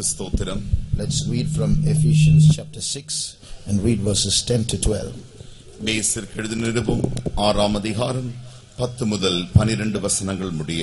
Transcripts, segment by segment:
ஸ்தோத்திரம். Let's read from Ephesians chapter 6 and read verses 10 to 12. மேசருக்கு எழுதின நிருபம் 6ஆம் அதிகாரம் 10 முதல் 12 வசனங்கள் முடிய.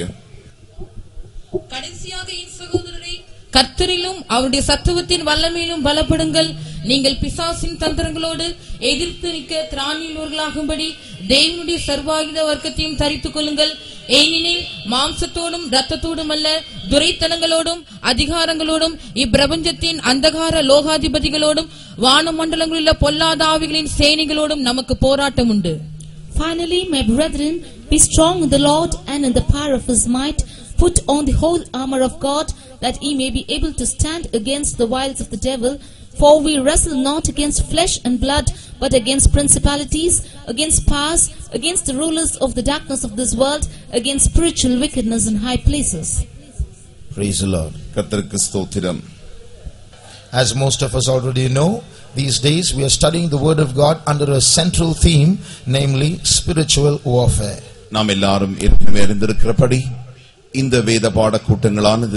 கடைசியாக என் சகோதரரே, கர்த்தரிலும் அவருடைய சத்துவத்தின் வல்லமையிலும் பலப்படுங்கள். நீங்கள் பிசாசின் தந்திரங்களோடு எதிர்த்து நிற்க திராணியுள்ளவர்களாகும்படி தேவனுடைய சர்வாயுத வர்க்கத்தையும் தரித்துக் கொள்ளுங்கள். ஏனெனில் மாம்சத்தோடும் இரத்தத்தோடும் அல்ல, துரைத்தனங்களோடும் அதிகாரங்களோடும் இப்பிரபஞ்சத்தின் அந்தகார லோகாதிபதிகளோடும் வானமண்டலங்களிலுள்ள பொல்லாத ஆவிகளின் சேனைகளோடும் நமக்கு போராட்டம் உண்டு. Finally, my brethren, be strong in the Lord and in the power of his might. Put on the whole armor of God, that ye may be able to stand against the wiles of the devil. For we wrestle not against flesh and blood, but against principalities, against powers, against the rulers of the darkness of this world, against spiritual wickedness in high places. Praise the Lord. கர்த்தருக்கு ஸ்தோத்திரம். As most of us already know, these days we are studying the word of God under a central theme, namely spiritual warfare. நாம் எல்லாரும் ஏற்கனவே அறிந்திருக்கிறபடி இந்த வேத பாட கூட்டங்களானது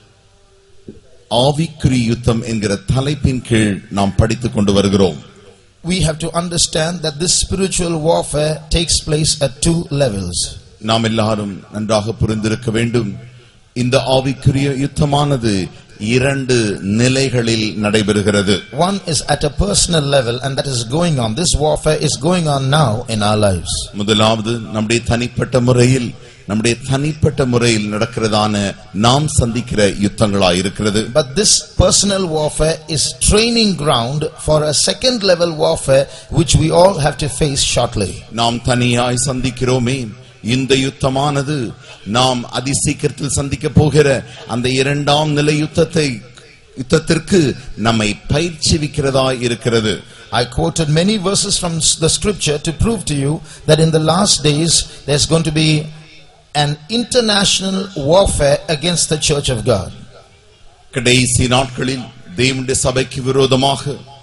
ஆவிக்குரிய யுத்தம் என்கிற தலைப்பின் கீழ் நாம் படித்துக் கொண்டு வருகிறோம். We have to understand that this spiritual warfare takes place at two levels. நாம் எல்லாரும் நன்றாக புரிந்திருக்க வேண்டும், இந்த ஆவிக்குரிய யுத்தமானது இரண்டு நிலைகளில் நடைபெறுகிறது. One is at a personal level, and that is going on. This warfare is going on now in our lives. முதலாவது நம்முடைய தனிப்பட்ட முறையில் நடக்கிறதான நாம் சந்திக்கிற யுத்தங்களாய் இருக்கிறது. But this personal warfare is training ground for a second level warfare which we all have to face shortly. நாம் தனியாய் சந்திக்கிறோமே, இந்த யுத்தமானது நாம் அதிசீக்கிரத்தில் சந்திக்க போகிற அந்த இரண்டாம் நிலை யுத்தத்திற்கு நம்மை பயிற்சிவிக்கிறதாய் இருக்கிறது. I quoted many verses from the scripture to prove to you that in the last days there's going to be an international warfare against the church of God. கடைசி நாட்களில் தேவனுடைய சபைக்கு விரோதமாக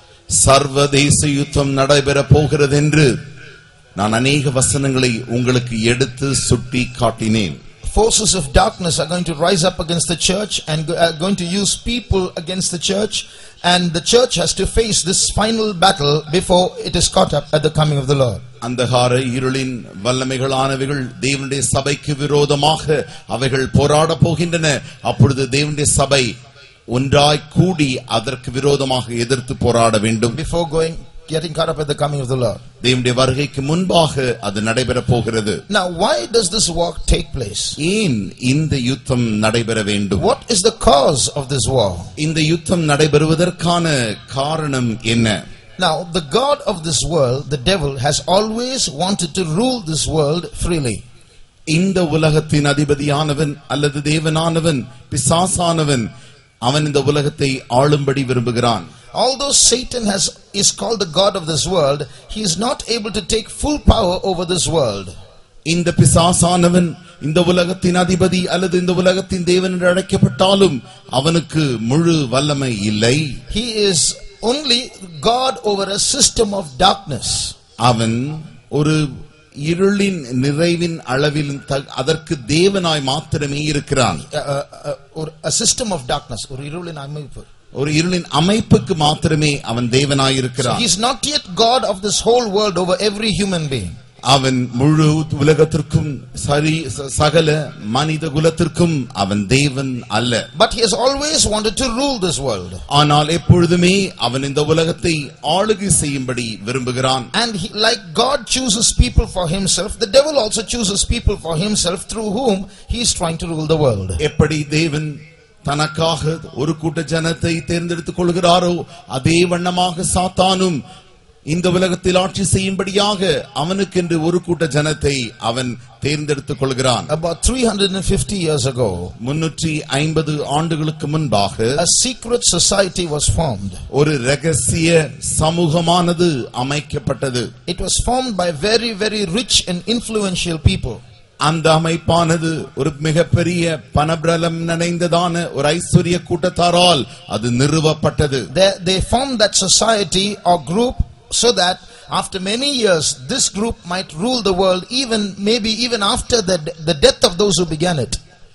சர்வதேச யுத்தம் நடைபெற போகிறது என்று நான் அநேக வசனங்களை உங்களுக்கு எடுத்து சுட்டி காட்டினேன். Forces of darkness are going to rise up against the church and are going to use people against the church, and the church has to face this final battle before it is caught up at the coming of the Lord. அந்தகார இருளின் வல்லமைகளானவைகள் தேவனுடைய சபைக்கு விரோதமாக அவைகள் போராட போகின்றன. அப்பொழுது தேவனுடைய சபை ஒன்றாய் கூடி அதற்கு விரோதமாக எதிர்த்து போராட வேண்டும். Before getting caught up at the coming of the Lord. தேவனுடைய வருகைக்கு முன்பாக அது நடைபெற போகிறது. Now, why does this war take place? ஏன் இந்த யுத்தம் நடைபெற வேண்டும்? What is the cause of this war? இந்த யுத்தம் நடைபெறுவதற்கான காரணம் என்ன? Now, the god of this world, the devil, has always wanted to rule this world freely. இந்த உலகத்தின் அதிபதியானவன் அல்லது தேவனானவன் பிசாசானவன் அவன் இந்த உலகத்தை ஆளும்படி விரும்புகிறான். Although Satan is called the god of this world, he is not able to take full power over this world. இந்த பிசாசானவன் இந்த உலகத்தின் அதிபதி அல்லது இந்த உலகத்தின் தேவன் என்று அழைக்கப்பட்டாலும் அவனுக்கு முழு வல்லமை இல்லை. He is only God over a system of darkness. அவன் ஒரு இருளின் நிறைவின் அளவில் அதற்கு தேவனாய் மாத்திரமே இருக்கிறான். A system of darkness, ஒரு இருளின் அமைப்புக்கு மாத்திரமே அவன் தேவனாய் இருக்கிறான். He is not yet God of this whole world over every human being. அவன் முழு உலகத்திற்கும் சகல மனித குலத்திற்கும் அவன் தேவன் அல்ல. But he has always wanted to rule this world. ஆனால் எப்பொழுதுமே அவன் இந்த உலகத்தை ஆளுகை செய்யும்படி விரும்புகிறான். And like God chooses people for himself, the devil also chooses people for himself through whom he is trying to rule the world. எப்படி தேவன் தனக்காக ஒரு கூட்ட ஜனத்தை தேர்ந்தெடுத்துக் கொள்கிறாரோ அதே வண்ணமாக சாத்தானும் இந்த உலகத்தில் ஆட்சி செய்யும்படியாக அவனுக்கென்று ஒரு கூட்ட ஜனத்தை அவன் தேர்ந்தெடுத்துக் கொள்கிறான். About 350 years ago, 350 ஆண்டுகளுக்கு முன்பாக a secret society was formed. ஒரு ரகசிய சமூகமானது அமைக்கப்பட்டது. It was formed by very, very rich and influential people. அந்த அமைப்பானது ஒரு மிகப்பெரிய பணபலம் நிறைந்ததான ஒரு ஐஸ்வர்ய கூட்டத்தாரால் அது நிறுவப்பட்டது. They formed that society or group so that after many years this group might rule the world, maybe even after the death of those who began it.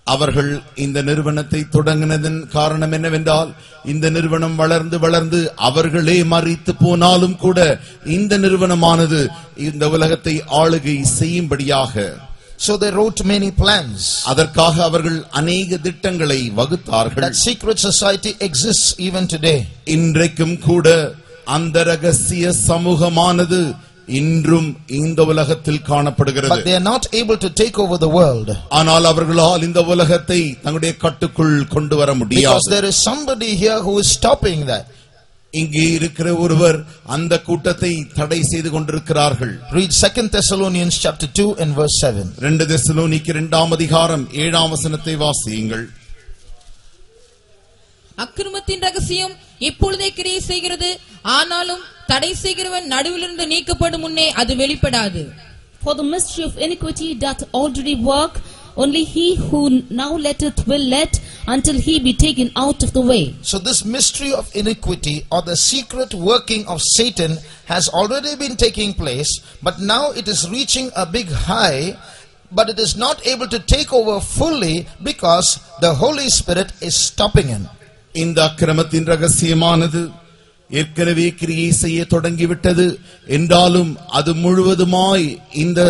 அவர்கள் இந்த நிறுவனத்தை தொடங்கினதன் காரணம் என்னவென்றால், இந்த நிறுவனம் வளர்ந்து வளர்ந்து அவர்களே மரித்து போனாலும் கூட இந்த நிறுவனமானது இந்த உலகத்தை ஆளுகை செய்யும்படியாக. So they wrote many plans. அதற்காக அவர்கள் அநேக திட்டங்களை வகுத்தார்கள். That secret society exists even today. இன்றைக்கும் கூட அந்த ரகசிய சமூகமானது இன்றும் இந்த உலகத்தில் காணப்படுகிறது. But they are not able to take over the world. ஆனால் அவர்களால் இந்த உலகத்தை தங்களுடைய கட்டுக்குள் கொண்டு வர முடியாது. Because there is somebody here who is stopping that. இங்கே இருக்கிற ஒருவர் அந்த கூட்டத்தை தடை செய்து கொண்டிருக்கிறார்கள். Read 2 Thessalonians chapter 2 and verse 7. 2 தெசலோனிக்கர் 2ஆம் அதிகாரம் 7ஆம் வசனத்தை வாசியுங்கள். அக்கிரமத்தின் ரகசியம் இப்பொழுதே கிரியை செய்கிறது, ஆனாலும் தடை செய்கிறவன் நடுவிலிருந்து நீக்கப்படும் முன்னே அது வெளிப்படாது. For the mystery of iniquity doth already work, only he who now letteth will let until he be taken out of the way. So this mystery of iniquity, or the secret working of Satan, has already been taking place, but now it is reaching a big high, but it is not able to take over fully because the Holy Spirit is stopping him. இந்த அக்கிரமத்தின் ரகசியமானது ஏற்கனவே கிரியை செய்ய தொடங்கிவிட்டது என்றாலும் அது முழுவதுமாய், இந்த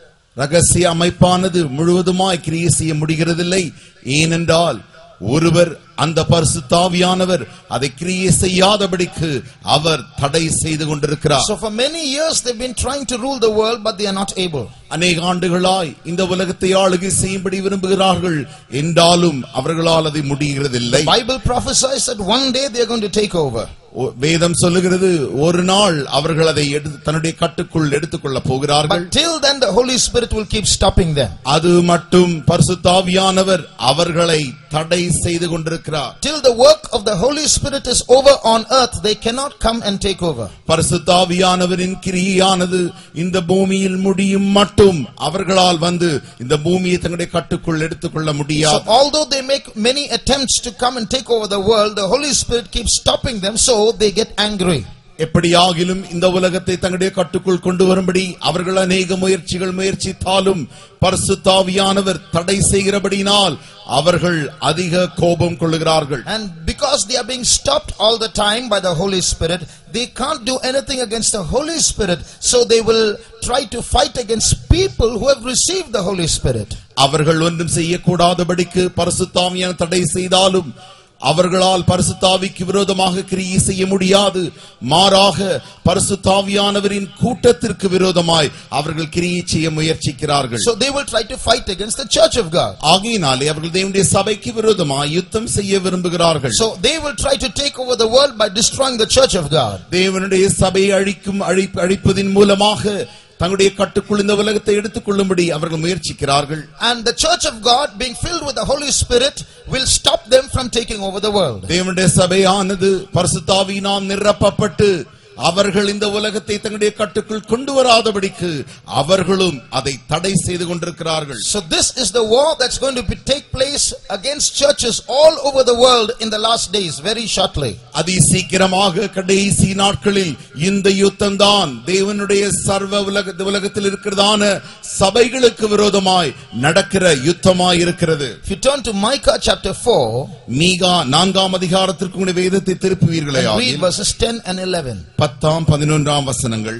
ரகசிய அமைப்பானது முழுவதுமாய் கிரியை செய்ய முடிகிறதில்லை. ஏனென்றால் ஒருவர், அந்த பரிசுத்த ஆவியானவர் அதை கிரியை செய்யாதபடிக்கு அவர் தடை செய்து கொண்டிருக்கிறார். So for many years they've been trying to rule the world, but they are not able. அநேக ஆண்டுகளாய் இந்த உலகத்தை ஆளுகை செய்யும்படி விரும்புகிறார்கள் என்றாலும் அவர்களால் அதை முடிகிறதில்லை. Bible prophesies that one day they are going to take over. வேதம் சொல்லுகிறது ஒரு நாள் அவர்கள் அதை தன்னுடைய கட்டுக்குள் எடுத்துக்கொள்ள போகிறார்கள். But till then the Holy Spirit will keep stopping them. அது மட்டும் பரிசுத்த ஆவியானவர் அவர்களை தடை செய்து கொண்டிருக்கிறார். Till the work of the Holy Spirit is over on earth, they cannot come and take over. பரிசுத்த ஆவியானவரின் கிரியையானது இந்த பூமியில் முடியும் மட்டும் அவர்களால் வந்து இந்த பூமியை தங்களுடைய கட்டுக்குள் எடுத்துக்கொள்ள முடியாது. So although they make many attempts to come and take over the world, the Holy Spirit keeps stopping them, so they get angry. எப்படியாகிலும் இந்த உலகத்தை தங்களுடைய கட்டுக்குள் கொண்டு வரும்படி அவர்கள் அநேக முயற்சித்தாலும் பரிசுத்த ஆவியானவர் தடை செய்கிறபடியினால் அவர்கள் அதிக கோபம் கொள்ளுகிறார்கள். And because they are being stopped all the time by the Holy Spirit, they can't do anything against the Holy Spirit, so they will try to fight against people who have received the Holy Spirit. அவர்கள் ஒன்றும் செய்யக்கூடாதபடிக்கு பரிசுத்த ஆவியானவர் தடை செய்தாலும் அவர்களால் பரிசுத்த ஆவிக்கு விரோதமாக கிரியை செய்ய முடியாது. மாறாக பரிசுத்த ஆவியானவரின் கூட்டத்திற்கு விரோதமாய் அவர்கள் கிரியை செய்ய முயற்சிக்கிறார்கள். So they will try to fight against the church of God. ஆகையினாலே அவர்கள் தேவனுடைய சபைக்கு விரோதமாய் யுத்தம் செய்ய விரும்புகிறார்கள். So they will try to take over the world by destroying the church of God. தேவனுடைய சபையை அழிப்பதின் மூலமாக தங்களுடைய கட்டுக்குள் இந்த உலகத்தை எடுத்துக்கொள்ளும்படி அவர்கள் முயற்சிக்கிறார்கள். And the church of God, being filled with the Holy Spirit, will stop them from taking over the world. தேவனுடைய சபையானது பரிசுத்த ஆவியினால் நிரப்பப்பட்டு அவர்கள் இந்த உலகத்தை தங்களுடைய கட்டுக்குள் கொண்டு வராதபடிக்கு அவர்களும் அதை தடை செய்து கொண்டிருக்கிறார்கள். So this is the war that's going to take place against churches all over the world in the last days, very shortly. அதி சீக்கிரமாக கடைசி நாட்களில் இந்த யுத்தம் தான் தேவனுடைய சர்வ உலகத்தில் இருக்கிறதான சபைகளுக்கு விரோதமாய் நடக்கிற யுத்தமாய் இருக்கிறது. If you turn to Micah chapter 4, மீகா 4ஆம் அதிகாரத்திற்கு உங்களுடைய வேதத்தை திருப்புவீர்களே, read verses 10 and 11. 10-11 வசனங்கள்.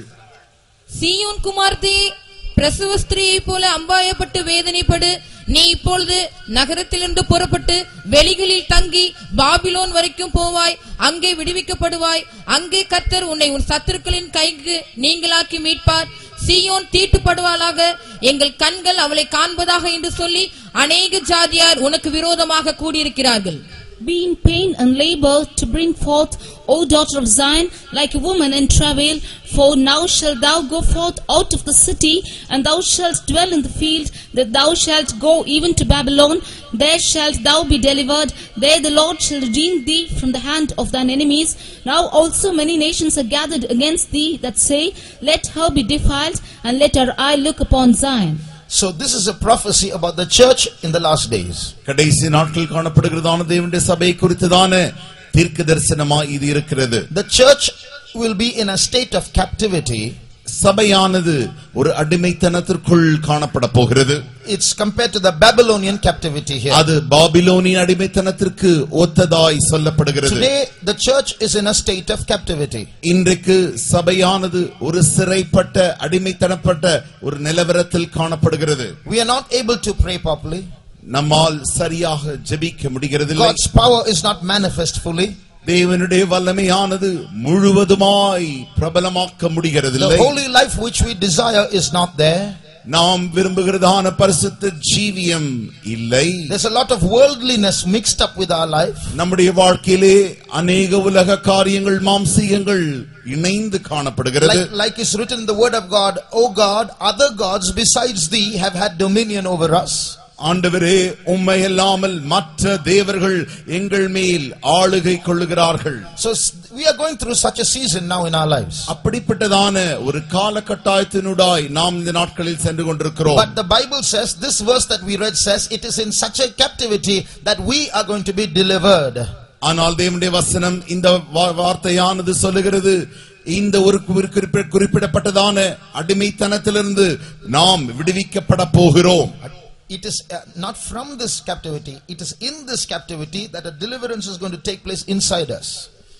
சீயோன் குமார்த்தே, பிரசவ ஸ்திரீயை போல அம்பாயப்பட்டு வேதனைப்படு. நீ இப்பொழுது நகரத்திலிருந்து புறப்பட்டு வெளிகளில் தங்கி பாபிலோன் வரைக்கும் போவாய். அங்கே விடுவிக்கப்படுவாய். அங்கே கர்த்தர் உன்னை உன் சத்துருக்களின் கைக்கு நீங்களாக்கி மீட்பார். சீயோன் தீட்டுப்படுவாளாக, எங்கள் கண்கள் அவளை காண்பதாக என்று சொல்லி அநேக ஜாதியார் உனக்கு விரோதமாக கூடியிருக்கிறார்கள். Be in pain and labor to bring forth, O daughter of Zion, like a woman in travail. For now shalt thou go forth out of the city, and thou shalt dwell in the field, that thou shalt go even to Babylon. There shalt thou be delivered. There the Lord shall redeem thee from the hand of thine enemies. Now also many nations are gathered against thee, that say, Let her be defiled, and let our eye look upon Zion. So this is a prophecy about the church in the last days. கடைசி நாட்களில் காணப்படுகிறதான தேவனுடைய சபை குறித்ததான தீர்க்க தரிசனமாய் இது இருக்கிறது. The church will be in a state of captivity. சபையானது ஒரு அடிமைத்தனத்திற்குள் காணப்பட போகிறது. It's compared to the Babylonian captivity here. அது பாபிலோனிய அடிமைத்தனத்திற்கு ஒத்ததாய் சொல்லப்படுகிறது. Today the church is in a state of captivity. இன்றைக்கு சபையானது ஒரு சிறைப்பட்ட அடிமைத்தனப்பட்ட ஒரு நிலவரத்தில் காணப்படுகிறது. We are not able to pray properly. நம்மால் சரியாக ஜெபிக்க முடிகிறதில்லை. God's power is not manifest fully. தேவனுடைய வல்லமையானது முழுவதுமாய் பிரபலமாக்க முடிகிறதில்லை. The holy life which we desire is not there. நாம் விரும்புகிறதான பரிசுத்த ஜீவியம் இல்லை. There's a lot of worldliness mixed up with our life. நம்முடைய வாழ்க்கையிலே அநேக உலக காரியங்கள் மாம்சீகங்கள் இணைந்து காணப்படுகிறது. Like is written in the word of God, O God, other gods besides thee have had dominion over us. ஆண்டவரே, உம்மை அல்லாமல் மற்ற தேவர்கள் எங்கள் மேல் ஆளுகை கொள்ளுகிறார்கள். So we are going through such a season now in our lives. அப்படிப்பட்டதான ஒரு காலகட்டாயத்தினூடாய் நாம் இந்த நாட்களில் சென்று கொண்டிருக்கிறோம். But the Bible says, this verse that we read says, it is in such a captivity that we are going to be delivered. ஆனால் தேவனுடைய வசனம் இந்த வார்த்தையானது சொல்லுகிறது, இந்த ஒரு குறிப்பிடப்பட்டதான அடிமைத்தனத்திலிருந்து நாம் விடுவிக்கப்பட போகிறோம். It is not from this captivity, it is in this captivity that a deliverance is going to take place inside us.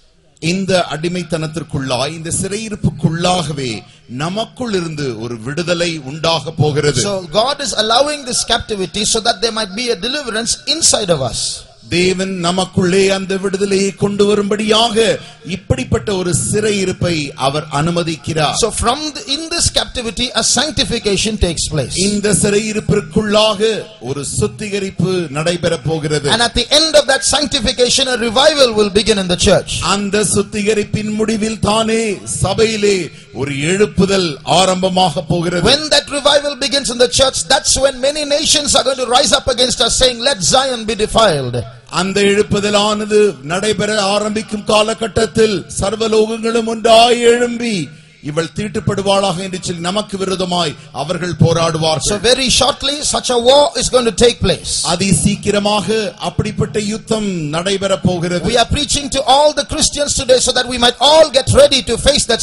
இந்த அடிமைத்தனத்திற்குள்ளாய், இந்த சிறையிருப்புக்குள்ளாகவே நமக்குள் இருந்து ஒரு விடுதலை உண்டாக போகிறது. So God is allowing this captivity so that there might be a deliverance inside of us. தேவன் நமக்குள்ளே அந்த விடுதலையை கொண்டு வரும்படியாக இப்படிப்பட்ட ஒரு சிறையிருப்பை அவர் அனுமதிக்கிறார். So from in this captivity a sanctification takes place. இந்த சிறையிருப்பிற்குள்ளாக ஒரு சுத்திகரிப்பு நடைபெற போகிறது. And at the end of that sanctification a revival will begin in the church. அந்த சுத்திகரிப்பின் முடிவில் தானே சபையிலே ஒரு எழுப்புதல் ஆரம்பமாக போகிறது. When that revival begins in the church, that's when many nations are going to rise up against us saying, let Zion be defiled. அந்த எழுப்புதலானது நடைபெற ஆரம்பிக்கும் காலகட்டத்தில் சர்வலோகங்களும் ஒன்றாய் எழும்பி இவள் தீட்டுப்படுவாளாக என்று சொல்லி நமக்கு விரோதமாய் அவர்கள் போராடுவார்கள். So very shortly such a war is going to take place. அதி சீக்கிரமாக அப்படிப்பட்ட யுத்தம் நடைபெற போகிறது. We are preaching to all the Christians today so that we might all get ready to face that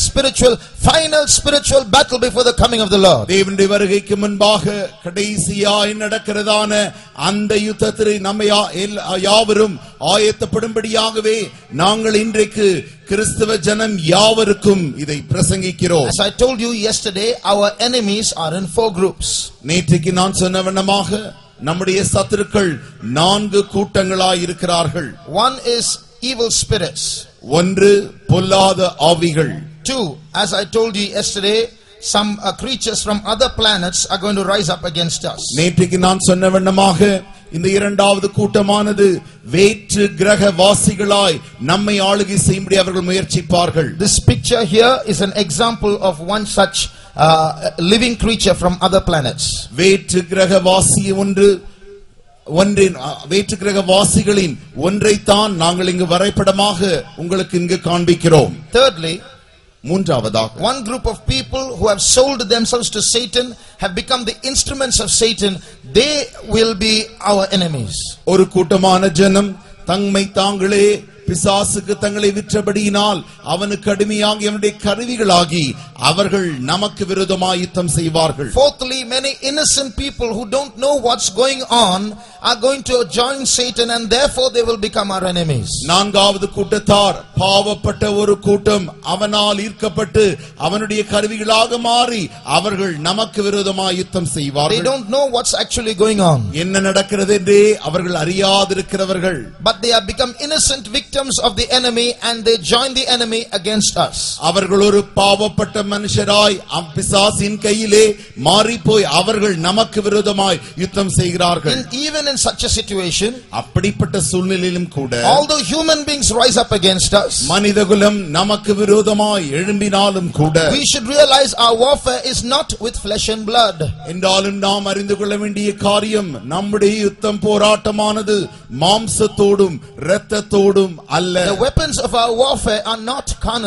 final spiritual battle before the coming of the Lord. தேவனுடைய வருகைக்கு முன்பாக கடைசியாய் நடக்கிறதான அந்த யுத்தத்தை நம்மை யாவரும் ஆயத்தப்படும்படியாகவே நாங்கள் இன்றைக்கு கிறிஸ்தவ ஜனம் யாவருக்கும் இதை பிரசங்கிக்கிறோம். As I told you yesterday, our enemies are in 4 groups. நேற்றுக்கு நான் சொன்ன வண்ணமாக நம்முடைய சத்துருக்கள் 4 கூட்டங்களாய் இருக்கிறார்கள். One is evil spirits. 1 பொல்லாத ஆவிகள். 2, as I told you yesterday, some creatures from other planets are going to rise up against us. நேற்றுக்கு நான் சொன்ன வண்ணமாக இந்த இரண்டாவது கூட்டமானது வேற்று கிரக வாசிகளாய் நம்மை ஆளுகை செய்யும்படி அவர்கள் முயற்சிப்பார்கள். This picture here is an example of one such living creature from other planets. வேற்று கிரக வாசி வேற்று கிரக வாசிகளின் ஒன்றைத்தான் நாங்கள் இங்கு வரைபடமாக உங்களுக்கு இங்கு காண்பிக்கிறோம். Thirdly, மூன்றாவதாக, one group of people who have sold themselves to Satan, have become the instruments of Satan. They will be our enemies. ஒரு கூட்டமான ஜனம் தம்மை தாங்களே பிசாசுக்கு தங்களை விற்றபடியினால் அவனுக்கு அடிமையாகி அவனுடைய கருவிகளாகி அவர்கள் நமக்கு விரோதமாய் யுத்தம் செய்வார்கள். Fourthly, many innocent people who don't know what's going on are going to join Satan and therefore they will become our enemies. நான்காவது கூட்டத்தார் பாவப்பட்ட ஒரு கூட்டம் அவனால் ஈர்க்கப்பட்டு அவனுடைய கருவிகளாக மாறி அவர்கள் நமக்கு விரோதமாய் யுத்தம் They செய்வார்கள். don't know what's actually going on. என்ன நடக்கிறது என்றே அவர்கள் அறியாதிருக்கிறவர்கள். But they have become innocent victims of the enemy and they join the enemy against us. அவர்கள் ஒரு பாவப்பட்ட மனுஷராய் பிசாசின் கையிலே மாறி போய் அவர்கள் நமக்கு விரோதமாய் யுத்தம் செய்கிறார்கள். Even in such a situation, அப்படிப்பட்ட சூழ்நிலையிலும் கூட although human beings rise up against us, மனிதகுலம் நமக்கு விரோதமாய் எழும்பினாலும் கூட we should realize our warfare is not with flesh and blood. என்றாலும் நாம் அறிந்து கொள்ள வேண்டிய காரியம், நம்முடைய யுத்தம் போராட்டமானது மாம்சத்தோடும் இரத்தத்தோடும் அல்ல. The weapons of our warfare are not carnal.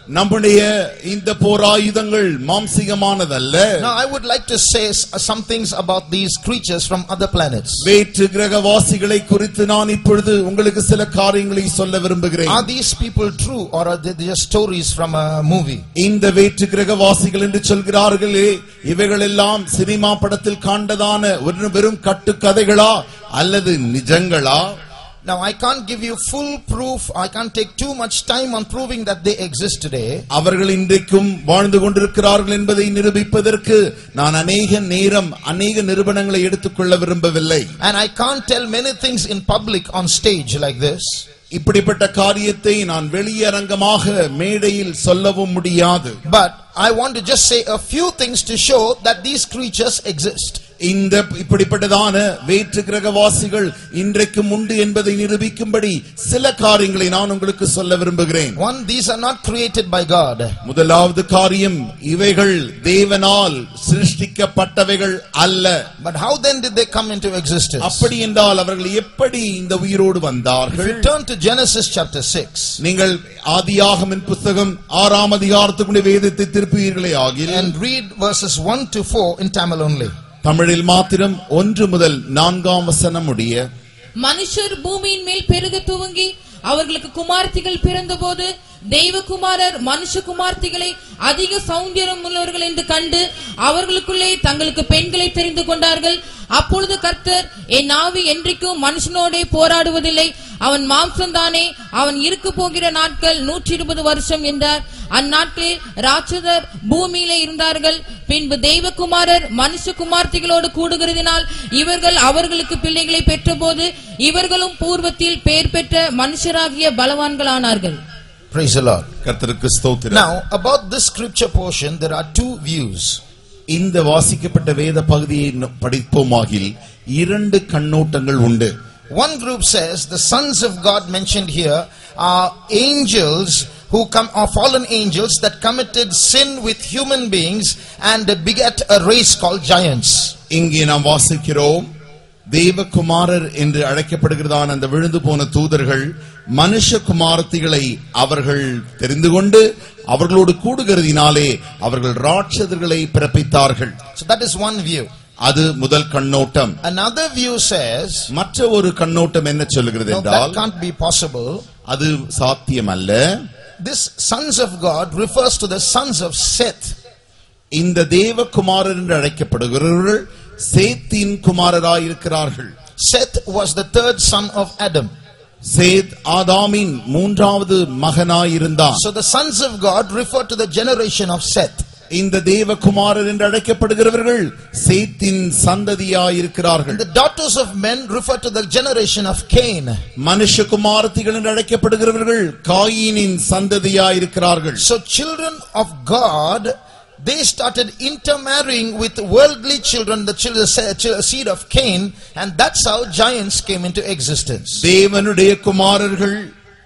நம்முடைய இந்த போராயுதங்கள் மாம்சிகமானதல்ல. Now I would like to say some things about these creatures from other planets. வேற்று கிரகவாசிகளை குறித்து நான் இப்பொழுது உங்களுக்கு சில காரியங்களை சொல்ல விரும்புகிறேன். Are these people true or are they just stories from a movie? இந்த வேற்று கிரகவாசிகள் என்று சொல்கிறார்களே, இவைகள் எல்லாம் சினிமா படத்தில் காண்டதான ஒரு வெறும் கட்டுக்கதைகளா அல்லது நிஜங்களா? Now I can't give you full proof. I can't take too much time on proving that they exist today. அவர்கள் இன்றைக்கும் வாழ்ந்து கொண்டிருக்கிறார்கள் என்பதை நிரூபிப்பதற்கு நான் அநேக நேரம் அநேக நிரூபணங்களை எடுத்துக்கொள்ள விரும்பவில்லை. And I can't tell many things in public on stage like this. இப்படிப்பட்ட காரியத்தை நான் வெளியரங்கமாக மேடையில் சொல்லவும் முடியாது. But I want to just say a few things to show that these creatures exist. இந்த இப்படிப்பட்டதான வேற்று கிரகவாசிகள் இன்றைக்கும் உண்டு என்பதை நிரூபிக்கும்படி சில காரியங்களை நான் உங்களுக்கு சொல்ல விரும்புகிறேன். One, these are not created by God. முதலாவது காரியம், இவைகள் தேவனால் சிருஷ்டிக்கப்பட்டவைகள் அல்ல. But how then did they come into existence? அப்படி என்றால் அவர்கள் எப்படி இந்த உயிரோடு வந்தார்கள்? If you turn to Genesis chapter 6. நீங்கள் ஆதியாகமத்தின் புத்தகம் 6ஆம் அதிகாரத்துக்குரிய வேதத்தை திருப்புவீர்களே ஆகில் And read verses 1 to 4 in Tamil only. தமிழில் மாத்திரம் 1 முதல் 4ஆம் வசனம் முடிய. மனுஷர் பூமியின் மேல் பெருக துவங்கி அவர்களுக்கு குமார்த்திகள் பிறந்தபோது தெய்வகுமாரர் மனுஷகுமார்த்திகளை அதிக சௌந்தரியம் உள்ளவர்கள் என்று கண்டு அவர்களுக்குள்ளே தங்களுக்கு பெண்களை தெரிந்து கொண்டார்கள். அப்பொழுது கர்த்தர், என் ஆவி என்றைக்கும் மனுஷனோடே போராடுவதில்லை, அவன் மாம்சம்தானே, அவன் இருக்க போகிற நாட்கள் 120 வருஷம் என்றார். அந்நாட்களில் ராட்சதர் பூமியிலே இருந்தார்கள். பின்பு தெய்வகுமாரர் மனுஷகுமார்த்திகளோடு கூடுகிறதினால் இவர்கள் அவர்களுக்கு பிள்ளைகளை பெற்ற போது இவர்களும் பூர்வத்தில் பெயர் பெற்ற மனுஷராகிய பலவான்களானார்கள். Praise the Lord. கர்த்தருக்கு ஸ்தோத்திரம். Now about this scripture portion there are two views. இந்த வாசிக்கப்பட்ட வேத பகுதியை படிப்போமாகில் 2 கண்ணோட்டங்கள் உண்டு. One group says the sons of God mentioned here are angels who come, are fallen angels that committed sin with human beings and begat a race called giants. இங்கே நாம் வாசிக்கிறோம், தேவகுமாரர் என்று அழைக்கப்படுகிறதான அந்த விழுந்து போன தூதர்கள் மனுஷகுமாரத்திகளை அவர்கள் தெரிந்து கொண்டு அவர்களோடு கூடுகிறதினாலே அவர்கள் ராட்சதர்களை பிறப்பித்தார்கள். So that is one view. அது முதல் கண்ணோட்டம். Another view says, மற்ற ஒரு கண்ணோட்டம் என்ன சொல்கிறது no, என்றால், that can't be possible. அது சாத்தியமல்ல. This sons of God refers to the sons of Seth. இந்த தேவகுமாரர் என்று அழைக்கப்படுகிறவர்கள் சேத்தின் குமாரராய் இருக்கிறார்கள். Seth was the third son of Adam. சேத் ஆதாமின் 3வது மகனாய் இருந்தான். So the sons of God refer to the generation of Seth. இந்த தேவகுமாரர் என்று அழைக்கப்படுகிறவர்கள் சேத்தின் சந்ததியாய் இருக்கிறார்கள். The daughters of men refer to the generation of Cain. மனுஷகுமாரத்திகள் என்று அழைக்கப்படுகிறவர்கள் காயினின் சந்ததியாய் இருக்கிறார்கள். So children of God, they started intermarrying with worldly children, the seed of Cain, and that's how giants came into existence. தேவனுடைய குமாரர்கள்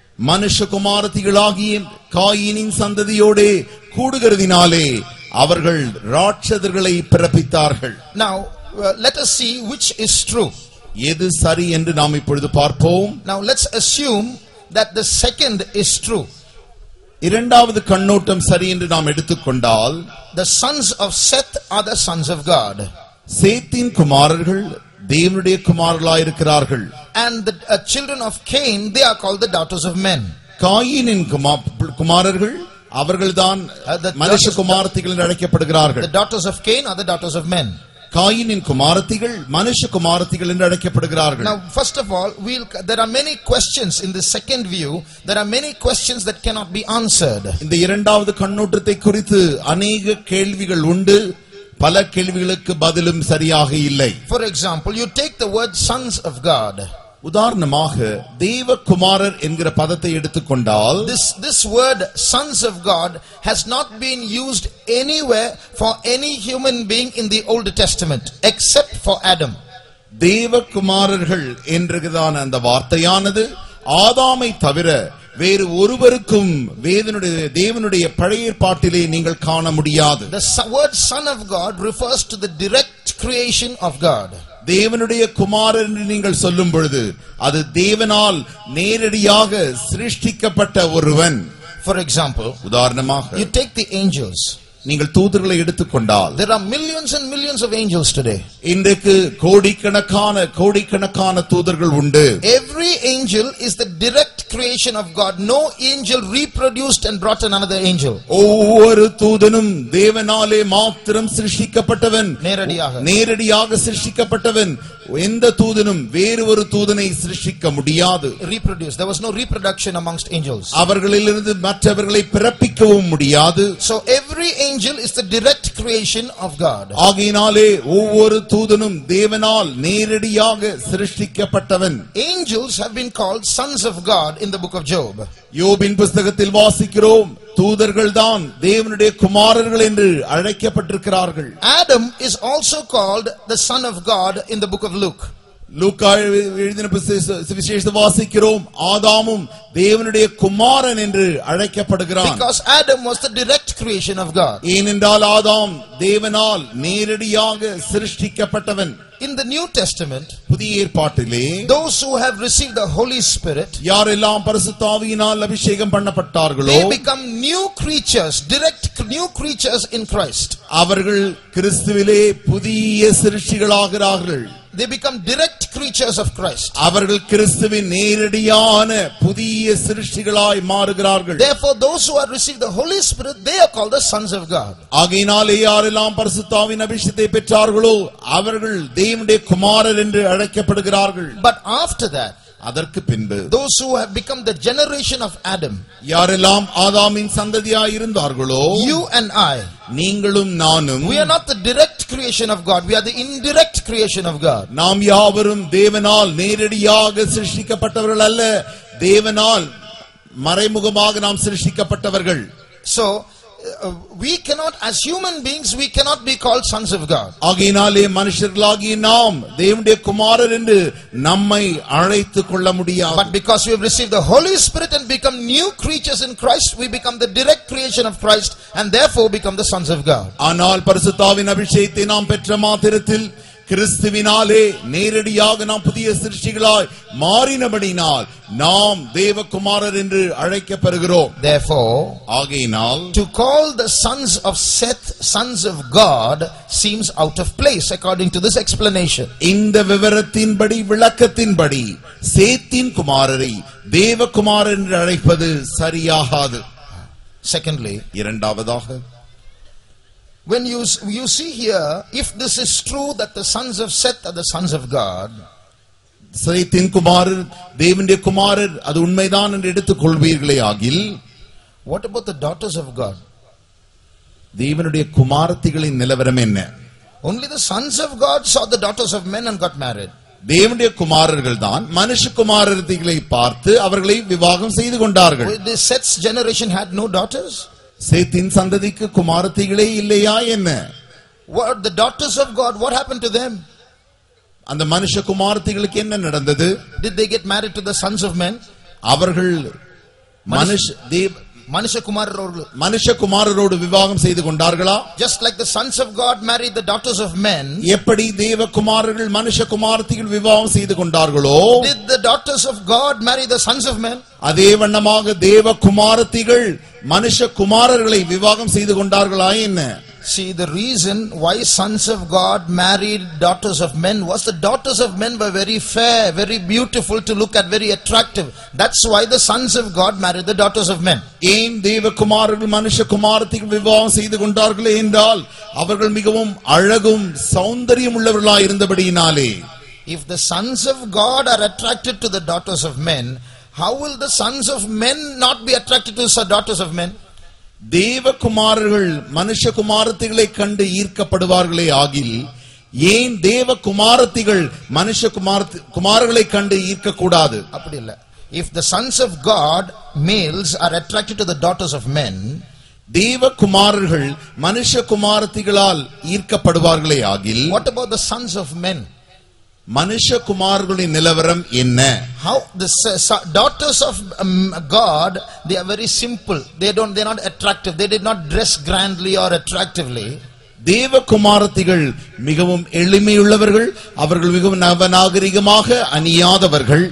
மனுஷகுமாரத்திகளாகிய காயினின் சந்ததியோடே கூடுகிறதினாலே அவர்கள் ராட்சதர்களை பிறப்பித்தார்கள். Now let us see which is true. எது சரி என்று நாம் இப்பொழுது பார்ப்போம். Now let's assume that the second is true. இரண்டாவது கண்ணோட்டம் சரி என்று நாம் எடுத்துக்கொண்டால், the sons of Seth are the sons of God. சேத்தின் குமாரர்கள் தேவனுடைய குமாரர்களாய் இருக்கிறார்கள். And the children of Cain, they are called the daughters of men. காயினின் குமாரர்கள் அவர்கள்தான் மனுஷகுமாரத்திகள் என்று அழைக்கப்படுகிறார்கள். The daughters of Cain are the daughters of men. காயினின் குமாரத்திகள் மனுஷகுமாரத்திகள் என்று அழைக்கப்படுகிறார்கள். Now first of all, there are many questions in the second view. There are many questions that cannot be answered. இந்த இரண்டாவது கண்ணோட்டத்தை குறித்து அநேக கேள்விகள் உண்டு. பல கேள்விகளுக்கு பதிலும் சரியாக இல்லை. For example, you take the word sons of God. உதாரணமாக தேவகுமாரர் என்கிற பதத்தை எடுத்துக்கொண்டால், this word sons of God has not been used anywhere for any human being in the Old Testament except for Adam. தேவகுமாரர்கள் என்கிறதான அந்த வார்த்தையானது ஆதாமை தவிர வேறு ஒருவருக்கும் தேவனுடைய பழைய ஏற்பாட்டிலே நீங்கள் காண முடியாது. The word son of God refers to the direct creation of God. தேவனுடைய குமாரர் என்று நீங்கள் சொல்லும் பொழுது அது தேவனால் நேரடியாக சிருஷ்டிக்கப்பட்ட ஒருவன். For example, உதாரணமாக you take the angels. நீங்கள் தூதர்களை எடுத்துக்கொண்டால் There are millions and millions of angels today. இன்றைக்கு கோடிக்கணக்கான தூதர்கள் உண்டு. Every angel is the direct creation of God. No angel reproduced and brought another angel. ஒவ்வொரு தூதனும் தேவனாலே மாத்திரம் சிருஷ்டிக்கப்பட்டவன், நேரடியாக சிருஷ்டிக்கப்பட்டவன். எந்த தூதனும் வேறு ஒரு தூதனை சிருஷ்டிக்க முடியாது. Reproduce. There was no reproduction amongst angels. அவர்களிலிருந்து மற்றவர்களை பிறப்பிக்கவும் முடியாது. So every angel is the direct creation of God. ஆகையினாலே ஒவ்வொரு தூதனும் தேவனால் நேரடியாக சிருஷ்டிக்கப்பட்டவன். Angels have been called sons of God in the book of Job. யோபின் புத்தகத்தில் வாசிக்கிறோம், தூதர்கள் தான் தேவனுடைய குமாரர்கள் என்று அழைக்கப்பட்டிருக்கிறார்கள். Adam is also called the son of God in the book of Luke. லூக்கா எழுதின சுவிசேஷத்தை வாசிக்கிறோம், ஆதாமும் தேவனுடைய குமாரன் என்று அழைக்கப்படுகிறான். Because Adam was the direct creation of God. ஏனென்றால் ஆதாம் தேவனால் நேரடியாக சிருஷ்டிக்கப்பட்டவன். In the New Testament, புதிய ஏற்பாட்டிலே those who have received the Holy Spirit, யாரெல்லாம் பரிசுத்த ஆவியினால் அபிஷேகம் பண்ணப்பட்டார்களோ, they become new creatures, direct new creatures in Christ. அவர்கள் கிறிஸ்துவிலே புதிய சிருஷ்டிகளாகிறார்கள். They become direct creatures of Christ. அவர்கள் கிறிஸ்துவின் நேரடியான புதிய சிருஷ்டிகளாய் மாறுகிறார்கள். Therefore, those who have received the Holy Spirit, they are called the sons of God. ஆகையினாலே யாரெல்லாம் பரிசுத்த ஆவியின் அபிஷேகத்தை பெற்றார்களோ அவர்கள் தேவனுடைய குமாரர் என்று அழைக்கப்படுகிறார்கள். But after that, அதற்கு பின்பு those who have become the generation of Adam, யாரெல்லாம் ஆதாமின் சந்ததியாய் இருந்தார்களோ, you and I, நீங்களும் நானும், we are not the direct creation of God, we are the indirect creation of God. நாம் யாவரும் தேவனால் நேரடியாக சிருஷ்டிக்கப்பட்டவர்கள் அல்ல, தேவனால் மறைமுகமாக நாம் சிருஷ்டிக்கப்பட்டவர்கள். So we cannot, as human beings, we cannot be called sons of God. ஆகையினாலே மனுஷர்களாகிய நாம் தேவனுடைய குமாரர் என்று நம்மை அழைத்துக் கொள்ள முடியாது. But because we have received the Holy Spirit and become new creatures in Christ, we become the direct creation of Christ and therefore become the sons of God. ஆனால் பரிசுத்த ஆவியின் அபிஷேகத்தை நாம் பெற்ற மாத்திரத்தில் கிறிஸ்துவினாலே நேரடியாக நாம் புதிய சிருஷ்டிகளாய் மாறினபடினால் நாம் தேவகுமாரர் என்று அழைக்கப்படுகிறோம். Therefore, ஆகையினால் to call the sons of Seth sons of God seems out of place according to this explanation. இந்த விவரத்தின்படி, விளக்கத்தின்படி சேத்தின் குமாரரை தேவகுமாரர் என்று அழைப்பது சரியாகாது. Secondly, இரண்டாவதாக, when you see here, if this is true that the sons of Seth are the sons of God, சேத்தின் குமாரர் தேவனுடைய குமாரர், அது உண்மைதான் என்று எடுத்துக் கொள்வீர்களே ஆகில், what about the daughters of God? தேவனுடைய குமாரத்திகளின் நிலவரம் என்ன? Only the sons of God saw the daughters of men and got married. தேவனுடைய குமாரர்கள் தான் மனுஷ குமாரத்திகளை பார்த்து அவர்களை விவாகம் செய்து கொண்டார்கள். The Seth's generation had no daughters. சேத்தின் சந்ததிக்கு குமாரத்திகளே இல்லையா என்ன? What the daughters of God, what happened to them? அந்த மனுஷ குமாரத்திகளுக்கு என்ன நடந்தது? Did they get married to the sons of men? அவர்கள் மனுஷ குமாரரோடு விவாகம் செய்து கொண்டார்களா? Just like the sons of God married the daughters of men, எப்படி தேவ குமாரர்கள் மனுஷ குமாரத்திகள் விவாகம் செய்து கொண்டார்களோ, did the daughters of God marry the sons of men? அதே வண்ணமாக தேவ குமாரத்திகள் மனுஷ குமாரர்களை விவாகம் செய்து கொண்டார்களா என்ன? See, the reason why sons of God married daughters of men was the daughters of men were very fair, very beautiful to look at, very attractive. That's why the sons of God married the daughters of men. ஏன் தேவ குமாரர்கள் மனுஷ குமாரத்திகள் விவாகம் செய்து கொண்டார்களே என்றால் அவர்கள் மிகவும் அழகும் சௌந்தரியம் உள்ளவர்களாய் இருந்தபடியினாலே. If the sons of God are attracted to the daughters of men, how will the sons of men not be attracted to the daughters of men? தேவ குமாரர்கள் மனுஷ குமாரத்திகளை கண்டு ஈர்க்கப்படுவார்களே ஆகில், ஏன் தேவ குமாரத்திகள் மனுஷ குமாரர்களை கண்டு ஈர்க்க கூடாது? அப்படி இல்ல. If the sons of God males are attracted to the daughters of men, தேவ குமாரர்கள் மனுஷ குமாரத்திகளால் ஈர்க்கப்படுவார்களே ஆகில், what about the sons of men? மனுஷ குமாரர்களின் நிலவரம் என்ன? How the daughters of God, they are very simple. They're not attractive. They did not dress grandly or attractively. தேவ குமாரத்திகள் மிகவும் எளிமையுள்ளவர்கள், அவர்கள் மிகவும் நவநாகரிகமாக அணியாதவர்கள்.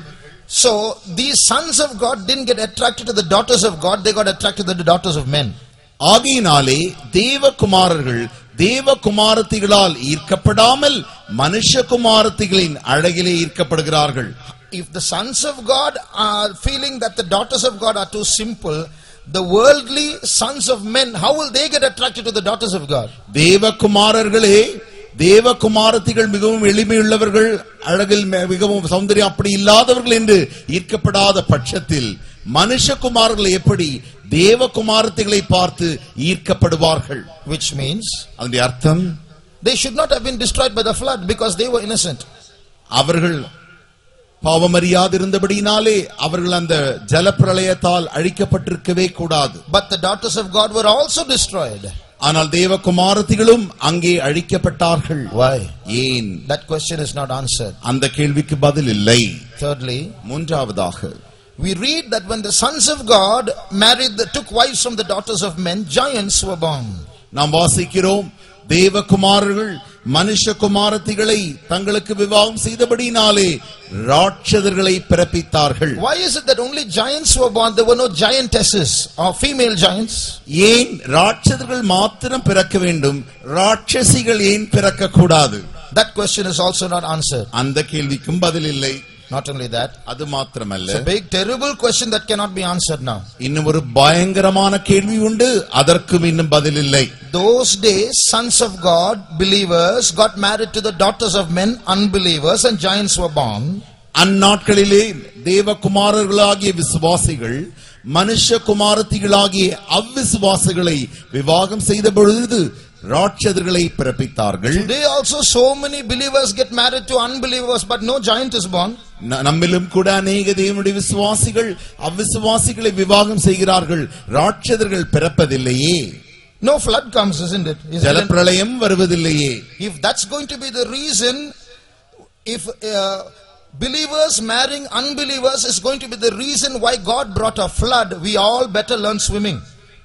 So these sons of God didn't get attracted to the daughters of God, they got attracted to the daughters of men. ஆகையினாலே தேவகுமாரர்கள் தேவகுமாரத்திகளால் ஈர்க்கப்படாமல் மனுஷகுமாரத்திகளின் அழகிலே ஈர்க்கப்படுகிறார்கள். If the sons of God are feeling that the daughters of God are too simple, the worldly sons of men, how will they get attracted to the daughters of God? தேவகுமாரர்களே தேவகுமாரத்திகள் மிகவும் எளிமையுள்ளவர்கள், அழகில் மிகவும் சௌந்தரியம் அப்படி இல்லாதவர்கள் என்று ஈர்க்கப்படாத பட்சத்தில் மனுஷகுமாரர்கள் எப்படி தேவகுமாரத்திகளை பார்த்து ஈர்க்கப்படுவார்கள்? Which means அதனுடைய அர்த்தம், they should not have been destroyed by the flood because they were innocent. அவர்கள் பாவமறியாதிருந்தபடியினாலே அவர்கள் அந்த ஜலப்பிரளயத்தால் அழிக்கப்பட்டிருக்கவே கூடாது. But the daughters of God were also destroyed. ஆனால் தேவகுமாரத்திகளும் அங்கே அழிக்கப்பட்டார்கள். Why? ஏன்? That question is not answered. அந்த கேள்விக்கு பதில் இல்லை. Thirdly, மூன்றாவதாக we read that when the sons of God took wives from the daughters of men, giants were born. நாம் வாசிக்கிறோம், தேவகுமாரர்கள் மனுஷகுமாரத்திகளை தங்களுக்கு விவாகம் செய்தபடினாலே ராட்சதர்களை பிறப்பித்தார்கள். Why is it that only giants were born? There were no giantesses or female giants. ஏன் ராட்சதர்கள் மாத்திரம் பிறக்க வேண்டும், ராட்சசிகள் ஏன் பிறக்க கூடாது? That question is also not answered. அந்த கேள்விக்கும் பதில் இல்லை. Not only that, அது மாத்திரமல்ல, it's a big terrible question that cannot be answered now. இன்னும் ஒரு பயங்கரமான கேள்வி உண்டு, அதற்கும் இன்னும் பதில் இல்லை. Those days sons of God, believers, got married to the daughters of men, unbelievers, and giants were born. அந்நாட்களிலே தேவகுமாரர்களாகிய விசுவாசிகள் மனுஷகுமாரத்திகளாகிய அவ்விசுவாசிகளை விவாகம் செய்த பொழுது ராட்சதர்களை பிறப்பித்தார்கள். Today also so many believers get married to unbelievers, but no giant is born. நம்மிலும் கூட அநேக தேவனுடைய விசுவாசிகள் அவ்விசுவாசிகளை விவாகம் செய்கிறார்கள், ராட்சதர்கள் பிறப்பதில்லையே. No flood comes, isn't it? ஜலப்பிரளயம் வருவதில்லையே. If that's going to be the reason, if believers marrying unbelievers is going to be the reason why God brought a flood, we all better learn swimming.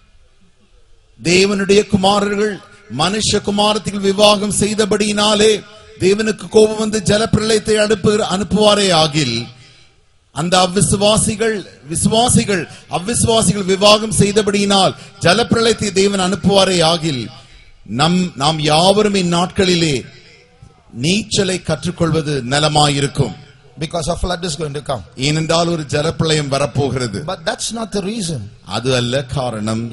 தேவனுடைய குமாரர்கள் மனுஷகுமாரத்திகள் விவாகம் செய்தபடியினாலே தேவனுக்கு கோபம் வந்து ஜலப்பிரளயத்தை அனுப்புவாரே ஆகில், அந்த அவ்விசுவாசிகள் விவாகம் செய்தபடியினால் ஜலப்பிரளயத்தை தேவன் அனுப்புவாரே ஆகில், நாம் யாவரும் இந்நாட்களிலே நீச்சலை கற்றுக்கொள்வது நலமாயிருக்கும். Because a flood is going to come. ஏனென்றால் ஒரு ஜலப்பிரளயம் வரப்போகிறது. But that's not the reason. அது அல்ல காரணம்.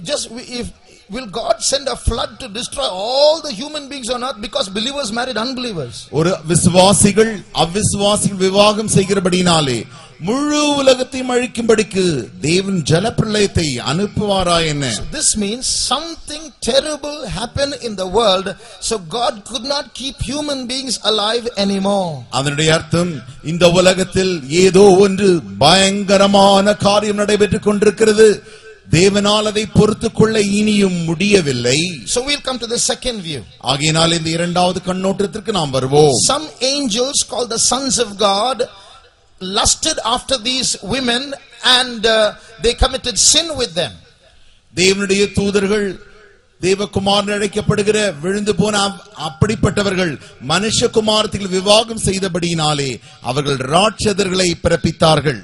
Will God send a flood to destroy all the human beings on earth because believers married unbelievers? ஒரு விசுவாசிகள் அவ்விசுவாசிகள் விவாகம் செய்கிறபடினாலே முழு உலகத்தையும் அழிக்கும்படிக்கு தேவன் ஜலப்பிரளயத்தை அனுப்புவாரா என்ன? This means something terrible happened in the world, so God could not keep human beings alive anymore. அதனுடைய அர்த்தம், இந்த உலகத்தில் ஏதோ ஒன்று பயங்கரமான காரியம் நடைபெற்றுக் கொண்டிருக்கிறது, தேவனால் அதை பொறுத்துக்கொள்ள இனியும் முடியவில்லை. So we'll come to the second view. ஆகையினால் இந்த இரண்டாவது கண்ணோட்டத்திற்கு நாம் வருவோம். Some angels called the sons of God lusted after these women and they committed sin with them. தேவனுடைய தூதர்கள் தேவகுமாரன் அழைக்கப்படுகிற விழுந்து போன அப்படிப்பட்டவர்கள் மனுஷகுமாரத்தில் விவாகம் செய்தபடியினாலே அவர்கள் ராட்சதர்களை பிறப்பித்தார்கள்.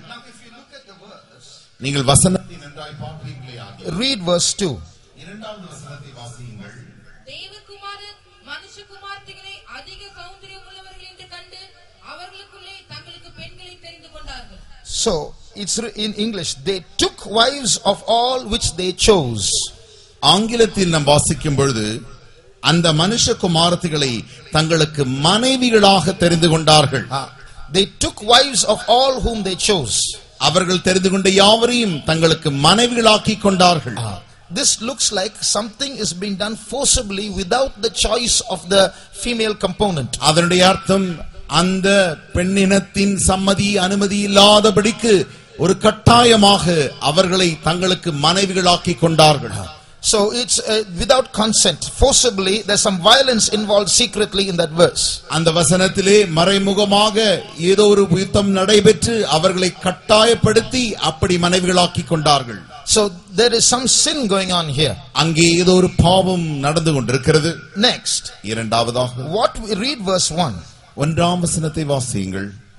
நீங்கள் வசனத்தை நன்றாய் பார்க்கிறீர்களே, read verse 2. இரண்டாவது வசனத்தை வாசியுங்கள். தேவகுமாரன் மனுஷகுமாரத்திகளை அதிக சௌந்தரியம் உள்ளவர்கள் என்று கண்டு அவர்களுக்குள்ளே தங்களுக்கு பெண்களை தெரிந்து கொண்டார்கள். So it's in English, they took wives of all which they chose. ஆங்கிலத்தில் நாம் வாசிக்கும் பொழுது அந்த மனுஷகுமாரத்திகளை தங்களுக்கு மனைவிகளாக தெரிந்து கொண்டார்கள். They took wives of all whom they chose. அவர்கள் தெரிந்து கொண்ட யாவரையும் தங்களுக்கு மனைவிகளாக்கி கொண்டார்கள். This looks like something is being done forcibly without the choice of the female component. அதனுடைய அர்த்தம், அந்த பெண்ணினத்தின் சம்மதி அனுமதி இல்லாதபடிக்கு ஒரு கட்டாயமாக அவர்களை தங்களுக்கு மனைவிகளாக்கி கொண்டார்கள். So it's without consent, forcibly. There's some violence involved secretly in that verse. அந்த வசனத்திலே மறைமுகமாக ஏதோ ஒரு யுத்தம் நடைபெற்று அவர்களை கட்டாயப்படுத்தி அப்படி மனைவிகளாக்கி கொண்டார்கள். So there is some sin going on here. அங்கே ஏதோ ஒரு பாவம் நடந்து கொண்டிருக்கிறது. Next, இரண்டாவதாக what we read verse 1. ஒன்றாம் வசனத்தை வாசியுங்கள்.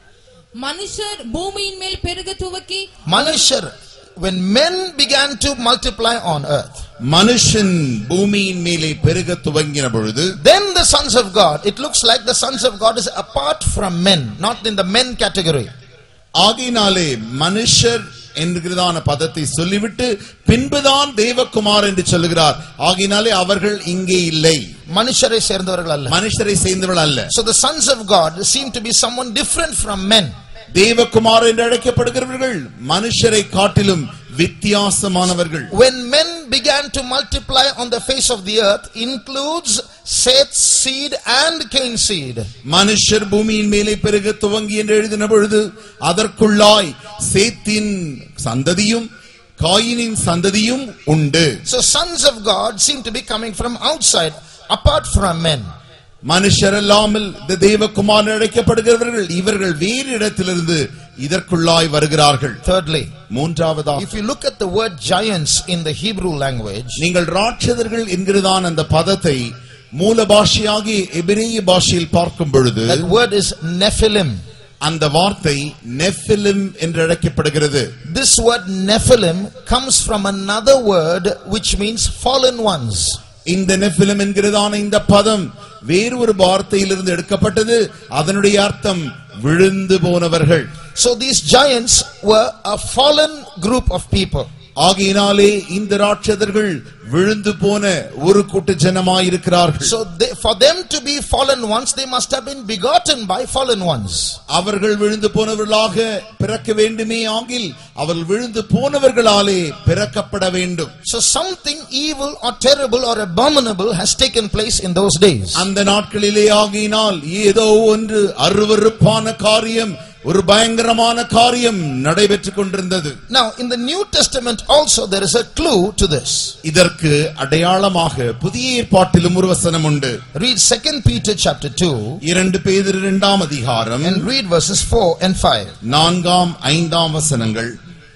மனுஷர் பூமியின் மேல் பெருக துவக்கி Manushar, when men began to multiply on earth, மனுஷன் பூமியின் மேலே பெருக துவங்கின பொழுது, then the sons of God, it looks like the sons of God is apart from men, not in the men category. ஆகையினாலே மனுஷர் என்கிறதான பதத்தை சொல்லிவிட்டு பின்புதான் தேவகுமார் என்று சொல்லுகிறார். ஆகையினாலே அவர்கள் இங்கே இல்லை, மனுஷரை சேர்ந்தவர்கள் அல்ல, மனுஷரை சேர்ந்தவர்கள் அல்ல. So the sons of God seem to be someone different from men. Devakumar என்று அழைக்கப்படுகிறவர்கள் மனுஷரை காட்டிலும் வித்தியாசமானவர்கள். When men began to multiply on the face of the earth, includes Seth's seed and Cain's seed. மனுஷர் பூமியின் மேலே பெருக துவங்கி என்று எழுதின பொழுது அதற்குள்ளாய் சேத்தின் சந்ததியும் காயினின் சந்ததியும் உண்டு. So sons of God seem to be coming from outside, apart from men. மனுஷர் அல்லாமல் இந்த தேவகுமார் அழைக்கப்படுகிறவர்கள் இவர்கள் வேறு இடத்திலிருந்து இதற்குள்ளாய் வருகிறார்கள். Thirdly, மூன்றாவதாக, if you look at the word giants in the Hebrew language, நீங்கள் ராட்சதர்கள் என்கிறதான அந்த பதத்தை மூல பாஷையாகிய எபிரேய பாஷையில் பார்க்கும் பொழுது that word is Nephilim. அந்த வார்த்தை நெஃபிலிம் என்று அழைக்கப்படுகிறது. This word Nephilim comes from another word which means fallen ones. இந்த நெஃபிலிம் என்கிறதான இந்த பதம் வேறு ஒரு வார்த்தையிலிருந்து எடுக்கப்பட்டது. அதனுடைய அர்த்தம் விழுந்து போனவர்கள். So these giants were a fallen group of people. ஆகையினாலே இந்த ராட்சதர்கள் விழுந்து போன ஒரு கூட்ட ஜனமாயிருக்கிறார்கள். So for them to be fallen ones, they must have been begotten by fallen ones. அவர்கள் விழுந்து போனவர்களாக பிறக்க வேண்டுமே ஆகில் அவர்கள் விழுந்து போனவர்களாலே பிறக்கப்பட வேண்டும். So something evil or terrible or abominable has taken place in those days. அந்த நாட்களிலே ஆகினால் ஏதோ ஒன்று அருவருப்பான காரியம், ஒரு பயங்கரமான காரியம் நடைபெற்றுக் கொண்டிருந்தது. Now in the New Testament also there is a clue to this. இதற்கு அடையாளமாக புதிய ஏற்பாட்டிலும் ஒரு வசனம் உண்டு. Read 2 Peter chapter 2 2 பேதுரு 2ஆம் அதிகாரம் and read verses 4 and 5. 4ஆம் 5ஆம் வசனங்கள்.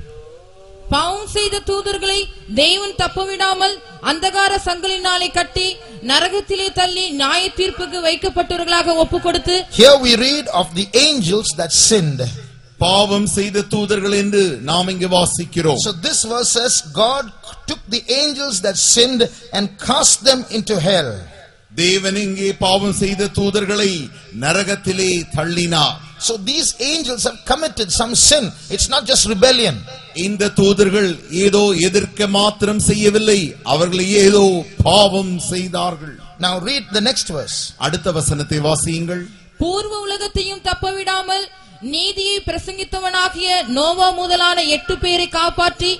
பாவம் செய்த தூதர்களை தேவன் தப்பவிடாமல் அந்தகார சங்கிலினாலே கட்டி நரகத்திலே தள்ளி நியாய தீர்ப்புக்கு வைக்கப்பட்டவர்களாக ஒப்புக்கொடுத்து. Here we read of the angels that sinned. பாவம் செய்த தூதர்கள் என்று நாம் இங்கு வாசிக்கிறோம். So this verse says God took the angels that sinned and cast them into hell. தேவன் இங்கே பாவம் செய்த தூதர்களை நரகத்திலே தள்ளினார். So these angels have committed some sin. It's not just rebellion. இந்த தூதர்கள் ஏதோ எதிர்க்க மாத்திரம் செய்யவில்லை, அவர்கள் ஏதோ பாவம் செய்தார்கள். Now read the next verse. அடுத்த வசனத்தை வாசியுங்கள். பூர்வ உலகத்தையும் தப்பவிடாமல் நீதியை பிரசங்கித்தவனாகிய நோவா முதலான 8 பேரை காப்பாற்றி.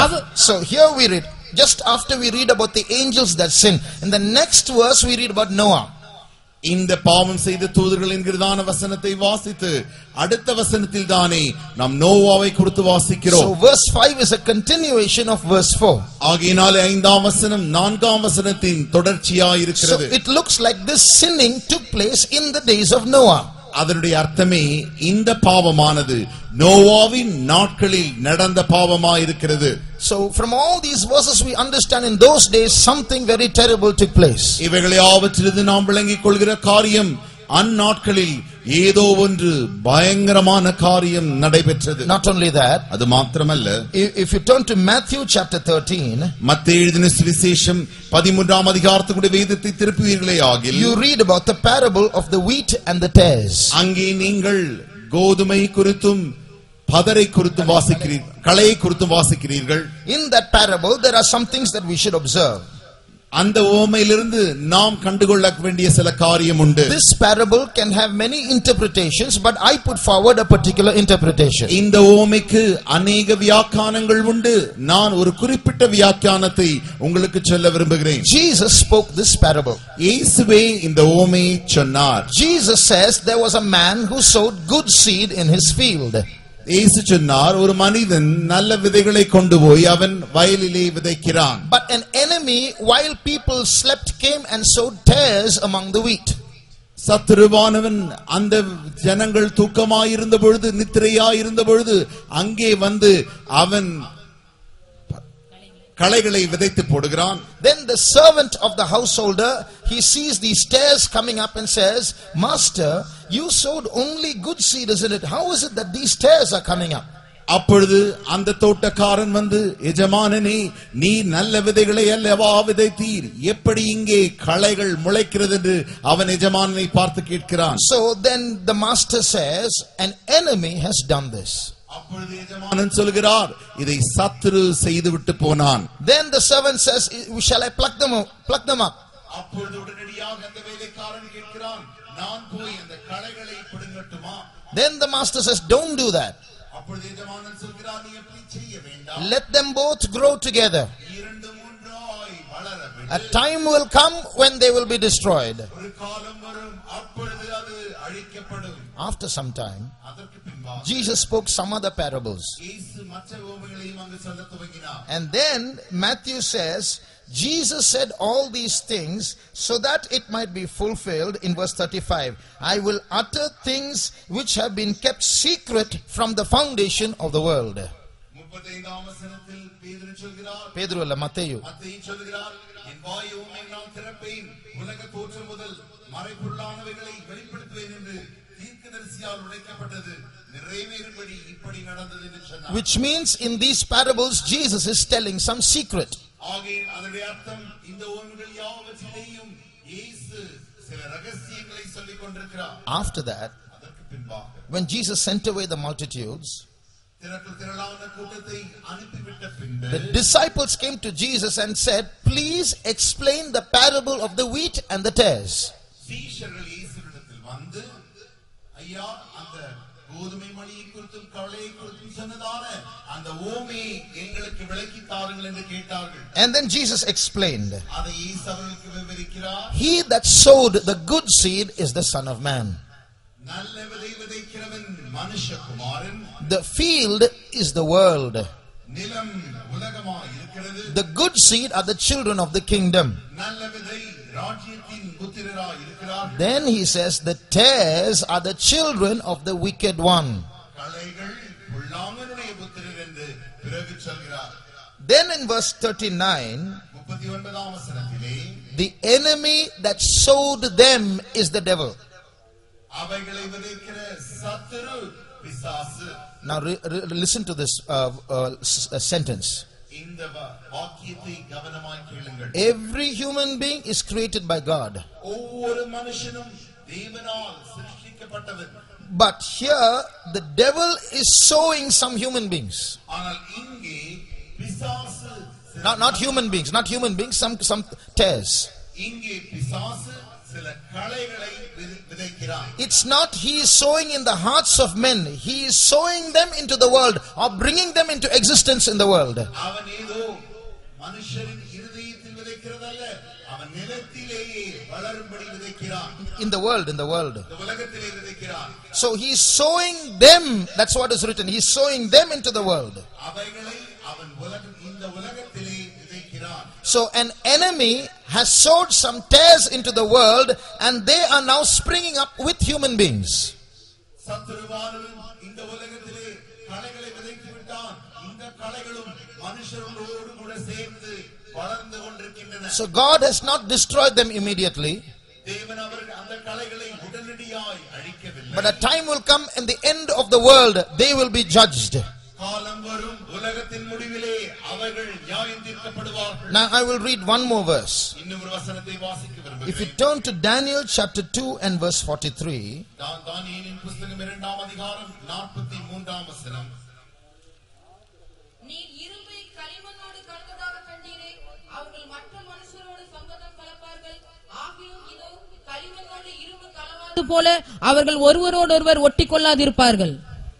So here we read, just after we read about the angels that sin, in the next verse we read about Noah. இந்த பாவம் செய்த தூதர்கள் என்கிறதான வசனத்தை வாசித்து அடுத்த வசனத்தில் தானே நாம் நோவாவை குறித்து வாசிக்கிறோம். So verse 5 is a continuation of verse 4. ஆகையினாலே 5ஆம் வசனம் 4ஆம் வசனத்தின் தொடர்ச்சியாய் இருக்கிறது. So it looks like this sinning took place in the days of Noah. அதனுடைய அர்த்தமே இந்த பாவமானது நோவாவின் நாட்களில் நடந்த பாவமாயிருக்கிறது. So from all these verses we understand in those days something very terrible took place. இவைகளை ஆவற்றிலிருந்து நாம் விளங்கிக் கொள்கிற காரியம், அந்நாட்களில் ஏதோ ஒன்று பயங்கரமான காரியம் நடைபெற்றது. Not only that, அது மாத்திரமல்ல, if you turn to Matthew chapter 13, மத்தேயு எழுதின சுவிசேஷம் 13ஆம் அதிகாரத்துடைய வேதத்தை திருப்புவீர்களே ஆகில், you read about the parable of the wheat and the tares. அங்கே நீங்கள் கோதுமை குறித்தும் பதரை குறித்தும் வாசிக்கிறீர்கள், களையை குறித்தும் வாசிக்கிறீர்கள். In that parable there are some things that we should observe. அந்த உவமையிலிருந்து நாம் கண்டுகொள்ள வேண்டிய சில காரியம் உண்டு. This parable can have many interpretations, but I put forward a particular interpretation. இந்த உவமைக்கு अनेक வியாக்கியானங்கள் உண்டு. நான் ஒரு குறிப்பிட்ட வியாக்கியானத்தை உங்களுக்கு சொல்ல விரும்புகிறேன். Jesus spoke this parable. இயேசுவே இந்த உவமையை சொன்னார். Jesus says there was a man who sowed good seed in his field. இயேசு சொன்னார், ஒரு மனிதன் நல்ல விதைகளை கொண்டு போய் அவன் வயலிலே விதைக்கிறான். But an enemy, while people slept, came and sowed tares among the wheat. சத்துருவானவன் அந்த ஜனங்கள் தூக்கமாயிருந்த பொழுது, நித்திரையாயிருந்த பொழுது அங்கே வந்து அவன் களைகளை விதைத்து போடுகிறான். Then the servant of the householder, he sees these tares coming up and says, Master, You sowed only good seed, isn't it? How is it that these tares are coming up? அப்பொழுது அந்த தோட்டக்காரன் வந்து, எஜமானனே, நீ நல்ல விதைகளை அல்லவா விதைத்தீர், எப்படி இங்கே களைகள் முளைக்கிறது என்று அவன் எஜமானனை பார்த்து கேட்கிறான். So then the master says, an enemy has done this. அப்பொழுது எஜமானன் சொல்கிறார், இதை சத்துரு செய்துவிட்டு போனான். Then the servant says, shall I pluck them up? அப்பொழுது உடனடியாக அந்த வேலைக்காரன் கேட்கிறான், நான் போய் அந்த களைகளை பிடுங்கட்டுமா? Then the master says, don't do that. அப்பொழுது எஜமானன் சொல்கிறார், நீ அப்படி செய்ய வேண்டாம். Let them both grow together. இரண்டு மூன்றாய் வளர விடு. A time will come when they will be destroyed. ஒரு காலம் வரும், அப்பொழுது அது அழிக்கப்படும். After some time, அதற்கு பின்பாக Jesus spoke some other parables. இயேசு மற்ற உவமைகளையும் அங்கு சொல்லத் துவங்கினார். And then Matthew says, Jesus said all these things so that it might be fulfilled in verse 35. I will utter things which have been kept secret from the foundation of the world. 35ஆம் வசனத்தில் பேதுரு சொல்கிறார், Pedro அல்ல, மத்தேயு. மத்தேயு சொல்கிறார், என் வாய் உம்மையினால் திறப்பேன், உலக தோற்றம் முதல் மறைபொருளானவைகளை வெளிப்படுத்துவேன் என்று தீர்க்கதரிசியால் உரைக்கப்பட்டது நிறைவேறும்படி இப்படி நடந்தது என்று சொன்னார். Which means in these parables Jesus is telling some secret. ஆகவே அதனுடைய அர்த்தம், இந்த உவமைகள் யாவற்றிலேயும் இயேசு சில ரகசியங்களை சொல்லிக் கொண்டிருக்கிறார். After that, அதற்கு பின்பாக when Jesus sent away the multitudes, திரளான கூட்டத்தை அனுப்பிவிட்ட பின்பு the disciples came to Jesus and said, please explain the parable of the wheat and the tares. சீஷர்கள் இயேசுவிடத்தில் வந்து, ஐயா, அந்த கோதுமை மணியை குறித்தும் கவலையை குறித்தும் சொன்னதான அந்த உவமையை எங்களுக்கு விளக்கி தாருங்கள் என்று கேட்டார்கள். And then Jesus explained, அதை இயேசு அவர்களுக்கு விவரிக்கிறார். he that sowed the good seed is the Son of Man. நல்ல விதை விதைக்கிறவன் மனுஷகுமாரன். The field is the world. நிலம் உலகமாய் இருக்கிறது. The good seed are the children of the kingdom. நல்ல விதை ராஜ்யத்தின் புத்திரராய் இருக்கிறார். Then he says the tares are the children of the wicked one. களைகள் பொல்லாங்கனுடைய புத்திரர் என்று பிறகு சொல்கிறார். Then in verse 39, 39ஆம் வசனத்திலே, the enemy that sowed them is the devil. அவைகளை விதைக்கிற சத்துரு பிசாசு. Now listen to this sentence. இந்த வாக்கியத்தை கவனமாய் கேளுங்கள். Every human being is created by God. ஒவ்வொரு மனுஷனும் தேவனால் சிருஷ்டிக்கப்பட்டவன். But here the devil is sowing some human beings. ஆனால் இங்கே பிசாசு, Not human beings, some tares. இங்கே பிசாசு சில களைகளை விதைக்கிறான். It's not he is sowing in the hearts of men. He is sowing them into the world or bringing them into existence in the world. அவன் ஏதோ மனுஷரின் இருதயத்தில் விதைக்கிறதல்ல, அவன் நிலத்திலேயே வளரும்படி விதைக்கிறான். In the world. இந்த உலகத்திலே விதைக்கிறான். So he is sowing them. That's what is written. He is sowing them into the world. அவைகளை அவன் இந்த உலகத்திலே விதைக்கிறான். So an enemy has sowed some tares into the world and they are now springing up with human beings. சத்துருவானவன் இந்த உலகத்திலே களைகளை விதைத்து விட்டான். இந்த களைகளும் மனுஷர்களோடு கூட சேர்ந்து வளர்ந்து கொண்டிருக்கின்றன. So God has not destroyed them immediately. தேவன் அவர்கள் அந்த களைகளை உடனடியாய் அழிக்கவில்லை. But a time will come in the end of the world they will be judged. காலம் வரும், உலகத்தின் முடிவிலே அவர்கள் நியாயம் தீர்க்கப்படுவார்கள். Now I will read one more verse. இன்னும் ஒரு வசனத்தை வாசிக்க விரும்புகிறேன். If you turn to Daniel chapter 2 and verse 43, தானியேலின் புத்தகம் 2ஆம் அதிகாரம் 43ஆம் வசனம். நீ இரும்பை களிமண்ணோடு கலந்ததாக கண்டீரே, அவர்கள் மற்ற மனுஷரோடு சம்பந்தம் கலப்பார்கள். ஆகிலும் இதோ களிமண்ணோடு இரும்பு கலவாது போல அவர்கள் ஒருவரோடொருவர் ஒட்டி கொள்ளாதிருப்பார்கள்.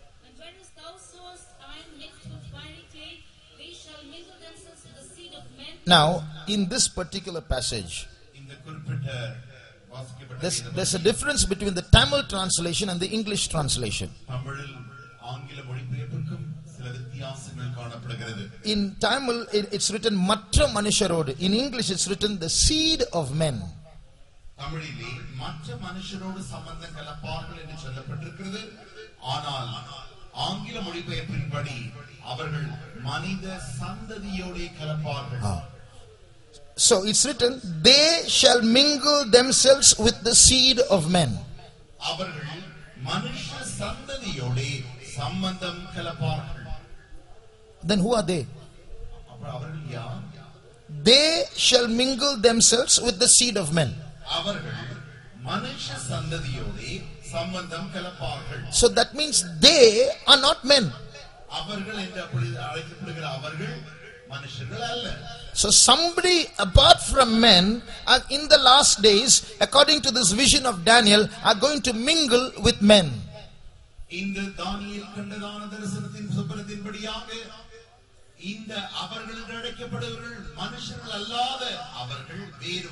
now in this particular passage there's a difference between the Tamil translation and the English translation. In Tamil it's written matra manusharodu. In English it's written the seed of men. தமிழிலே மற்ற மனுஷரோடு சம்பந்தம் கலப்பார்கள் என்று சொல்லப்பட்டிருக்கிறது. ஆனால் ஆங்கில மொழிபெயர்ப்பின்படி அவர்கள் மனித சந்ததியோடு கலப்பார்கள். So it's written, they shall mingle themselves with the seed of men. அவர்கள் மனுஷ சந்ததியோடு சம்பந்தம் கலப்பார்கள். Then who are they? அப்புறம் அவர்கள் யார்? They shall mingle themselves with the seed of men. அவர்கள் மனுஷ சந்ததியோடு சம்பந்தம் கலப்பார்கள். So that means they are not men. அவர்கள் என்று அழைக்கப்படுகிற அவர்கள் மனுஷர்கள் அல்ல. So somebody apart from men are in the last days, according to this vision of Daniel, are going to mingle with men. இந்த தானியேல் கண்டதான தரிசனத்தின் சொப்பனத்தின்படியாக இந்த அவர்கள் என்று அழைக்கப்படுவர்கள் மனுஷர்கள் அல்லாத அவர்கள் வேறு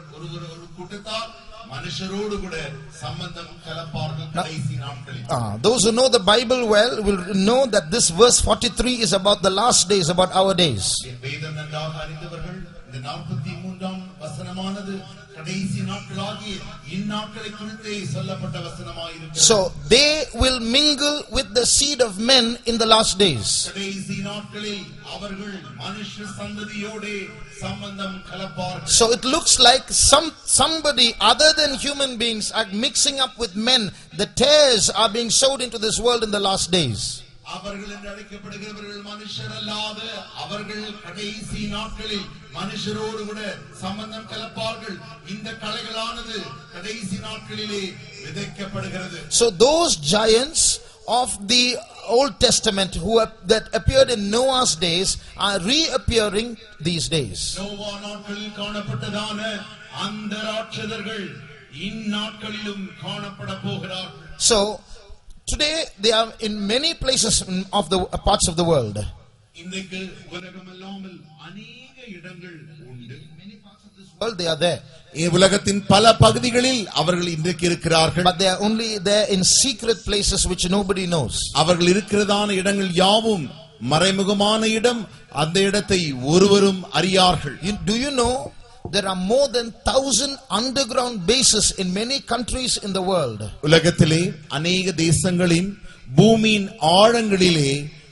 ஒரு கூட்டத்தார் மனுஷரோடு கூட சம்பந்தம் கலப்பார்கள் கடைசி நாட்களில். Those who know the Bible well will know that this verse 43 is about the last days, about our days. வேதம் நன்றாக அறிந்தவர்கள் இந்த 43ஆம் வசனமானது கடைசி நாட்களாகிய இந்நாட்களை குறித்தே சொல்லப்பட்ட வசனமாயிருக்கிறது. So they will mingle with the seed of men in the last days. கடைசி நாட்களில் அவர்கள் மனுஷ சந்ததியோடு சம்பந்தம் கலப்பார்கள். So it looks like somebody other than human beings are mixing up with men. The tares are being sowed into this world in the last days. அவர்கள் என்று அழைக்கப்படுகிறவர்கள் மனுஷர் அல்லாத அவர்கள் கடைசி நாட்களில் மனுஷரோடு கூட சம்பந்தம் கலப்பார்கள். இந்த களைகளானது கடைசி நாட்களிலே விதைக்கப்படுகிறது. So those giants of the Old Testament that appeared in Noah's days are reappearing these days. Noah நாட்களில் காணப்பட்டதான அந்த ராட்சதர்கள் இந்நாட்களிலும் காணப்பட போகிறார்கள். So today they are in many places of the parts of the world. இன்றைக்கு உலகமெல்லாமல் अनेक இடங்கள் உண்டு. Many parts of this world they are there. உலகத்தின் பல பகுதிகளில் அவர்கள் இன்றைக்கு இருக்கிறார்கள். But they are only there in secret places which nobody knows. அவர்கள் இருக்கிறதான இடங்கள் யாவும் மறைமுகமான இடம். அந்த இடத்தை ஒருவரும் அறியார்கள். Do you know there are more than 1,000 underground bases in many countries in the world? உலகத்திலே अनेक தேசங்களின் பூமியின் ஆழங்களிலே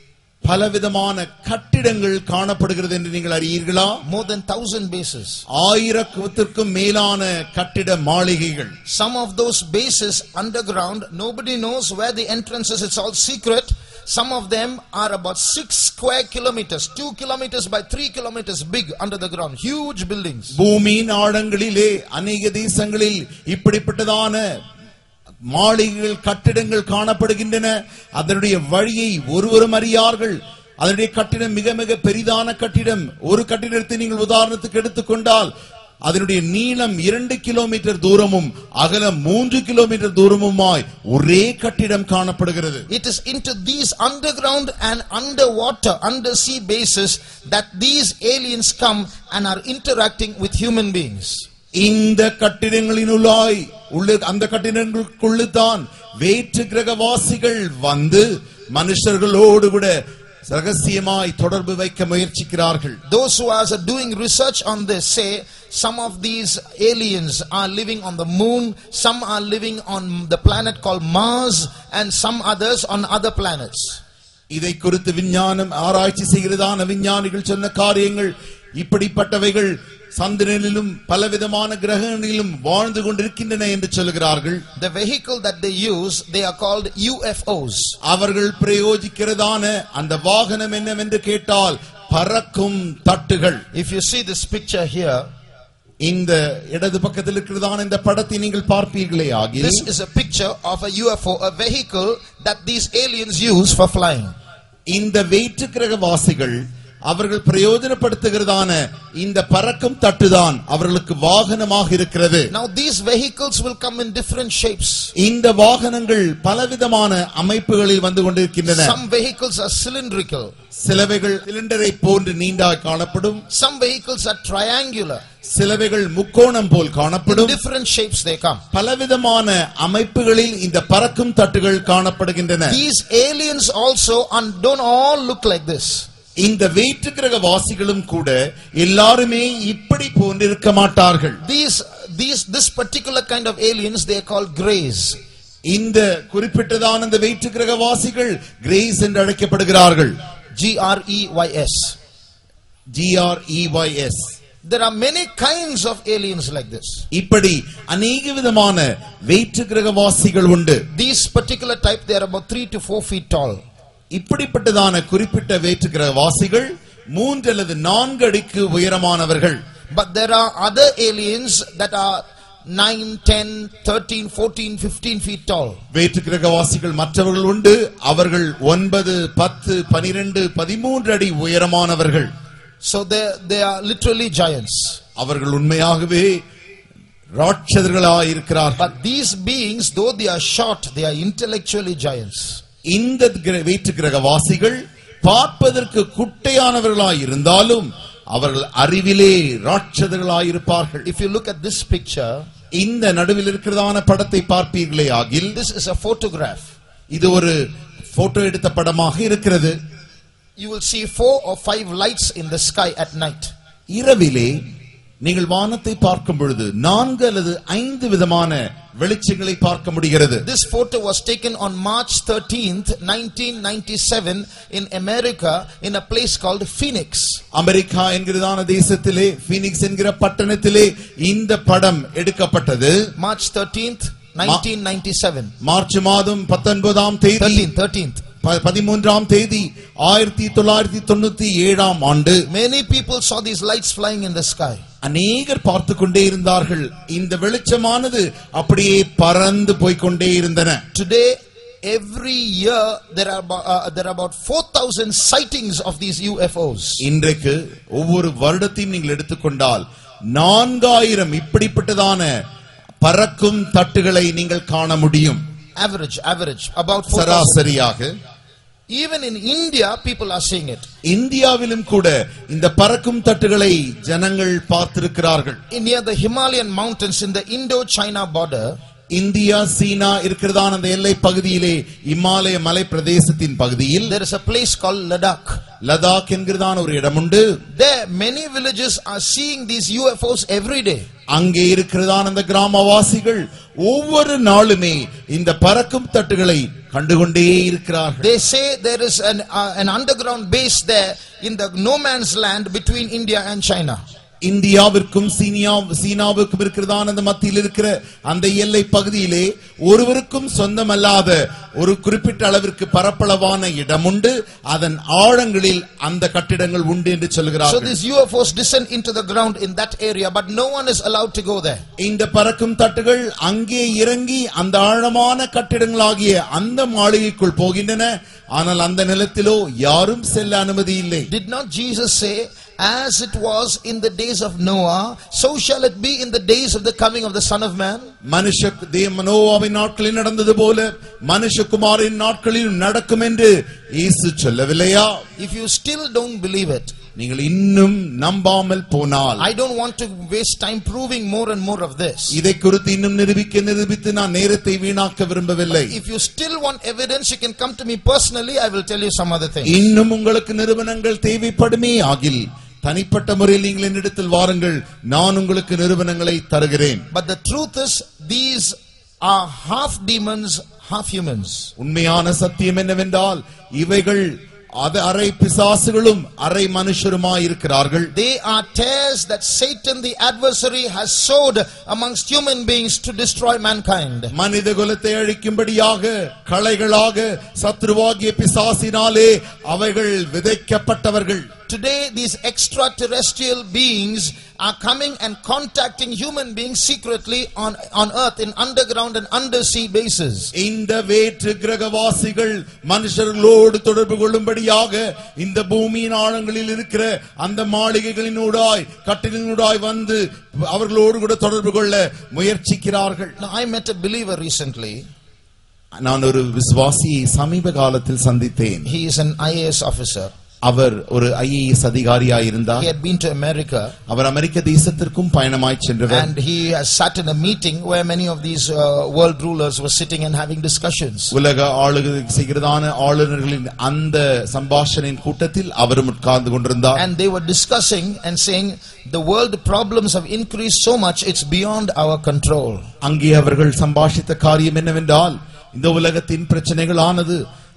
பலவிதமான கட்டிடங்கள் காணப்படுகிறது என்று நீங்கள் அறியீர்களா? More than 1,000 bases. 1000க்கும் மேலான கட்டிட மாளிகைகள். Some of those bases underground, nobody knows where the entrance is. It's all secret. Some of them are about 6 square kilometers, 2 kilometers by 3 kilometers big under the ground. Huge buildings. பூமியின் ஆழங்களிலே अनेक தேசங்களில் இப்படிப்பட்டதான மாளிகைகள் கட்டிடங்கள் காணப்படுகின்றன. அதனுடைய வழியை ஒருவரும் அறியார்கள். அதனுடைய கட்டிடம் மிக மிக பெரிதான கட்டிடம். ஒரு கட்டிடத்தை நீங்கள் உதாரணத்துக்கு எடுத்துக்கொண்டால் அதனுடைய நீளம் 2 கிலோமீட்டர் தூரமும் அகலம் 3 கிலோமீட்டர் தூரமுமாய் ஒரே கட்டிடம் காணப்படுகிறது. It is into these underground and underwater, undersea bases that these aliens come and are interacting with human beings. இந்த கட்டிடங்களினுள்ளாய் அந்த கட்டிடங்களுக்குள்ளே தான் வேற்று கிரகவாசிகள் வந்து மனுஷர்களோடு கூட ரகசியமாய் தொடர்பு வைக்க முயற்சிக்கிறார்கள். Those who are doing research on this say some of these aliens are living on the moon, some are living on the planet called Mars, and some others on other planets. இதை குறித்து விஞ்ஞானம் ஆராய்ச்சி செய்கிறதான விஞ்ஞானிகள் சொன்ன காரியங்கள் இப்படிப்பட்டவைகள் சந்திரனிலும் பலவிதமான கிரகங்களிலும் வாழ்ந்து கொண்டிருக்கின்றன என்று சொல்கிறார்கள். The vehicle that they use, they are called UFOs. அவர்கள் பிரயோகிக்கிறதான அந்த வாகனம் என்னவென்று கேட்டால் பறக்கும் தட்டுகள். If you see this picture here, இந்த இடது பக்கத்தில் இருக்கிறதான இந்த படத்தை நீங்கள் பார்ப்பீர்களே ஆகிய this is a picture of a UFO, a vehicle that these aliens use for flying. இந்த வேற்று கிரகவாசிகள் அவர்கள் பிரயோஜனப்படுத்துகிறதான இந்த பறக்கும் தட்டுதான் அவர்களுக்கு வாகனமாக இருக்கிறது. Now these vehicles will come in different shapes. இந்த வாகனங்கள் பலவிதமான அமைப்புகளில் வந்து கொண்டிருக்கின்றன. Some vehicles are cylindrical. சிலவைகள் சிலிண்டரை போன்று நீண்டாய் காணப்படும். Some vehicles are triangular. சிலவைகள் முக்கோணம் போல் காணப்படும். In different shapes they come. பலவிதமான அமைப்புகளில் இந்த பறக்கும் தட்டுகள் காணப்படுகின்றன. These aliens also don't all look like this. இந்த வேற்று கிரக வாசிகளும் கூட எல்லாருமே இப்படி போன்றிருக்க மாட்டார்கள். This particular kind of aliens they are called greys. இந்த குறிப்பிட்டதான இந்த வேற்று கிரக வாசிகள் கிரேஸ் என்று அழைக்கப்படுகிறார்கள். GREYS. GREYS. There are many kinds of aliens like this. இப்படி अनेक விதமான வேற்று கிரகவாசிகள் உண்டு. These particular type, they are about 3 to 4 feet tall. இப்படிப்பட்டதான குறிப்பிட்ட வேற்று கிரகவாசிகள் 3 அல்லது 4 அடிக்கு உயரமானவர்கள். But there are other aliens that are 9, 10, 13, 14, 15 feet tall. வேற்று கிரகவாசிகள் மற்றவர்கள் உண்டு. அவர்கள் 9, 10, 12, 13 அடி உயரமானவர்கள். So they are literally giants. அவர்கள் உண்மையாகவே ராட்சதர்களாய் இருக்கிறார்கள். But these beings, though they are short, they are intellectually giants. இந்த வேற்று கிரகவாசிகள் பார்ப்பதற்கு குட்டையானவர்களாய் இருந்தாலும் அவர்கள் அறிவிலே ராட்சதர்களாய் இருப்பார்கள். If you look at this picture, இந்த நடுவில் இருக்கிறதான படத்தை பார்ப்பீர்களே ஆகில், this is a photograph. இது ஒரு போட்டோ எடுத்த படமாக இருக்கிறது. You will see 4 or 5 lights in the sky at night. இரவிலே நீங்கள் வானத்தை பார்க்கும் பொழுது 4 அல்லது 5 விதமான வெளிச்சங்களை பார்க்க முடிகிறது. This photo was taken on March 13th, 1997 in America in a place called Phoenix. America என்கிறதான தேசத்திலே பீனிக்ஸ் என்கிற பட்டணத்திலே இந்த படம் எடுக்கப்பட்டது. March 13th, 1997. மார்ச் மாதம் 19ஆம் தேதி 13th. 13ஆம் தேதி 1997ஆம் ஆண்டு. Many people saw these lights flying in the sky. அநேகர் பார்த்து கொண்டே இருந்தார்கள். இந்த வெளிச்சமானது அப்படியே பறந்து போய் கொண்டே இருந்தன. Today, every year there are about 4,000 sightings of these UFOs. இன்றைக்கு ஒவ்வொரு வருடத்தையும் நீங்கள் எடுத்துக்கொண்டால் 4000 இப்படிப்பட்டதான பறக்கும் தட்டுகளை நீங்கள் காண முடியும். Average about 4,000. சராசரியாக. Even in India, people are seeing it. இந்தியாவிலும் கூட இந்த பறக்கும் தட்டுகளை ஜனங்கள் பார்த்திருக்கிறார்கள். Near the Himalayan mountains in the Indo-China border, India சீனா இருக்கிறதான அந்த எல்லை பகுதியிலே இமாலய மலை பிரதேசத்தின் பகுதியில் there is a place called Ladakh. Ladakh என்கிறதான ஒரு இடம் உண்டு. There many villages are seeing these UFOs every day. அங்கே இருக்கிறதான அந்த கிராமவாசிகள் ஒவ்வொரு நாளுமே இந்த பறக்கும் தட்டுகளை கண்டுகொண்டே இருக்கிறார்கள். They say there is an underground base there in the no man's land between India and China. இந்தியாவிற்கும் சீனாவுக்கும் இருக்கிறதான அந்த மத்தியில் இருக்கிற அந்த எல்லை பகுதியிலே ஒருவருக்கும் சொந்தமல்லாத ஒரு குறிப்பிட்ட அளவிற்கு பரப்பளவான இடம் உண்டு. அதன் ஆழங்களில் அந்த கட்டிடங்கள் உண்டு என்று சொல்கிறார்கள். So these UFOs descend into the ground in that area, but no one is allowed to go there. இந்த பறக்கும் தட்டுகள் அங்கே இறங்கி அந்த ஆழமான கட்டிடங்களாகிய அந்த மாளிகைக்குள் போகின்றன. ஆனால் அந்த நிலத்திலோ யாரும் செல்ல அனுமதி இல்லை. Did not Jesus say, as it was in the days of Noah, so shall it be in the days of the coming of the Son of Man? நோவாவின் நாட்களில் நடந்தது போல மனுஷகுமாரின் நாட்களில் நடக்கும் என்று இயேசு சொல்லவில்லையா? If you still don't believe it, நீங்கள் இன்னும் நம்பாமல் போனால், I don't want to waste time proving more and more of this. இதை குறித்து இன்னும் நிரூபித்து நான் நேரத்தை வீணாக்க விரும்பவில்லை. If you still want evidence, you can come to me personally. I will tell you some other things. இன்னும் உங்களுக்கு நிரூபணங்கள் தேவைப்படுமே ஆகில் தனிப்பட்ட முறையில் நீங்கள் என்னிடத்தில் வாருங்கள், நான் உங்களுக்கு நிரூபணங்களை தருகிறேன். But the truth is, these are half demons, half humans. உண்மையான சத்தியம் என்னவென்றால் இவைகள் அரை பிசாசுகளும் அரை மனுஷருமாய் இருக்கிறார்கள். They are tares that Satan the adversary has sowed amongst human beings to destroy mankind. மனித குலத்தை அழிக்கும்படியாக களைகளாக சத்ருவாகிய பிசாசினாலே அவைகள் விதைக்கப்பட்டவர்கள். Today these extraterrestrial beings are coming and contacting human beings secretly on earth in underground and undersea bases. இந்த வேற்று கிரகவாசிகள் மனுஷர்களோடு தொடர்பு கொள்ளும்படியாக இந்த பூமியின் ஆழங்களில் இருக்கிற அந்த மாளிகைகளினூடாய் கட்டிடங்களூடாய் வந்து அவர்களோடு கூட தொடர்பு கொள்ள முயற்சிக்கிறார்கள். Now I met a believer recently. நான் ஒரு விசுவாசியை சமீப காலத்தில் சந்தித்தேன். He is an IAS officer. அவர் ஒரு IAS அதிகாரியாய் இருந்தார். He had been to America. அவர் அமெரிக்க தேசத்திற்கும் பயணமாய் சென்றவர். And he has sat in a meeting where many of these world rulers were sitting and having discussions. உலக ஆளுகிறதான ஆளுநர்களின் அந்த சம்பாஷணையின் கூட்டத்தில் அவரும் உட்கார்ந்து கொண்டிருந்தார். And they were discussing and saying the world problems have increased so much it's beyond our control. அங்கே அவர்கள் சம்பாஷித்த காரியம் என்னவென்றால் இந்த உலகத்தின் பிரச்சனைகளானது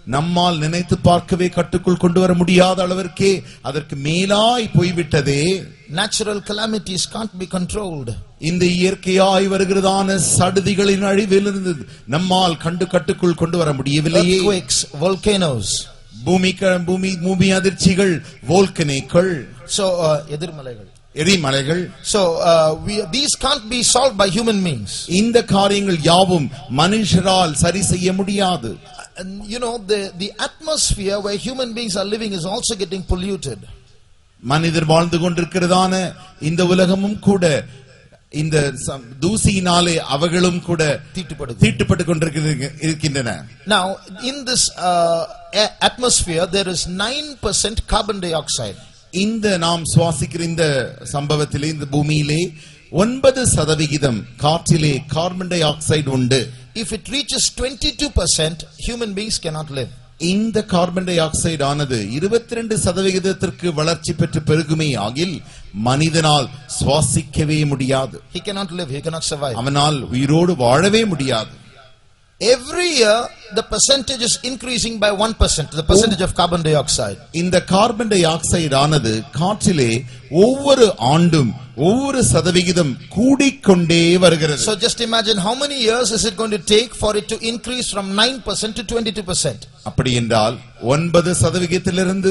நம்மால் நினைத்து பார்க்கவே கட்டுக்குள் கொண்டு வர முடியாத அளவிற்கே அதற்கு மேலாய் போய்விட்டதே. Natural calamities can't be controlled. இந்த இயற்கையாய் வருகிறதான சடுதிகளின் அழிவிலிருந்து நம்மால் கட்டுக்குள் கொண்டு வர முடியவில்லையே. Earthquakes, volcanoes, பூமி அதிர்ச்சிகள், வோல்கனோக்கள், so எதிர்மலைகள், எரிமலைகள். So these can't be solved by human beings. இந்த காரியங்கள் யாவும் மனுஷரால் சரி செய்ய முடியாது. And you know, the atmosphere where human beings are living is also getting polluted. மனிதர் வாழ்ந்து கொண்டிருக்கிறதான இந்த உலகமும் கூட இந்த தூசியினாலே அவர்களும் கூட தீட்டுப்பட்டு கொண்டிருக்கின்றன. Now in this atmosphere there is 9% carbon dioxide. இந்த நாம் சுவாசிக்கிற இந்த சம்பவத்திலே, இந்த பூமியிலே 9% காற்றிலே கார்பன் டை ஆக்சைடு உண்டு. If it reaches 22%, human beings cannot live. இந்த கார்பன் டை ஆக்சைடு ஆனது 22% வளர்ச்சி பெற்று பெருகுமே ஆகில் மனிதனால் சுவாசிக்கவே முடியாது. He cannot live, he cannot survive. அவனால் உயிரோடு வாழவே முடியாது. Every year the percentage is increasing by 1%, the percentage of carbon dioxide. இந்த கார்பன் டை ஆக்சைடு ஆனது காற்றிலே ஒவ்வொரு ஆண்டும் ஒவ்வொரு சதவிகிதம் கூடிக்கொண்டே வருகிறது. So just imagine how many years is it going to take for it to increase from 9% to 22%. அப்படி என்றால் 9%லிருந்து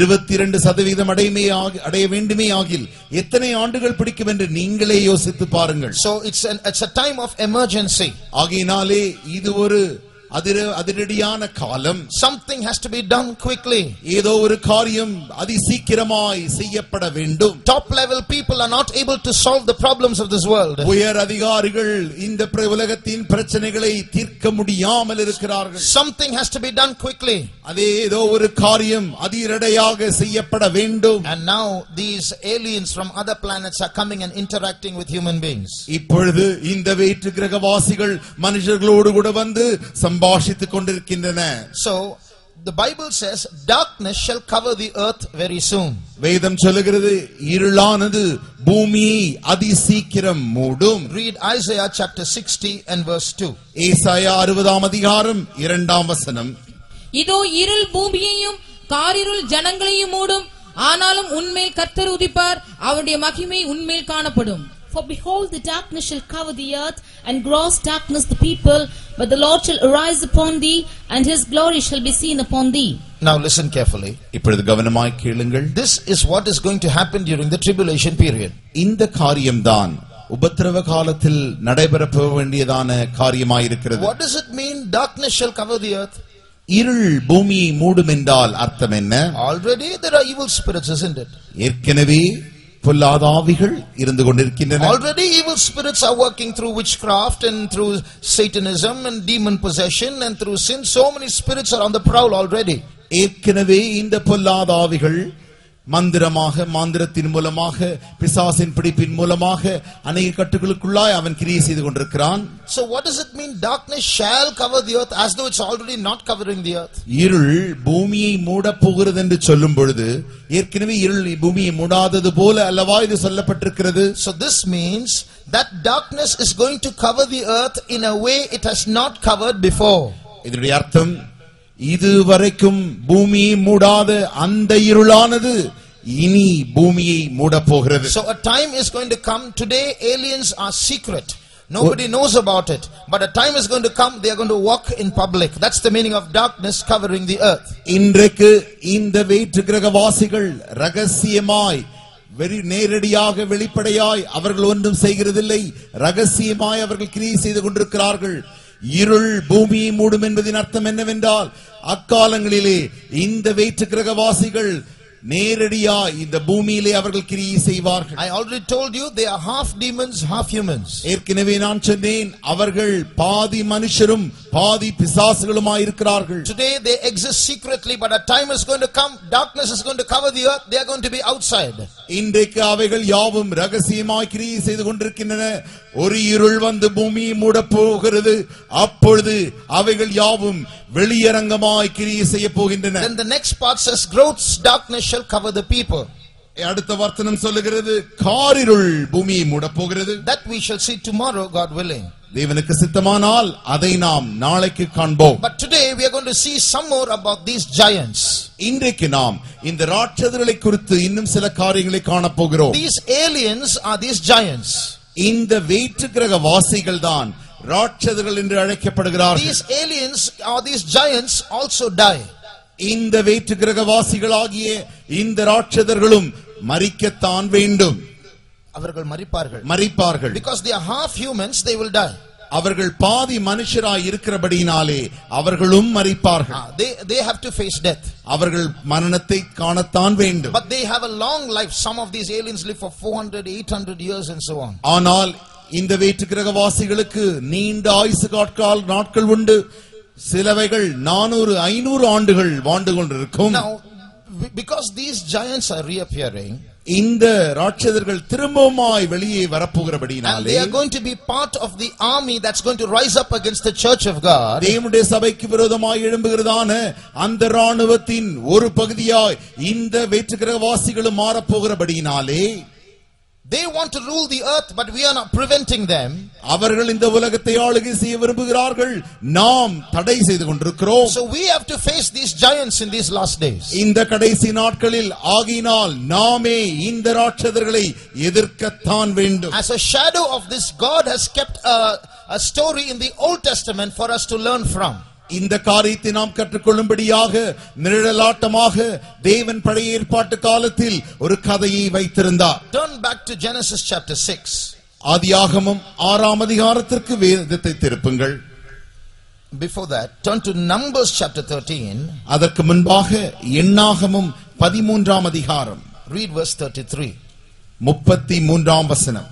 22% அடைய வேண்டுமே ஆகில் எத்தனை ஆண்டுகள் பிடிக்கும் என்று நீங்களே யோசித்து பாருங்கள். So it's a time of emergency. ஆகையினாலே இது ஒரு அதிரடியான காலம். Something has to be done quickly. ஏதோ ஒரு காரியம் அதிசீக்கிரமாய் செய்யப்பட வேண்டும். Top level people are not able to solve the problems of this world. உயர் அதிகாரிகள் இந்த உலகத்தின் பிரச்சனைகளை தீர்க்க முடியாமல் இருக்கிறார்கள். Something has to be done quickly. அதே ஏதோ ஒரு காரியம் அதிரடியாக செய்யப்பட வேண்டும். And now these aliens from other planets are coming and interacting with human beings. இப்பொழுது இந்த வேற்று கிரகவாசிகள் மனுஷர்களோடு கூட வந்து சம்பாஷித்துக் கொண்டிருக்கின்றன. So the Bible says darkness shall cover the earth very soon. வேதம் சொல்லுகிறது இருளானது பூமியை அதிசீக்கிரம் மூடும். Read Isaiah chapter 60 and verse 2. ஏசாயா 60 அதிகாரம் 2 வசனம். இதோ இருள் பூமியையும் காரிருள் ஜனங்களையும் மூடும், ஆனாலும் உன்மேல் கர்த்தர் உதிப்பார், அவருடைய மகிமை உன்மேல் காணப்படும். For behold, the darkness shall cover the earth, and gross darkness the people, but the Lord shall arise upon thee, and his glory shall be seen upon thee. Now listen carefully. இப்பொழுது கவனமாய் கேளுங்கள். This is what is going to happen during the tribulation period. இந்த காரியம்தான் உபத்திரவ காலத்தில் நடைபெற போக வேண்டியதான காரியமாயிருக்கிறது. What does it mean darkness shall cover the earth? இருள் பூமியை மூடும் என்றால் அர்த்தம் என்ன? Already there are evil spirits, isn't it? ஏற்கனவே பொல்லாதாவிகள் இருந்து கொண்டிருக்கின்றன. Already evil spirits are working through witchcraft and through Satanism and demon possession and through sin. So many spirits are on the prowl already. ஏற்கனவே இந்த பொல்லாதாவிகள் மாந்திரத்தின் மூலமாக, பிசாசின் பிடிப்பின் மூலமாக அநேக கட்டுகளுக்குள்ளாய் அவன் கிரியை செய்து கொண்டிருக்கிறான். So what does it mean darkness shall cover the earth, as though it's already not covering the earth? இருள் பூமியை மூட போகிறது என்று சொல்லும் பொழுது ஏற்கனவே இருள் பூமியை மூடாதது போல அல்லவா இது சொல்லப்பட்டிருக்கிறது. So this means that darkness is going to cover the earth in a way it has not covered before. இதனுடைய அர்த்தம் இதுவரைக்கும் பூமியை மூடாத அந்த இருளானது இனி பூமியை மூட போகிறது. So a time is going to come. Today aliens are secret. Nobody knows about it. But a time is going to come, they are going to walk in public. That's the meaning of darkness covering the earth. இன்றைக்கு இந்த வேற்று கிரகவாசிகள் ரகசியமாய் நேரடியாக வெளிப்படையாய் அவர்கள் ஒன்றும் செய்கிறதில்லை. ரகசியமாய் அவர்கள் கிரியை செய்து கொண்டிருக்கிறார்கள். இருள் பூமியை மூடும் என்பதின் அர்த்தம் என்னவென்றால் அக்காலங்களிலே இந்த வேற்று கிரகவாசிகள் நேரடியா இந்த பூமியிலே அவர்கள் கிரியை செய்வார்கள். I already told you they are half demons, half humans. ஏற்கனவே நான் சொன்னேன் அவர்கள் பாதி மனுஷரும் பாதி பிசாசுகளுமாய் இருக்கிறார்கள். Today they exist secretly, but a time is going to come, darkness is going to cover the earth, they are going to be outside. இன்றைக்கு அவைகள் யாவும் ரகசியமாய் கிரியை செய்து கொண்டிருக்கின்றன. ஒரு இருள் வந்து பூமியை மூட போகிறது. அப்பொழுது அவைகள் யாவும் வெளியரங்கமாய் கிரியை செய்ய போகின்றன. Then the next part says gross darkness shall cover the people. அடுத்த வசனம் சொல்லுகிறது காரிருள் பூமியை மூட போகிறது. That we shall see tomorrow, God willing. தேவனுக்கு சித்தமானால் அதை நாம் நாளைக்கு காண்போம். But today we are going to see some more about these giants. இன்றைக்கு நாம் இந்த ராட்சதர்களை குறித்து இன்னும் சில காரியங்களை காணப் போகிறோம். These aliens are these giants. இந்த வேற்று கிரக வாசிகள் தான் ராட்சதர்கள் என்று அழைக்கப்படுகிறார்கள். These aliens or these giants also die. இந்த வேற்று கிரக வாசிகளாகிய இந்த ராட்சதர்களும் மரிக்கத்தான் வேண்டும். அவர்கள் மரிப்பார்கள். Because they are half humans, they will die. அவர்கள் பாதி மனுஷராய் இருக்கிறபடியினாலே அவர்களும் மரிப்பார்கள். They have to face death. அவர்கள் மரணத்தை காணத்தான் வேண்டும். But they have a long life. Some of these aliens live for 400, 800 years and so on. ஆனால் இந்த வேற்று கிரகவாசிகளுக்கு நீண்ட ஆயுசு நாட்கள் உண்டு. சிலவைகள் 400, 500 ஆண்டுகள் வாழ்ந்து கொண்டிருக்கும். Now, because these giants are reappearing, இந்த ராட்சதர்கள் திரும்பவுமாய் வெளியே வரப்போகிறபடினாலே, and they are going to be part of the army that's going to rise up against the church of God. தேவனுடைய சபைக்கு விரோதமாய் எழும்புகிறதான அந்த ராணுவத்தின் ஒரு பகுதியாய் இந்த வேற்று கிரகவாசிகளும் மாறப்போகிறபடினாலே, they want to rule the earth, but we are not preventing them. அவர்கள் இந்த உலகத்தை ஆளுகை செய்ய விரும்புகிறார்கள், நாம் தடை செய்து கொண்டிருக்கிறோம். So we have to face these giants in these last days. இந்த கடைசி நாட்களில் ஆகினால் நாமே இந்த ராட்சதர்களை எதிர்க்கத்தான் வேண்டும். As a shadow of this, God has kept a story in the Old Testament for us to learn from. இந்த காரியத்தை நாம் கற்றுக்கொள்ளும்படியாக நிழலாட்டமாக தேவன் பழைய ஏற்பாட்டு காலத்தில் ஒரு கதையை வைத்திருந்தார். Turn back to Genesis chapter 6. ஆதியாகமம் 6ஆம் அதிகாரத்திற்கு வேதத்தை திருப்புங்கள். Before that, turn to Numbers chapter 13. அதற்கு முன்பாக எண்ணாகமம் 13ஆம் அதிகாரம். Read verse 33. 33ஆம் வசனம்.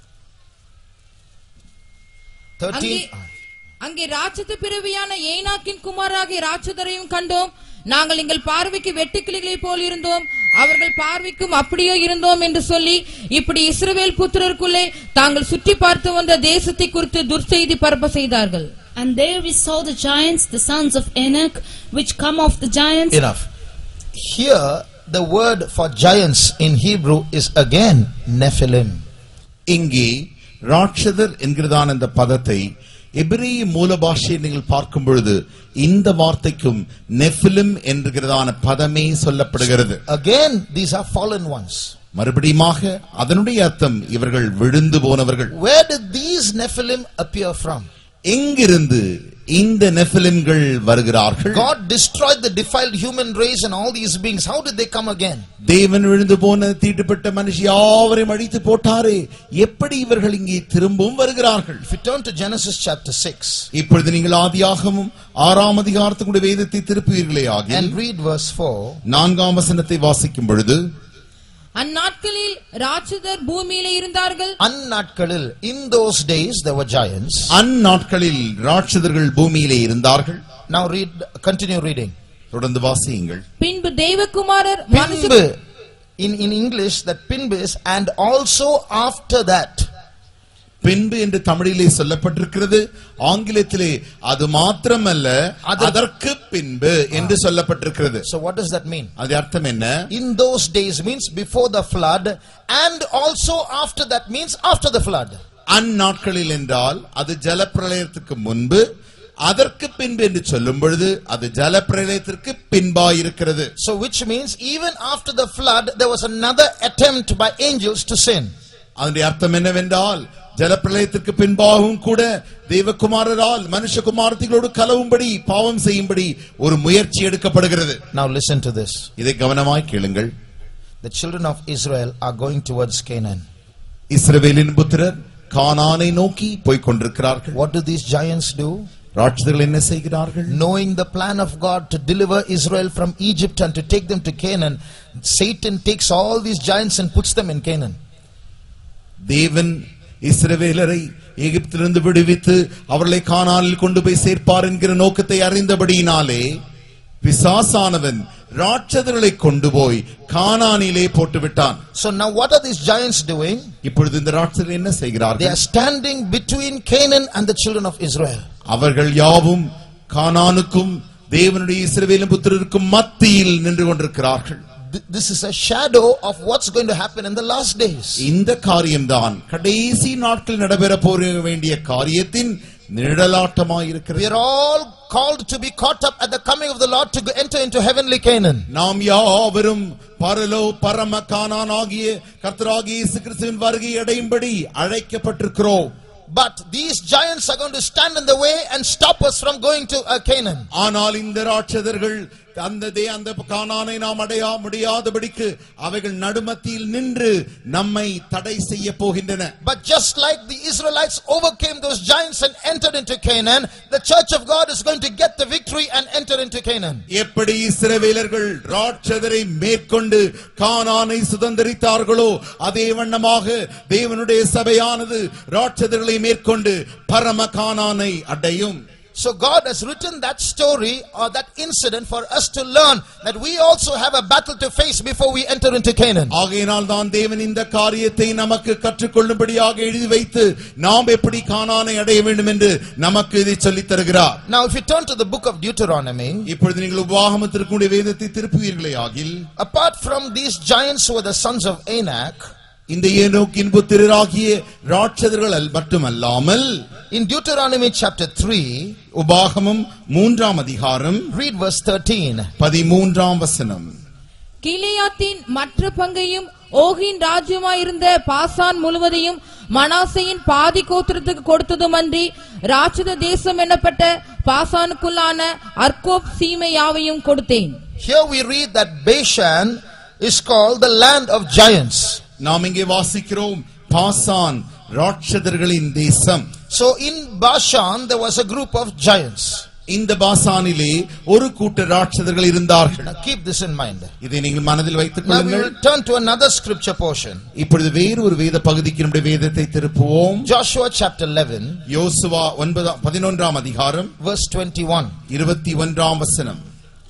13. அங்கே ராட்சத பிறவியான ஏனாக்கின் குமாராகிய ராட்சதரையும் கண்டோம். நாங்கள் எங்கள் பார்வைக்கு வெட்டுக்கிளிகளை போல் இருந்தோம், அவர்கள் பார்வைக்கும் அப்படியே இருந்தோம் என்று சொல்லி இப்படி இஸ்ரவேல் புத்திரருக்குள்ளே தாங்கள் சுற்றி பார்த்து வந்த தேசத்தை குறித்து துர்செய்தி பரப்ப செய்தார்கள். And there we saw the giants, the sons of Anak, which come of the giants. Enough. Here the word for giants in Hebrew is again Nephilim. இங்கே ராட்சதர் என்கிறதான அந்த பதத்தை எபிரேய மூல பாஷையை நீங்கள் பார்க்கும் பொழுது இந்த வார்த்தைக்கும் நெஃபிலிம் என்கிறதான பதமே சொல்லப்படுகிறது. Again these are fallen ones. மறுபடியுமாக அதனுடைய அர்த்தம் இவர்கள் விழுந்து போனவர்கள். Where did these Nephilim appear from? எங்கிருந்து இந்த நெஃபிலிம்கள் வருகிறார்கள்? God destroyed the defiled human race and all these beings. How did they come again? தேவன் விழுந்து போன தீட்டுப்பட்ட மனுஷ யாவரையும் அழித்து போட்டாரே, எப்படி இவர்கள் இங்கே திரும்பவும் வருகிறார்கள்? If you turn to Genesis chapter 6, இப்பொழுது நீங்கள் ஆதியாகமம் 6ஆம் அதிகாரத்துடைய வேதத்தை திருப்புவீர்களே ஆகிய and read verse 4. 4ஆம் வசனத்தை வாசிக்கும் பொழுது, அந்நாட்களில் ராட்சதர் பூமியிலே இருந்தார்கள். அந்நாட்களில், in those days there were giants. அந்நாட்களில் ராட்சதர்கள் பூமியிலே இருந்தார்கள். Now read, continue reading. தொடர்ந்து வாசியுங்கள். பின்பு தேவகுமாரர் பின்பு, in English that பின்பு is and also after that. பின்பு என்று தமிழிலே சொல்லப்பட்டிருக்கிறது. ஆங்கிலத்திலே அது மாத்திரமல்ல அதற்கு பின்பு என்று சொல்லப்பட்டிருக்கிறது. So what does that mean? அது அர்த்தம் என்ன? In those days means before the flood, and also after that means after the flood. அந்நாட்களில் என்றால் அது ஜலப்பிரளயத்துக்கு முன்பு, அதற்கு பின்பு என்று சொல்லும் பொழுது அது ஜலப்பிரளயத்திற்கு பின்பாயிருக்கிறது. So which means even after the flood there was another attempt by angels to sin. அதனுடைய அர்த்தம் என்னவென்றால் ஜலப்பிரளயத்திற்கு பின்பாகவும் கூட தேவகுமாரரால் மனுஷகுமாரத்திகளோடு கலவும்படி பாவம் செய்யும்படி ஒரு முயற்சி எடுக்கப்படுகிறது. Now listen to this. இதை கவனமாய் கேளுங்கள். The children of Israel are going towards Canaan. இஸ்ரவேலின் புத்திரர் கானானை நோக்கி போய் கொண்டிருக்கிறார்கள். What do these giants do? ராட்சதர்கள் என்ன செய்கிறார்கள்? Knowing the plan of God to deliver Israel from Egypt and to take them to Canaan, Satan takes all these giants and puts them in Canaan. தேவன் இஸ்ரவேலரை எகிப்திலிருந்து விடுவித்து அவர்களை கானானில் கொண்டு போய் சேர்ப்பார் என்கிற நோக்கத்தை அறிந்தபடியினாலே பிசாசானவன் ராட்சதர்களை கொண்டு போய் கானானிலே போட்டு விட்டான். So now what are these giants doing? இப்பொழுது இந்த ராட்சதர்கள் என்ன செய்கிறார்கள்? They are standing between Canaan and the children of Israel. அவர்கள் யாவும் கானானுக்கும் தேவனுடைய இஸ்ரவேலின் புத்திரருக்கும் மத்தியில் நின்று கொண்டிருக்கிறார்கள். this is a shadow of what's going to happen in the last days. இந்த காரியம்தான் கடைசி நாட்கள் நடைபெற போற வேண்டிய காரியத்தின் நிழலாட்டமாய் இருக்கிறது. We are all called to be caught up at the coming of the Lord to enter into heavenly Canaan. நாம் யாவரும் பரம கானான் ஆகிய கர்த்தராகிய இயேசு கிறிஸ்துவின் வருகை அடையும்படி அழைக்கப்பட்டிருக்கிறோம். But these giants are going to stand in the way and stop us from going to Canaan. ஆனால் இந்த ராட்சதர்கள் அந்த கானானை நாம் அடைய முடியாதபடிக்கு அவைகள் நடுமத்தியில் நின்று நம்மை தடை செய்ய போகின்றன. But just like the Israelites overcame those giants and entered into Canaan, the church of God is going to get the victory and enter into Canaan. எப்படி இஸ்ரவேலர்கள் ராட்சதரை மேற்கொண்டு கானானை சுதந்தரித்தார்களோ அதே வண்ணமாக தேவனுடைய சபையானது ராட்சதர்களை மேற்கொண்டு பரம கானானை அடையும். So God has written that story or that incident for us to learn that we also have a battle to face before we enter into Canaan. ஆகையினால் தான் தேவன் இந்த காரியத்தை நமக்கு கற்றுக்கொள்ளும்படியாக எழுதி வைத்து நாம் எப்படி கானானை அடைய வேண்டும் என்று நமக்கு இதை சொல்லித் தருகிறார். Now if you turn to the book of Deuteronomy, இப்பொழுது நீங்கள் உபாகமத்திற்குரிய வேதத்தை திருப்புவீர்களே ஆகில், apart from these giants who were the sons of Anak, இந்த ஏனோக்கின் புத்திரராகிய ராட்சதர்கள் மட்டுமல்லாமல், in Deuteronomy chapter 3, உபாகமம் 3ஆம் அதிகாரம், read verse 13. 13ஆம் வசனம். கீலேயாத்தின் மற்ற பங்கையும் ஓகின் ராஜ்யமாயிருந்த பாசான் முழுவதையும் மனாசையின் பாதி கோத்திரத்துக்கு கொடுத்ததுமன்றி ராட்சத தேசம் எனப்பட்ட பாசானுக்குள்ளான அர்கோப் சீமை யாவையும் கொடுத்தேன். Here we read that Bashan is called the land of giants. நாம் இங்கே வாசிக்கிறோம் பாசான் ராட்சதர்களின் தேசம். So in Bashan there was a group of giants. இந்த பாசானிலே ஒரு கூட்ட ராட்சதர்கள் இருந்தார்கள். Keep this in mind. இதை நீங்கள் மனதில் வைத்துக் Now we கொள்ளுங்கள். will turn to another scripture portion. இப்பொழுது வேறு ஒரு வேத பகுதிக்கு நம்முடைய வேதத்தை திருப்புவோம். Joshua chapter 11, யோசுவா 11ஆம் அதிகாரம், verse 21. 21ஆம் வசனம்.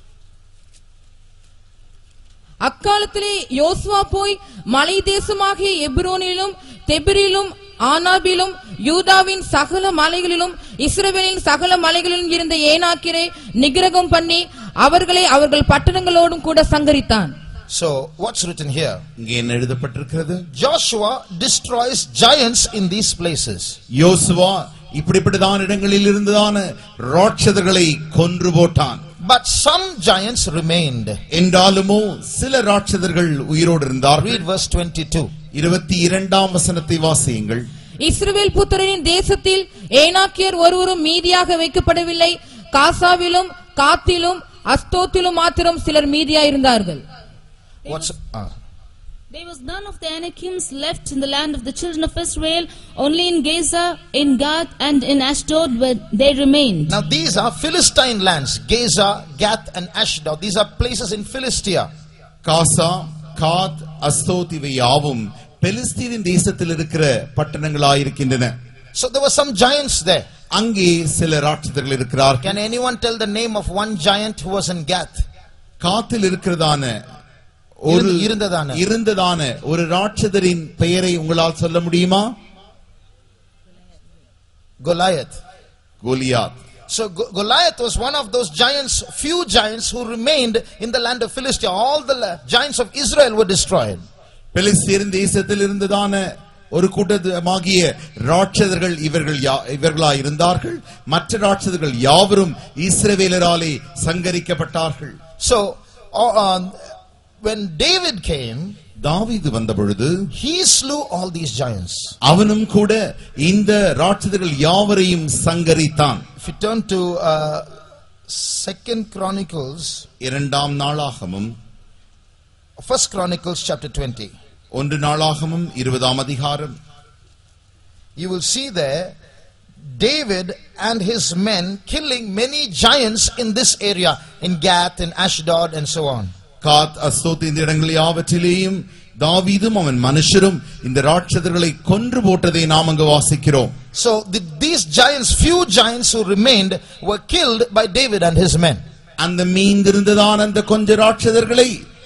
அக்காலத்திலே யோசுவா போய் மலை தேசமாகிய எப்ரோனிலும் தெபிரிலும் ஆனாபிலும் யூதாவின் சகல மலைகளிலும் இஸ்ரவேலின் சகல மலைகளிலும் இருந்த ஏனாக்கிரை நிகிரகம் பண்ணி அவர்களை அவர்கள் பட்டணங்களோடும் கூட சங்கரித்தான். So what's written here? இங்கே என்ன எழுதப்பட்டிருக்கிறது? Joshua destroys giants in these places. யோசுவா இப்படிப்பட்டதான இடங்களில் இருந்ததான ராட்சதர்களை கொன்று போட்டான். But some giants remained. என்றாலுமோ சில ராட்சதர்கள் உயிரோடு இருந்தார்கள். Read verse 22. 22ஆம் வசனத்தை வாசியுங்கள். இஸ்ரவேல் புத்திரரின் தேசத்தில் ஏனாக்கியர் ஒருவரும் மீதியாக வைக்கப்படவில்லை. காசாவிலும் காத்திலும் அஸ்தோத்திலும் மாத்திரம் சிலர் மீதியாயிருந்தார்கள். There was none of the Anakims left in the land of the children of Israel. Only in Gaza, in Gath, and in Ashdod where they remained. Now these are Philistine lands. Gaza, Gath, and Ashdod. These are places in Philistia. Gaza, Gath, Ashdod இவை யாவும் பெலிஸ்தீனின் தேசத்தில் இருக்கிற பட்டணங்களாயிருக்கின்றன. So there were some giants there. அங்கே சில ராட்சதர்கள் இருக்கிறார்கள். Can anyone tell the name of one giant who was in Gath? காத்தில் இருக்கிறதான இருந்ததான ஒரு ராட்சதரின் பெயரை உங்களால் சொல்ல முடியுமா? Goliath. Goliath. So Goliath was one of those giants, few giants who remained in the land of Philistia. All the giants of Israel were destroyed. பெலிஸ்தீன் தேசத்தில் இருந்ததான ஒரு கூட்டமாகிய ராட்சதர்கள் இவர்களாய் இருந்தார்கள். மற்ற ராட்சதர்கள் யாவரும் இஸ்ரவேலராலே சங்கரிக்கப்பட்டார்கள். So when David came, தாவீது வந்த பொழுது he slew all these giants. அவனும் கூட இந்த ராட்சதர்கள் யாவரையும் சங்கரித்தான். If you turn to 2 Chronicles, இரண்டாம் நாளாகமும் 1 Chronicles chapter 20, ஒன்று நாளாகமும் 20ஆம் அதிகாரம், you will see there David and his men killing many giants in this area, in Gath, in Ashdod, and so on. Gath, Ashdod இந்த இடங்கள் யாவற்றிலேயும் தாவீதும் அவன் மனுஷரும் இந்த ராட்சதர்களை கொன்று போட்டதை நாம் அங்கு வாசிக்கிறோம். So these giants, few giants who remained, were killed by David and his men. அந்த மீந்திருந்ததான அந்த கொஞ்ச ராட்சதர்களை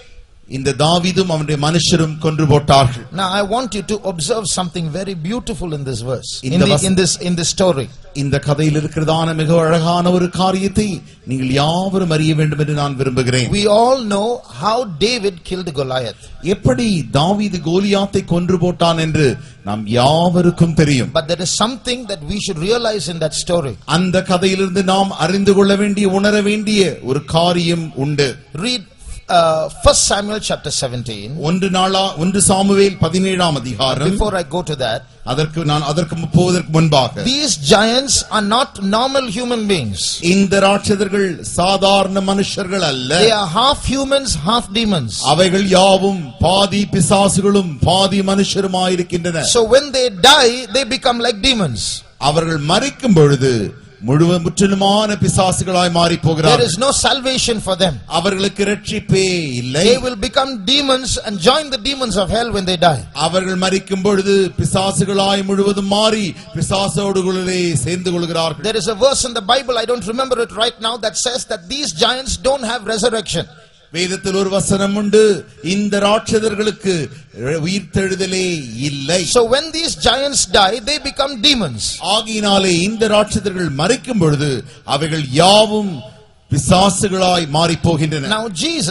இந்த தாவீதும் அவனுடைய மனுஷரும் கொன்று போட்டார்கள். Now I want you to observe something very beautiful in this verse, in this story. இந்த கதையில் இருக்கிறதான மிக அழகான ஒரு காரியத்தை நீங்கள் யாவரும் அறிய வேண்டும் என்று நான் விரும்புகிறேன். We all know how David killed Goliath. எப்படி தாவீது கோலியாத்தை கொன்று போட்டான் என்று நாம் யாவருக்கும் தெரியும். But there is something that we should realize in that story. அந்த கதையிலிருந்து நாம் அறிந்து கொள்ள வேண்டிய, உணர வேண்டிய ஒரு காரியம் உண்டு. Read 1 Samuel chapter 17. 1 சாமுவேல் 17ஆம் அதிகாரம். Before I go to that, அதற்கு போவதற்கு முன்பாக, these giants are not normal human beings. இந்த ராட்சதர்கள் சாதாரண மனுஷர்கள் அல்ல. They are half humans, half demons. அவைகள் யாவும் பாதி பிசாசுகளும் பாதி மனுஷருமாயிருக்கின்றன. So when they die, they become like demons. அவர்கள் மரிக்கும் பொழுது முற்றிலுமான பிசாசுகளாய் மாறி போகிறார்கள். There is no salvation for them. அவர்களுக்கு இரட்சிப்பே இல்லை. They will become demons and join the demons of hell when they die. அவர்கள் மரிக்கும் பொழுது பிசாசுகளாய் முழுவதும் மாறி பிசாசோடுகளே சேர்ந்து கொள்கிறார்கள். There is a verse in the Bible, I don't remember it right now, that says that these giants don't have resurrection. வேதத்தில் ஒரு வசனம் உண்டு, இந்த ராட்சதர்களுக்கு உயிர்த்தெழுதலே இல்லை. So when these giants die, they become demons. ஆகினாலே இந்த ராட்சதர்கள் மரிக்கும் பொழுது அவைகள் யாவும் பிசாசுகளாய் மாறி போகின்றன. Now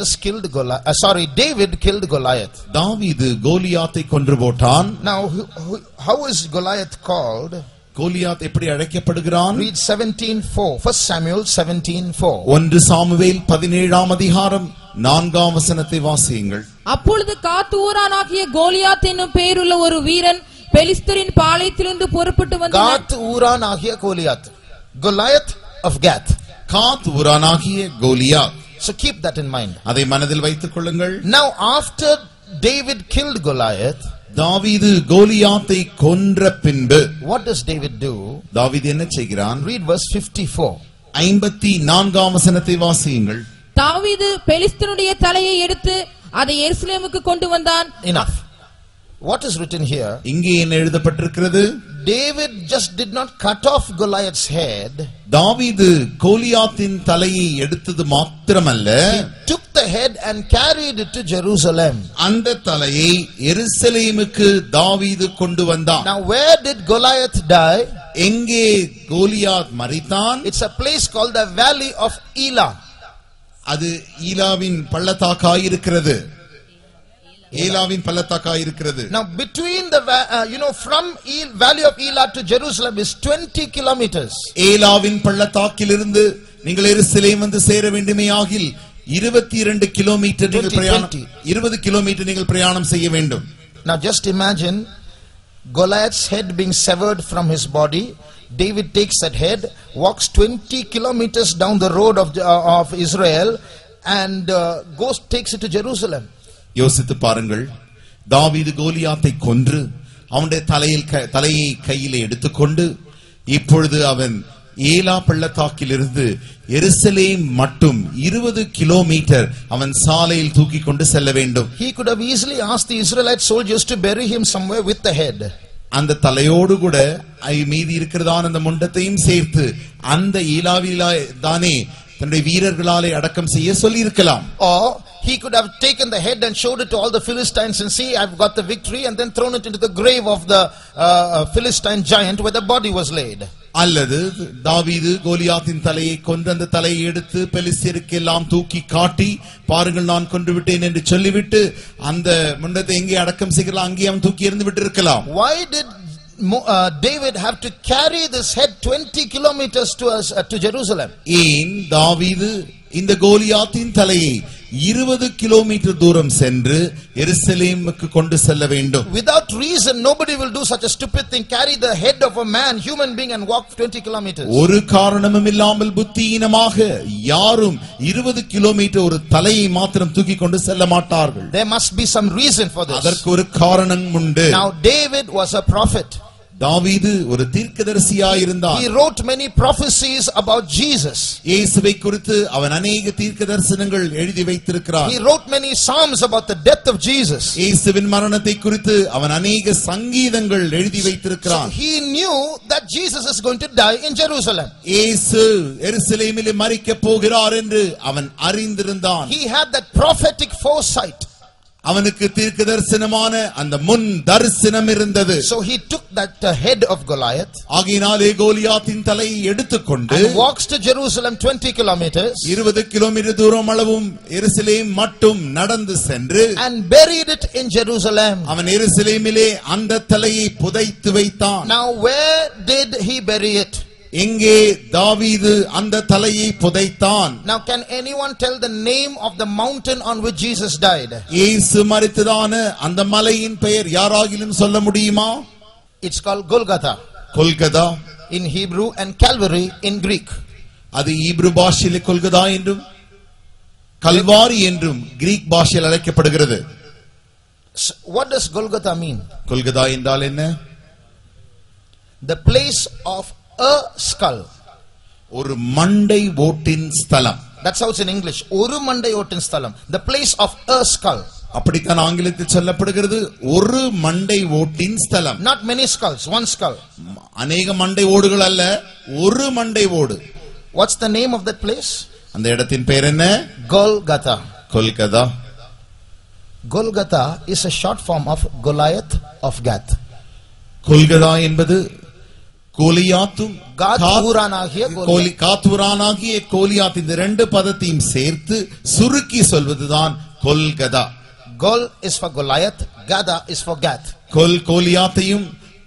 David killed Goliath. தாவீது கோலியாத்தை கொன்று போட்டான். Now how is Goliath called? Goliath எப்படி அழைக்கப்படுகிறான்? Read 17:4. 1 Samuel 17:4. 1 சாமுவேல் 17ஆம் அதிகாரம் 4ஆம் வசனத்தை வாசியுங்கள். அப்பொழுது காத் ஊரானாகிய கோலியாத் என்னும் பெயருள்ள ஒரு வீரன் பெலிஸ்தரின் பாளையத்திலிருந்து புறப்பட்டு வந்தான். காத் ஊரானாகிய கோலியாத், Goliath of Gath. காத் ஊரானாகிய Goliath. So keep that in mind. அதை மனதில் வைத்துக் கொள்ளுங்கள். Now after David killed Goliath, தாவீது கோலியாத்தை கொன்ற பின்பு what does David do? தாவீது என்ன செய்கிறான்? Read verse 54. 54ஆம் வசனத்தை வாசியுங்கள். தாவீது பெலிஸ்தனுடைய தலையை எடுத்து அதை எருசலேமுக்கு கொண்டு வந்தான். Enough. What is written here? இங்கே என்ன எழுதப்பட்டிருக்கிறது? David just did not cut off Goliath's head. தாவீது கோலியாத்தின் தலையை எடுத்தது மாத்திரமல்ல, he took the head and carried it to Jerusalem. அந்த தலையை எருசலேமுக்கு தாவீது கொண்டு வந்தான். Now where did Goliath die? எங்கே Goliath மரித்தான்? It's a place called the Valley of Elah. அது ஈலாவின் பள்ளத்தாக்காய் இருக்கிறது. ஏலாவின் பள்ளத்தாக்காய் இருக்கிறது. Now between the from Valley of Elah to Jerusalem is 20 kilometers. ஏலாவின் பள்ளத்தாக்கிலிருந்து நீங்கள் எருசலேம் வந்து சேர வேண்டுமேயாகில் 22 கிலோமீட்டர் நீங்கள் பிரயாணம் 20 கிலோமீட்டர் நீங்கள் பிரயாணம் செய்ய வேண்டும். Now just imagine Goliath's head being severed from his body. David takes that head, walks 20 kilometers down the road of Israel and takes it to Jerusalem. யோசித்து பாருங்கள், தாவீது கோலியாத்தை கொன்று அவனுடைய தலையை கையிலே எடுத்துக்கொண்டு இப்பொழுது அவன் ஏலா பள்ளத்தாக்கிலிருந்து எருசலேம் மட்டும் 20 கிலோமீட்டர் அவன் சாலையில் தூக்கி கொண்டு செல்ல வேண்டும். He could have easily asked the Israelite soldiers to bury him somewhere with the head. அந்த தலையோடு கூட மீதி இருக்கிறதான அந்த முண்டத்தையும் சேர்த்து அந்த ஈலாவிலே தானே தன்னுடைய வீரர்களாலே அடக்கம் செய்ய சொல்லி இருக்கலாம். Or he could have taken the head and showed it to all the Philistines and see, I've got the victory, and then thrown it into the grave of the Philistine giant where the body was laid. அல்லது தாவீது கோலியாத்தின் தலையை கொண்டு அந்த தலையை எடுத்து பெலிஸ்தருக்கு எல்லாம் தூக்கி காட்டி, பாருங்கள் நான் கொன்று விட்டேன் என்று சொல்லிவிட்டு அந்த முண்டத்தை எங்கே அடக்கம் செய்யலாம் அங்கே அவன் தூக்கி எறிந்து விட்டு இருக்கலாம். Why did David have to carry this head 20 kilometers to Jerusalem? ஏன் தாவீது இந்த கோலியாத்தின் தலையை 20 கிலோமீட்டர் தூரம் சென்று எருசலேமுக்கு கொண்டு செல்ல வேண்டும்? Without reason, nobody will do such a stupid thing, carry the head of a man, human being, and walk 20 kilometers. ஒரு காரணமும் இல்லாமல் புத்தியீனமாக யாரும் 20 கிலோமீட்டர் ஒரு தலையை மாத்திரம் தூக்கி கொண்டு செல்ல மாட்டார்கள். There must be some reason for this. அதற்கு ஒரு காரணம் உண்டு. Now David was a prophet. தாவீது ஒரு தீர்க்கதரிசியாய் இருந்தார். He wrote many prophecies about Jesus. இயேசுவை குறித்து அவன் अनेक தீர்க்கதரிசனங்கள் எழுதி வைத்திருக்கிறார். He wrote many psalms about the death of Jesus. இயேசுவின் மரணத்தை குறித்து அவன் अनेक சங்கீதங்கள் எழுதி வைத்திருக்கிறான். So he knew that Jesus is going to die in Jerusalem. இயேசு எருசலேமிலே மரிக்க போகிறார் என்று அவன் அறிந்திருந்தான். He had that prophetic foresight. அவனுக்கு தீர்க்க தரிசனமான அந்த முன் தரிசனம் இருந்தது. So he took that head of Goliath ஆகையினாலே கோலியாத்தின் தலையை எடுத்துக்கொண்டு and walks to Jerusalem 20 kilometers 20 kilometre தூரம் அளவும் எருசலேம் மட்டும் நடந்து சென்று and buried it in Jerusalem. அவன் எருசலேமிலே அந்த தலையை புதைத்து வைத்தான். Now where did he bury it? எங்கே தாவீது அந்த தலையை புதைத்தான்? Now can anyone tell the name of the mountain on which Jesus died? இயேசு மரித்ததான அந்த மலையின் பெயர் யாராகிலும் சொல்ல முடியுமா? It's called Golgotha Golgotha in Hebrew and Calvary in Greek. அது ஈப்ரு பாஷையில் கொல்கதா என்றும் கல்வாரி என்றும் கிரீக் பாஷையில் அழைக்கப்படுகிறது. So what does Golgotha mean? Golgotha என்றால் என்ன? The place of a skull. ஒரு மண்டை ஓட்டின் ஸ்தலம். That's how it's in English. Oru mandai otin sthalam. The place of a skull. அப்படித்தான் ஆங்கிலத்தில் சொல்லப்படுகிறது. ஒரு மண்டை ஓட்டின் ஸ்தலம். Not many skulls, one skull. அநேக மண்டை ஓடுகள் அல்ல, ஒரு மண்டை ஓடு. What's the name of that place? அந்த இடத்தின் பெயர் என்ன? Golgotha. Golgotha. Golgotha is a short form of Goliath of Gath. Golgotha என்பது கோலியாத்தும் காத்தூரானாகிய கோலியாத் இந்த ரெண்டு பதத்தையும் சேர்த்து சுருக்கி சொல்வதுதான் Golgotha. Gol is for Goliath, Gada is for Gath. கோலியாத்தையும்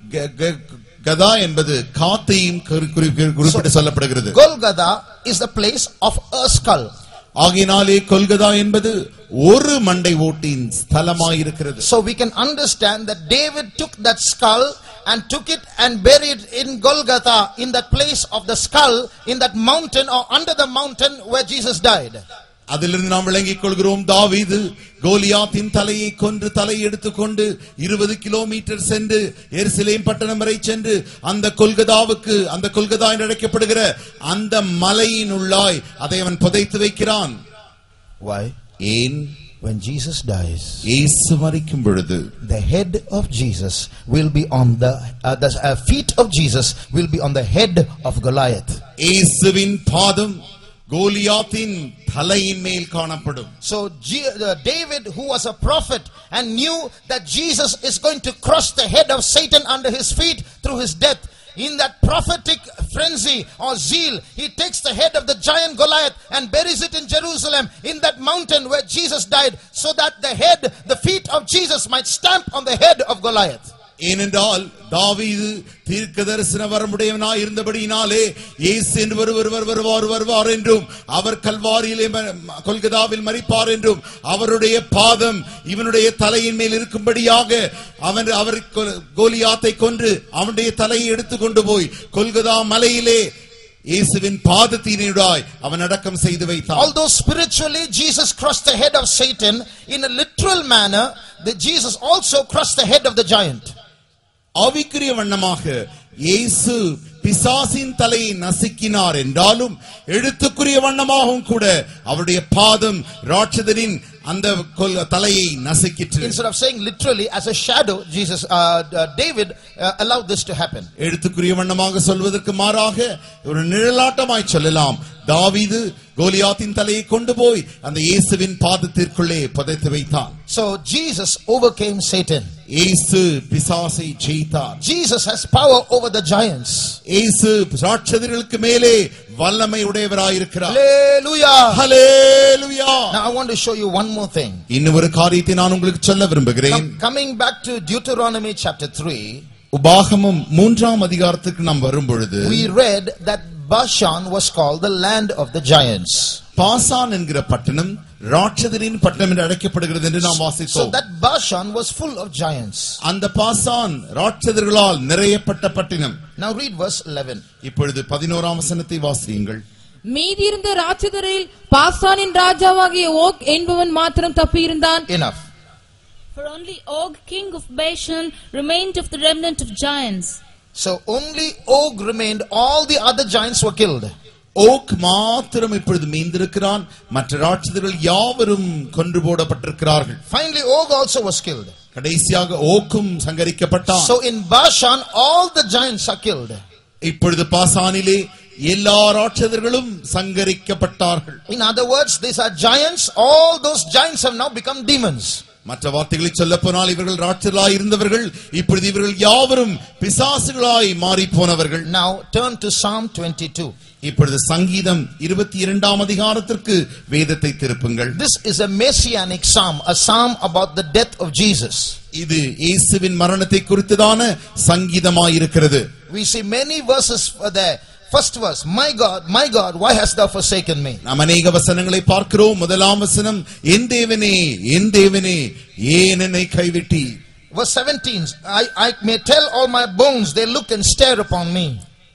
கதா என்பது காத்தையும் குறிப்பிட்டு சொல்லப்படுகிறது. Golgotha is the place of a skull. ஆகினாலே கொல்கதா என்பது ஒரு மண்டை ஓட்டின் ஸ்தலமாயிருக்கிறது. So we can understand that David took that skull and took it and buried in Golgotha, in that place of the skull, in that mountain or under the mountain where Jesus died. அதிலிருந்து நாம் விளங்கிக் கொள்கிறோம், தாவீது கோலியாத்தின் தலையை கொன்று தலையை எடுத்துக்கொண்டு 20 kilometre சென்று எருசலேம் பட்டணம் வரை சென்று அந்த கொல்கதாவுக்கு, அந்த கொல்கதா என்று அழைக்கப்படுகிற அந்த மலையின் உள்ளாய் அதை அவன் புதைத்து வைக்கிறான். Why? ஏன்? When Jesus dies, இயேசு மரிக்கும் பொழுது the head of Jesus will be on the feet of Jesus will be on the head of Goliath. இயேசுவின் பாதம் கோலியாத்தின் தலையின் மேல் காணப்படும். So David, who was a prophet and knew that Jesus is going to crush the head of Satan under his feet through his death, in that prophetic frenzy or zeal, he takes the head of the giant Goliath and buries it in Jerusalem, in that mountain where Jesus died, so that the feet of Jesus might stamp on the head of Goliath. ஏனென்றால் தாவீது தீர்க்க தரிசன வரமுடையவனாய் இருந்தபடியினாலே இயேசு என்று வருவார் என்றும் அவர் கல்வாரியிலே கொல்கதாவில் மரிப்பார் என்றும் அவருடைய பாதம் இவனுடைய தலையின் மேல் இருக்கும்படியாக அவர் கோலியாத்தை கொன்று அவனுடைய தலையை எடுத்துக்கொண்டு போய் கொல்கதா மலையிலே இயேசுவின் பாதத்தினூடாய் அவன் அடக்கம் செய்து வைத்தான். Although spiritually Jesus crushed the head of Satan, in a literal manner that Jesus also crushed the head of the giant. ஆவிக்குரிய வண்ணமாக இயேசு பிசாசின் தலையை நசுக்கினார் என்றாலும் எழுத்துக்குரிய வண்ணமாகவும் கூட அவருடைய பாதம் ராட்சதனின் அந்த தலையை நசுக்கிற்று. Instead of saying literally as a shadow, David allowed this to happen. எழுத்துக்குரிய வண்ணமாக சொல்வதற்கு மாறாக ஒரு நிழலாட்டமாய் சொல்லலாம். தாவீது கோலியாத்தின் தலையை கொண்டு போய் அந்த இயேசுவின் பாதத்திற்குள்ளே புதைத்து வைத்தான். So Jesus overcame Satan. இயேசு பிசாசை ஜெயித்தார். Jesus has power over the giants. இயேசு ராட்சதர்களுக்கு மேலே வல்லமை உடையவராயிருக்கிறார். Hallelujah. Hallelujah. Now I want to show you one more thing. இன்னொரு காரியத்தை நான் உங்களுக்கு சொல்ல விரும்புகிறேன். Coming back to Deuteronomy chapter 3, உபாகமம் 3ஆம் அதிகாரத்துக்கு நாம் வரும் பொழுது we read that Bashan was called the land of the giants. Bashan என்கிற பட்டணம் ராட்சதரின் பட்டணம் என்று அழைக்கப்படுகிறது என்று நாம் வாசித்தோம். So that Bashan was full of giants. அந்த பாசான் ராட்சதர்களால் நிறையப்பட்ட பட்டணம். Now read verse 11. இப்பொழுது 11ஆம் வசனத்தை வாசியுங்கள். மீதியிருந்த ராட்சதரில் பாசானின் ராஜாவாகிய ஓக் என்பவன் மாத்திரம் தப்பியிருந்தான். Enough. For only Og, king of Bashan, remained of the remnant of giants. So only Og remained, all the other giants were killed. Og மாத்திரம் இப்பொழுது மீந்திருக்கிறான், மற்ற ராட்சதர்கள் யாவரும் கொன்று போடப்பட்டிருக்கிறார்கள். Finally Og also was killed. கடைசியாக ஓக்கும் சங்கரிக்கப்பட்டான். So in Bashan all the giants are killed. இப்பொழுது பாசானிலே எல்லா ராட்சதர்களும் சங்கரிக்கப்பட்டார்கள். In other words, these are giants. All those giants have now become demons. மற்ற வார்த்தைகளில் சொல்லப்போனால் இவர்கள் ராட்சர்களாய் இருந்தவர்கள், இப்பொழுது இவர்கள் யாவரும் பிசாசுகளாய் மாறி போனவர்கள். Now turn to Psalm 22. இப்பொழுது சங்கீதம் 22ஆம் அதிகாரத்திற்கு வேதத்தை திருப்புங்கள். This is a messianic psalm, a psalm about the death of Jesus. இது இயேசுவின் மரணத்தை குறித்ததான சங்கீதமாய் இருக்கிறது. We see many verses there. First verse, my God, why hast thou forsaken me? நாம் அநேக வசனங்களை பார்க்கிறோம். முதலாம் வசனம், என் தேவனே, என் தேவனே, ஏன் என்னை கைவிட்டி? Verse 17, I may tell all my bones, they look and stare upon me.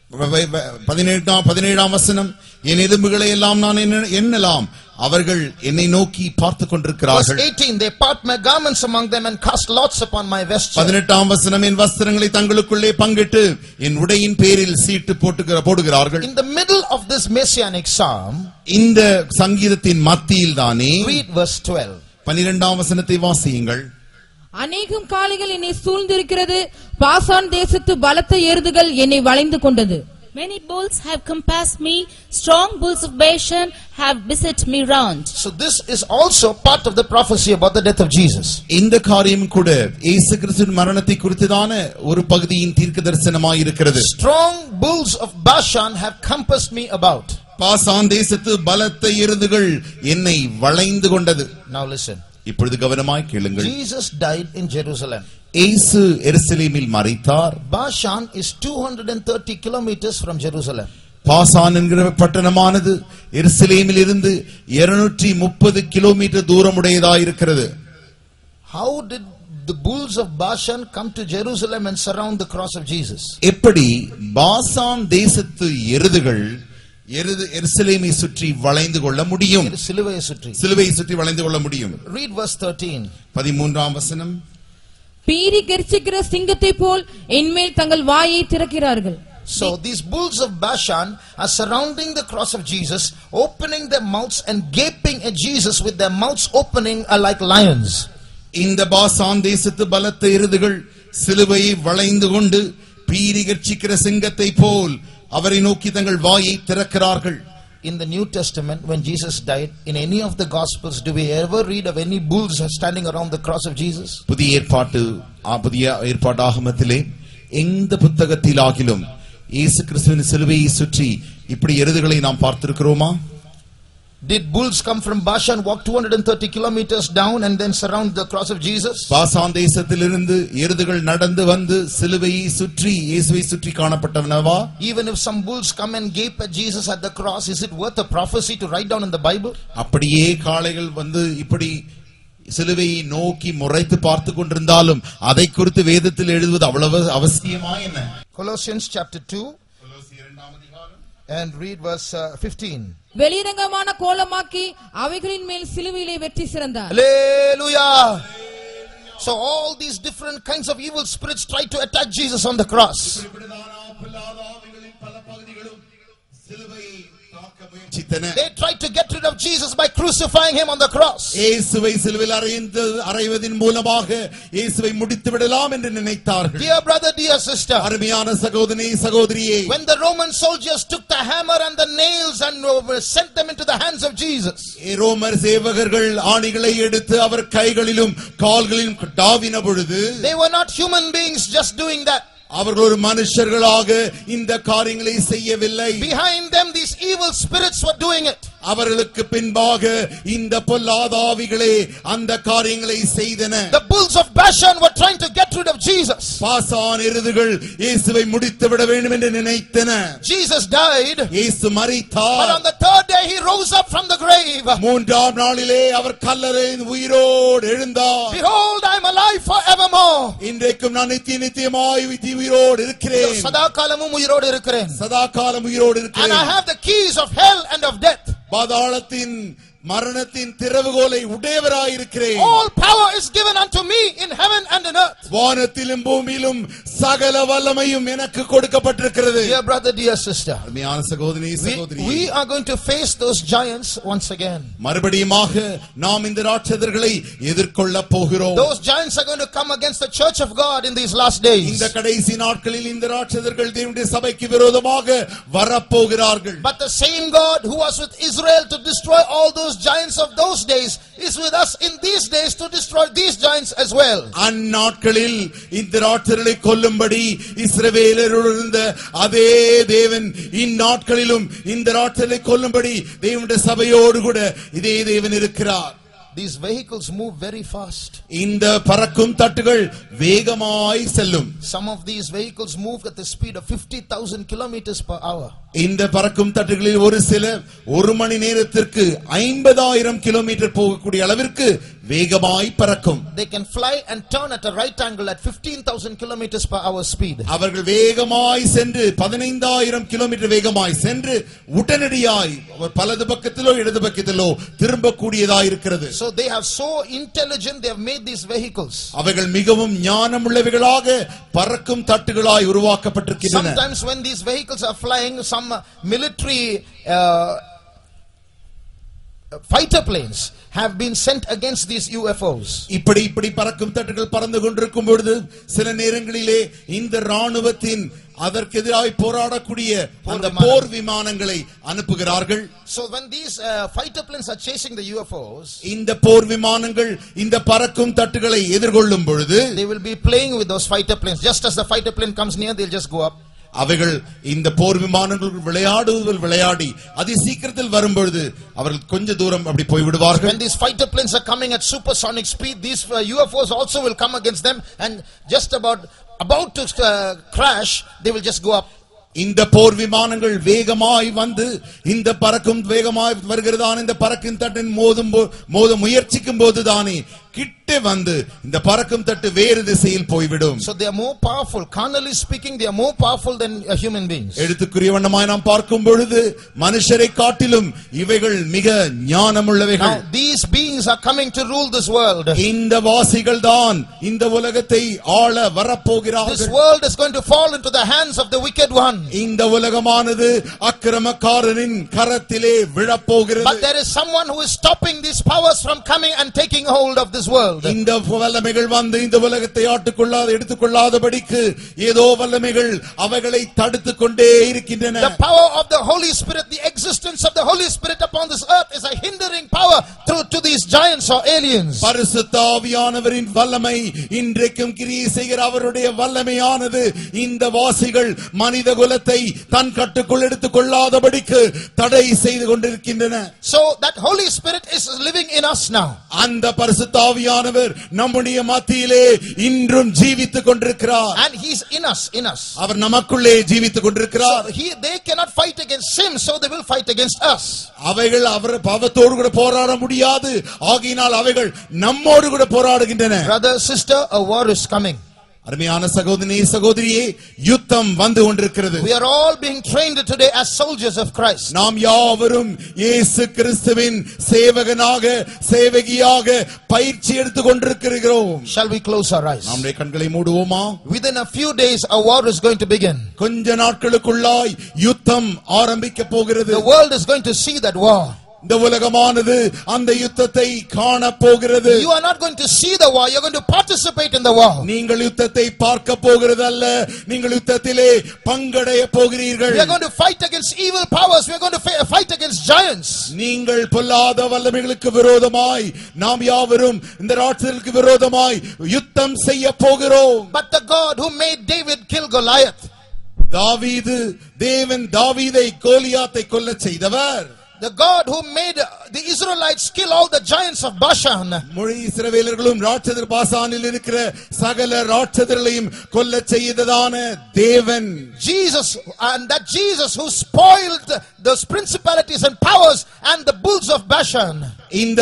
17ஆம் வசனம், என் எலும்புகளை எல்லாம் நான் எண்ணலாம், அவர்கள் என்னை நோக்கி பார்த்து கொண்டிருக்கிறார்கள். Verse 18, they part my garments among them and cast lots upon my vesture. 18ஆம் வசனம், என் வஸ்திரங்களை தங்களுக்குள்ளே பங்கிட்டு என் உடையின் பேரில் சீட்டு போடுகிறார்கள். In the middle of this messianic psalm, இந்த சங்கீதத்தின் மத்தியில் தானே read verse 12. 12ஆம் வசனத்தை வாசியுங்கள். அநேகம் காளைகள் என்னை சூழ்ந்திருக்கிறது, பாசான் தேசத்து பலத்த எருதுகள் என்னை வளைந்து கொண்டது. Many bulls have compassed me, strong bulls of Bashan have beset me round. So this is also part of the prophecy about the death of Jesus. இந்த காரியம் கூட இயேசு கிறிஸ்துவின் மரணத்தை குறித்ததான ஒரு பகுதியின் தீர்க்கதரிசனமாய் இருக்கிறது. Strong bulls of Bashan have compassed me about. Bashan தேசத்து பலத்த எருதுகள் என்னை வளைந்து கொண்டது. Now listen. இப்பொழுது கவனமாய் கேளுங்கள். Jesus died in Jerusalem. இயேசு எருசலேமில் மரித்தார். Bashan is 230 kilometers from Jerusalem. Bashan என்கிற பட்டணமானது எருசலேமில் இருந்து 230 கிலோமீட்டர் தூரமுடையதாய் இருக்கிறது. How did the bulls of Bashan come to Jerusalem and surround the cross of Jesus? எப்படி பாசான் தேசத்து எருதுகள் எருசலேமை சுற்றி வளைந்து கொள்ள முடியும்? சிலுவையை சுற்றி வளைந்து கொள்ள முடியும். Read verse 13. 13ஆம் வசனம், பீறி கர்ச்சிக்கிற சிங்கத்தை போல் என்மேல் தங்கள் வாயை திறக்கிறார்கள். So these bulls of Bashan are surrounding the cross of Jesus, opening their mouths and gaping at Jesus with their mouths opening like lions. இந்த பாசான் தேசத்து பலத்த எருதுகள் சிலுவையை வளைந்து கொண்டு பீறி கர்ச்சிக்கிற சிங்கத்தை போல் அவரை நோக்கி தங்கள் வாயை திறக்கிறார்கள். In the New Testament, when Jesus died, in any of the Gospels, do we ever read of any bulls standing around the cross of Jesus? புதிய ஏற்பாட்டு ஆகமத்திலே எந்த புத்தகத்திலாகிலும் இயேசு கிறிஸ்துவின் சிலுவையை சுற்றி இப்படி எருதுகளை நாம் பார்த்திருக்கிறோமா? Did bulls come from Bashan, walk 230 kilometers down and then surround the cross of Jesus? Bashan தேசத்திலிருந்து எருதுகள் நடந்து வந்து சிலுவையை சுற்றி இயேசுவை சுற்றி காணப்பட்டனவா? Even if some bulls come and gape at Jesus at the cross, is it worth a prophecy to write down in the Bible? அப்படியே காளைகள் வந்து இப்படி சிலுவையை நோக்கி முறைத்து பார்த்து கொண்டிருந்தாலும் அதை குறித்து வேதத்தில் எழுதுவது அவ்வளவு அவசியமா என்ன? Colossians chapter 2 and read verse 15. வெளிரங்கமான கோலமாக்கி அவைகளின் மேல் சிலுவையிலே வெற்றி சிறந்தார். Hallelujah. So all these different kinds of evil spirits try to attack Jesus on the cross. They tried to get rid of Jesus by crucifying him on the cross. இயேசுவை சிலுவையில் அறைவதின் மூலமாக இயேசுவை முடித்து விடலாம் என்று நினைத்தார்கள். Dear brother, dear sister, அருமையான சகோதரனே சகோதரியே, when the Roman soldiers took the hammer and the nails and sent them into the hands of Jesus, ரோமர் சேவகர்கள் ஆணிகளை எடுத்து அவர் கைகளிலும் கால்களிலும் டாவின பொழுது, they were not human beings just doing that. அவர்கள் ஒரு மனுஷர்களாக இந்த காரியங்களை செய்யவில்லை. Behind them these evil spirits were doing it. அவர்களுக்கு பின்பாக இந்த பொல்லாத ஆவிகளே அந்த காரியங்களை செய்தன. The bulls of Bashan were trying to get rid of Jesus. Bashan எருதுகள் இயேசுவை முடித்து விட வேண்டும் என்று நினைத்தன. Jesus died. இயேசு மரித்தார். But on the third day he rose up from the grave. மூன்றாம் நாளிலே அவர் கல்லறையில் உயிரோடு எழுந்தார். Behold, I am alive forevermore. இன்றைக்கும் நான் நித்தியமாய் உயிரோடு இருக்கிறேன். சதாகாலமும் உயிரோடு இருக்கிறேன். சதாகாலம் உயிரோடு இருக்கிறேன். And I have the keys of hell and of death. பாதாளத்தின் மரணத்தின் திறவுகோலை உடையவராய் இருக்கிறேன். All power is given unto me in heaven and in earth. வானத்திலும் பூமியிலும் சகல வல்லமையும் எனக்கு கொடுக்கப்பட்டிருக்கிறது. Dear brother, dear sister, அருமையான சகோதரி சகோதரியே, we are going to face those giants once again. மறுபடியுமாக நாம் இந்த ராட்சதர்களை எதிர்கொள்ள போகிறோம். Those giants are going to come against the church of God in these last days. இந்த கடைசி நாட்களில் இந்த ராட்சதர்கள் தேவனுடைய சபைக்கு விரோதமாக வரப்போகிறார்கள். But the same God who was with Israel to destroy all those those giants of those days is with us in these days to destroy these giants as well. அந்நாட்களில் இந்த ராட்சதர்களை கொல்லும்படி இஸ்ரவேலரோடு இருந்த அதே தேவன் இந்நாட்களிலும் இந்த ராட்சதர்களை கொல்லும்படி தேவனுடைய சபையோடு கூட இதே தேவன் இருக்கிறார். These vehicles move very fast. இந்த பறக்கும் தட்டுகள் வேகமாய் செல்லும். Some of these vehicles move at the speed of 50,000 kilometers per hour. இந்த பறக்கும் தட்டுகளில் ஒரு சில ஒரு மணி நேரத்திற்கு 50,000 கிலோமீட்டர் போகக்கூடிய அளவிற்கு வேகமாய் பறக்கும். They can fly and turn at a right angle at 15,000 kilometers per hour speed. அவர்கள் வேகமாய் சென்று 15,000 கிலோமீட்டர் வேகமாய் சென்று உடனடியாய் பலது பக்கத்திலோ இடது பக்கத்திலோ திரும்பக்கூடியதாய் இருக்கிறது. So they have so intelligent, they have made these vehicles. அவைகள் மிகவும் ஞானமுள்ளவைகளாக பறக்கும் தட்டுகளாய் உருவாக்கப்பட்டிருக்கின்றன. Sometimes when these vehicles are flying, some military fighter planes have been sent against these UFOs. இப்படி பறக்கும் தட்டுகள் பறந்து கொண்டிருக்கும் பொழுது சில நேரங்களிலே இந்த ராணுவத்தின் அதற்கு எதிராக போராடக்கூடிய அந்த போர் விமானங்களை அனுப்புகிறார்கள். So when these fighter planes are chasing the UFOs, இந்த போர் விமானங்கள் இந்த பறக்கும் தட்டுகளை எதிர்கொள்ளும் பொழுது they will be playing with those fighter planes. Just as the fighter plane comes near, they'll just go up. அவைகள் இந்த போர் விமானங்கள் விளையாடி அதி சீக்கிரத்தில் வரும்பொழுது அவர்கள் கொஞ்ச தூரம் அப்படி போய் விடுவார்கள். When these fighter planes are coming at supersonic speed, these UFOs also will come against them, and just about to crash, they will just go up. இந்த போர் விமானங்கள் வேகமாய் வந்து இந்த பறக்கும் வேகமாய் வருகிறதான இந்த பறக்கும் தட்டின் மோத முயற்சிக்கும் போதுதானே கிட்ட வந்து இந்த பறக்கும் தட்டு வேறு திசையில் போய்விடும். So they are more powerful. Carnally speaking, they are more powerful than human beings. எடுத்துக்குரிய வண்ணமாய் நாம் பார்க்கும் பொழுது மனுஷரை காட்டிலும் இவைகள் மிக ஞானமுள்ளவைகள். Now these beings are coming to rule this world. இந்த வாசிகள் தான் இந்த உலகத்தை ஆள வரப்போகிறார்கள். This world is going to fall into the hands of the wicked one. இந்த உலகமானது அக்கிரமக்காரனின் கரத்திலே விழப்போகிறது. But there is someone who is stopping these powers from coming and taking hold of this world. இந்த வல்லமைகள் வந்து இந்த உலகத்தை ஆட்டுக்கொள்ளாத எடுத்துக்கொள்ளாதபடிக்கு ஏதோ வல்லமைகள் அவைகளை தடுத்துக் கொண்டே இருக்கின்றன. The power of the Holy Spirit, the existence of the Holy Spirit upon this earth is a hindering power to these giants or aliens. பரிசுத்த ஆவியானவரின் வல்லமை இன்றைக்கும் கிரியை செய்கிற அவருடைய வல்லமையானது இந்த வாசிகள் மனித குலத்தை தன் கட்டுக்குள் எடுத்துக்கொள்ளாதபடிக்கு தடை செய்து கொண்டிருக்கின்றன. So that Holy Spirit is living in us now. அந்த பரிசுத்த ஆவியானவர் நம்முடைய மத்தியிலே இன்றும் ஜீவித்துக் கொண்டிருக்கிறார். And he's in us. அவர் நமக்குள்ளே ஜீவித்துக் கொண்டிருக்கிறார். So they cannot fight against sin, so they will fight against us. அவைகள் அவர் பாவத்தோடு கூட போராட முடியாது, ஆகையினால் அவைகள் நம்மோடு கூட போராடுகின்றன. Brother, sister, a war is coming. அருமையான சகோதரனே சகோதரியே, யுத்தம் வந்து கொண்டிருக்கிறது. We are all being trained today as soldiers of Christ. நாம் யாவரும் இயேசு கிறிஸ்துவின் சேவகனாக சேவகியாக பயிற்சி எடுத்துக் கொண்டிருக்கிறோம். Shall we close our eyes? நம்முடைய கண்களை மூடுவோமா? Within a few days a war is going to begin. கொஞ்ச நாட்களுக்குள்ளாய் யுத்தம் ஆரம்பிக்க போகிறது. The world is going to see that war. இந்த உலகமானது அந்த யுத்தத்தை காண போகிறது. You are not going to see the war, you are going to participate in the war. நீங்கள் யுத்தத்தை பார்க்க போகிறது அல்ல, நீங்கள் யுத்தத்திலே பங்கடைய போகிறீர்கள். We are going to fight against evil powers, we are going to fight against giants. நீங்கள் பொல்லாத வல்லமைகளுக்கு விரோதமாய் நாம் யாவரும் இந்த ராட்சதர்களுக்கு விரோதமாய் யுத்தம் செய்ய போகிறோம். But the God who made David kill Goliath, தேவன் தாவீதை கோலியாத்தை கொல்ல செய்தவர். the God who made the Israelites kill all the giants of Bashan, முழு இஸ்ரவேலர்களும் ராட்சதர் பாசானில் இருக்கிற சகல ராட்சதர்களையும் கொல்ல செய்ததான தேவன் Jesus, and that Jesus who spoiled those principalities and powers and the bulls of Bashan, இந்த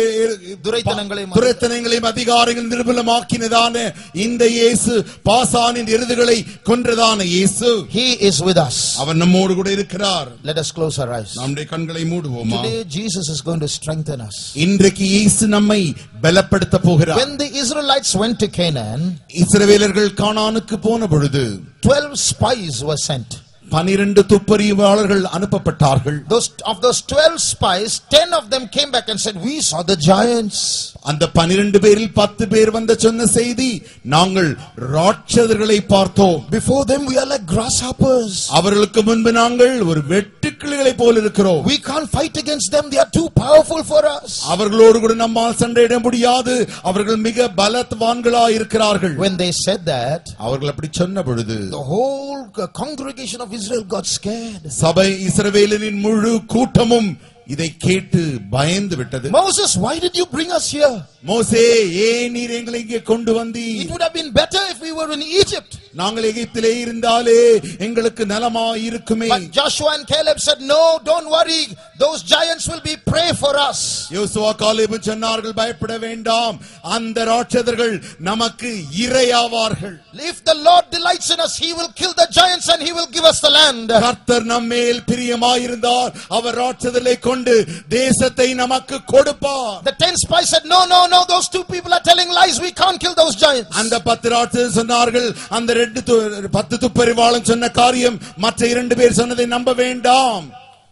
துரைத்தனங்களையும் அதிகாரங்கள் நிர்மூலமாக்கினதான இந்த இயேசு பாசானின் எருதுகளை கொன்றதான இயேசு, he is with us. அவர் நம்மோடு கூட இருக்கிறார். Let us close our eyes. நம்முடைய கண்களை மூடுவோமா? Today Jesus is going to strengthen us. இன்றைக்கு இயேசு நம்மை பலப்படுத்த போகிறார். When the Israelites went to Canaan, இஸ்ரவேலர்கள் கானானுக்கு போன பொழுது 12 spies were sent. 12 துப்பறிவாளர்கள் அனுப்பப்பட்டார்கள். Of those 12 spies, 10 of them came back and said, we saw the giants. அந்த 12 பேரில் 10 பேர் வந்து சொன்ன செய்தி, நாங்கள் ராட்சதர்களை பார்த்தோம். Before them we are like grasshoppers. அவர்களுக்கு முன்பு நாங்கள் ஒரு வெட்டு வெட்டுக்கிளிகளை போல இருக்கிறோம். We can't fight against them, they are too powerful for us. அவர்களோடு கூட நம்மால் சண்டையிட முடியாது, அவர்கள் மிக பலவான்களாய் இருக்கிறார்கள். When they said that, அவர்கள் அப்படி சொன்ன பொழுது the whole congregation of Israel got scared. சபை இஸ்ரவேலின் முழு கூட்டமும் இதை கேட்டு பயந்து விட்டது. Moses, why did you bring us here? மோசே, ஏன் நீர் எங்களை இங்கே கொண்டு வந்தீர்? It would have been better if we were in Egypt. நாங்கள் எகிப்திலே இருந்தாலே எங்களுக்கு நலமாய் இருக்குமே. But Joshua and Caleb said, no, don't worry, those giants will be prey for us. யோசுவா காலேபும் சொன்னார்கள், பயப்பட வேண்டாம், அந்த ராட்சதர்கள் நமக்கு இரையாவார்கள். If the Lord delights in us, he will kill the giants and he will give us the land. கர்த்தர் நம்மேல் பிரியமாய் இருந்தால் அவர் ராட்சதர்களை கொண்டு தேசத்தை நமக்கு கொடுப்பார். The 10 spies said, no, those 2 people are telling lies, we can't kill those giants. அந்த 10 ராட்சதர் சொன்னார்கள், அந்த 10 துப்பறிவாளன் சொன்ன காரியம் மற்ற 2 பேர் சொன்னதை நம்ப வேண்டாம்.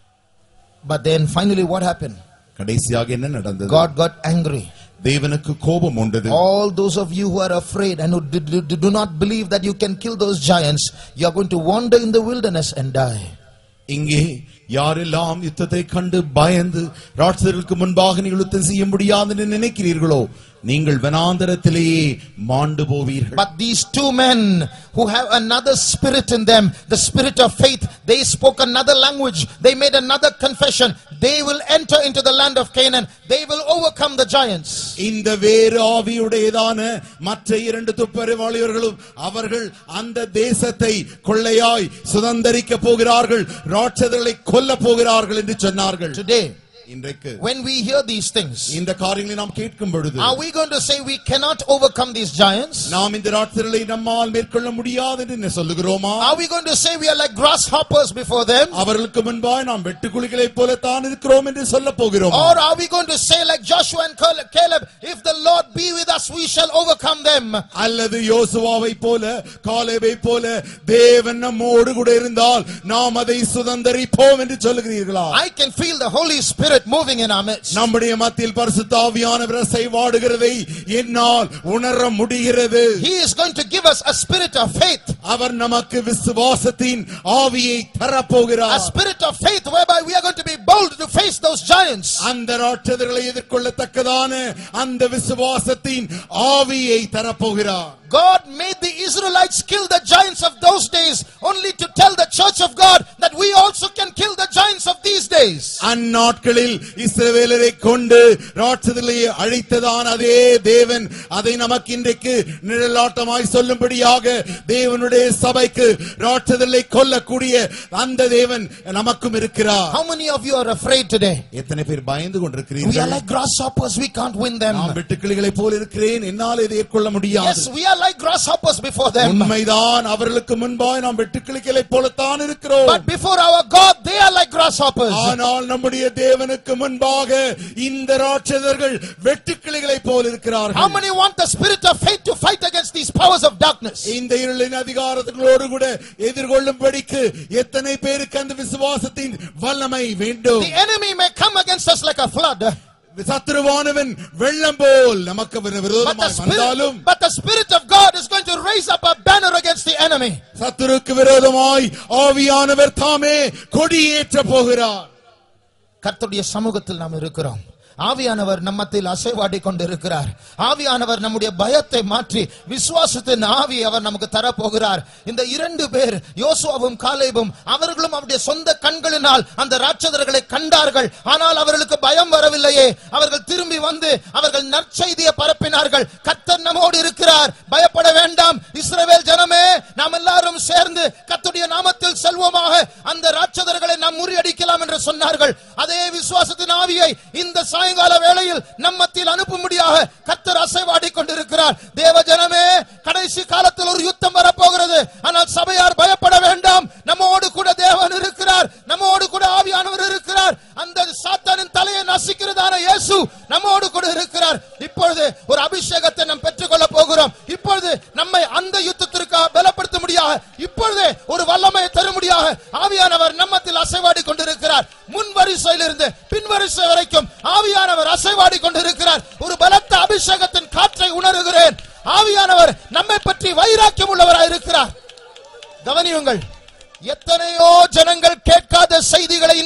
But then finally what happened? கடைசியாக என்ன நடந்தது? God got angry. தேவனுக்கு கோபம் உண்டது. All those of you who are afraid and who do not believe that you can kill those giants, you are going to wander in the wilderness and die. இங்கே யாரெல்லாம் யுத்தத்தை கண்டு பயந்து ராட்சதர்களுக்கு முன்பாக நீங்கள் யுத்தம் செய்ய முடியாது என்று நினைக்கிறீர்களோ, நீங்கள் வனாந்தரத்திலேயே மாண்டு போவீர்கள். But these 2 men who have another spirit in them, the spirit of faith, they spoke another language, they made another confession, they will enter into the land of Canaan, they will overcome the giants. இந்த வேறு ஆவியுடையதான மற்ற 2 துப்பறிவாளியர்களும் அவர்கள் அந்த தேசத்தை கொள்ளையாய் சுதந்தரிக்க போகிறார்கள், ராட்சதர்களை கொல்ல போகிறார்கள் என்று சொன்னார்கள். Today, இன்றைக்கு when we hear these things, இந்த காரியங்களை நாம் கேட்கும் பொழுது, are we going to say we cannot overcome these giants? நாம் இந்த ராட்சதர்களை நம்மால் மேற்கொள்ள முடியாது என்று சொல்லுகிறோமா? Are we going to say we are like grasshoppers before them? அவர்களுக்கு முன்பாய் நாம் வெட்டுக்கிளிகளைப் போல தான் இருக்கிறோம் என்று சொல்ல போகிறோம்? Or are we going to say like Joshua and Caleb, if the Lord be with us, we shall overcome them? அல்லது யோசுவாவை போல காலேபை போல தேவன் நம்மோடு கூட இருந்தால் நாம் அதை சுதந்தரிப்போம் என்று சொல்லுகிறீர்களா? I can feel the Holy Spirit moving in our midst. நம்முடைய மத்தியில் பரிசுத்த ஆவியானவர் அசைவாடுகிறதை என்னால் உணர முடிகிறது. He is going to give us a spirit of faith. அவர் நமக்கு விசுவாசத்தின் ஆவியை தரப்போகிறார். A spirit of faith whereby we are going to be bold to face those giants. அந்த ராட்சதர்களை எதிர்கொள்ளத்தக்கதான அந்த விசுவாசத்தின் ஆவியை தரப்போகிறார். God made the Israelites kill the giants of those days only to tell the church of God that we also can kill the giants of these days. அந்நாட்களில் இஸ்ரவேலரை கொண்டு ராட்சதர்களை அழித்ததான அதே தேவன் அதை நமக்கு இன்றைக்கு நிழலாட்டமாய் சொல்லும்படியாக தேவனுடைய சபைக்கு ராட்சதர்களை கொல்லக்கூடிய அந்த தேவன் நமக்கும் இருக்கிறார். How many of you are afraid today? எத்தனை பேர் பயந்து We are கொண்டிருக்கிறீர்கள்? like grasshoppers, we can't win them. நான் வெட்டுக்கிளிகளை போல இருக்கிறேன், என்னால் இதை ஏற்கொள்ள முடியாது. Yes, we are like grasshoppers before them. உண்மைதான், அவர்களுக்கு முன்பாய் நாம் வெட்டுக்கிளிகளை போலத்தான் இருக்கிறோம். But before our God, they are like grasshoppers. ஆனால் நம்முடைய தேவனுக்கு முன்பாக இந்த ராட்சதர்கள் வெட்டுக்கிளிகளை போல இருக்கிறார்கள். How many want the spirit of faith to fight against these powers of darkness? இந்த இருளின் அதிகாரங்களோடு கூட எதிர்கொள்ளும்படிக்கு எத்தனை பேருக்கு அந்த விசுவாசத்தின் வல்லமை வேண்டும்? The enemy may come against us like a flood. சத்துருவானவன் வெள்ளம் போல் நமக்கு விரோதமாய் வந்தாலும், but the Spirit of God is going to raise up a banner against the enemy. சத்துருக்கு விரோதமாய் ஆவியானவர் தாமே கொடியேற்ற போகிறார். கர்த்தருடைய சமூகத்தில் நாம் இருக்கிறோம். ஆவியானவர் நம்மத்தில் அசைவாடி கொண்டிருக்கிறார். ஆவியானவர் நம்முடைய பயத்தை மாற்றி விசுவாசத்தின் ஆவி அவர் நமக்கு தரப்போகிறார். இந்த 2 பேர் யோசுவாவும் காலேபும் அவர்களும் அவருடைய சொந்த கண்களினால் அந்த ராட்சதர்களை கண்டார்கள். ஆனால் அவர்களுக்கு பயம் வரவில்லையே. அவர்கள் திரும்பி வந்து அவர்கள் நற்செய்தியை பரப்பினார்கள். கர்த்தர் நம்மோடு இருக்கிறார், பயப்பட வேண்டாம். இஸ்ரவேல் ஜனமே, நாம் எல்லாரும் சேர்ந்து கர்த்தருடைய நாமத்தில் செல்வோமாக, அந்த ராட்சதர்களை நாம் முறியடிக்கலாம் என்று சொன்னார்கள். அதே விசுவாசத்தின் ஆவியை இந்த சாயங்கால வேளையில் நம்மத்தில் அனுப்பும்படியாக கர்த்தர் அசைவாடி கொண்டிருக்கிறார். தேவ ஜனமே, கடைசி காலத்தில் ஒரு யுத்தம் வரப்போகிறது. ஆனால் சபையார் பயப்பட வேண்டாம். நம்மோடு கூட தேவன் இருக்கிறார், நம்மோடு கூட ஆவியானவர் இருக்கிறார். அந்த சாத்தானின் தலையை நசுக்கிறதான இயேசு நம்மோடு கூட இருக்கிறார். இப்பொழுது ஒரு அபிஷேகத்தை நாம் பெற்றுக்கொள்ள போகிறோம். இப்பொழுது நம்மை அந்த யுத்தத்திற்கு பலப்படுத்த முடியாக, இப்பொழுது ஒரு வல்லமையை தர முடியாக ஆவியானவர் நம்மத்தில் அசைவாடி கொண்டிருக்கிறார். முன் வரிசையிலிருந்து பின் வரிசை வரைக்கும் ஆவியானவர் அசைவாடி கொண்டிருக்கிறார். ஒரு பலத்த அபிஷேகத்தின் காற்றை உணர்கிறேன். ஆவியானவர் நம்மை பற்றி வைராக்கியம் உள்ளவராய் இருக்கிறார். கவனியுங்கள், எத்தனையோ ஜனங்கள் கேட்காத செய்திகளை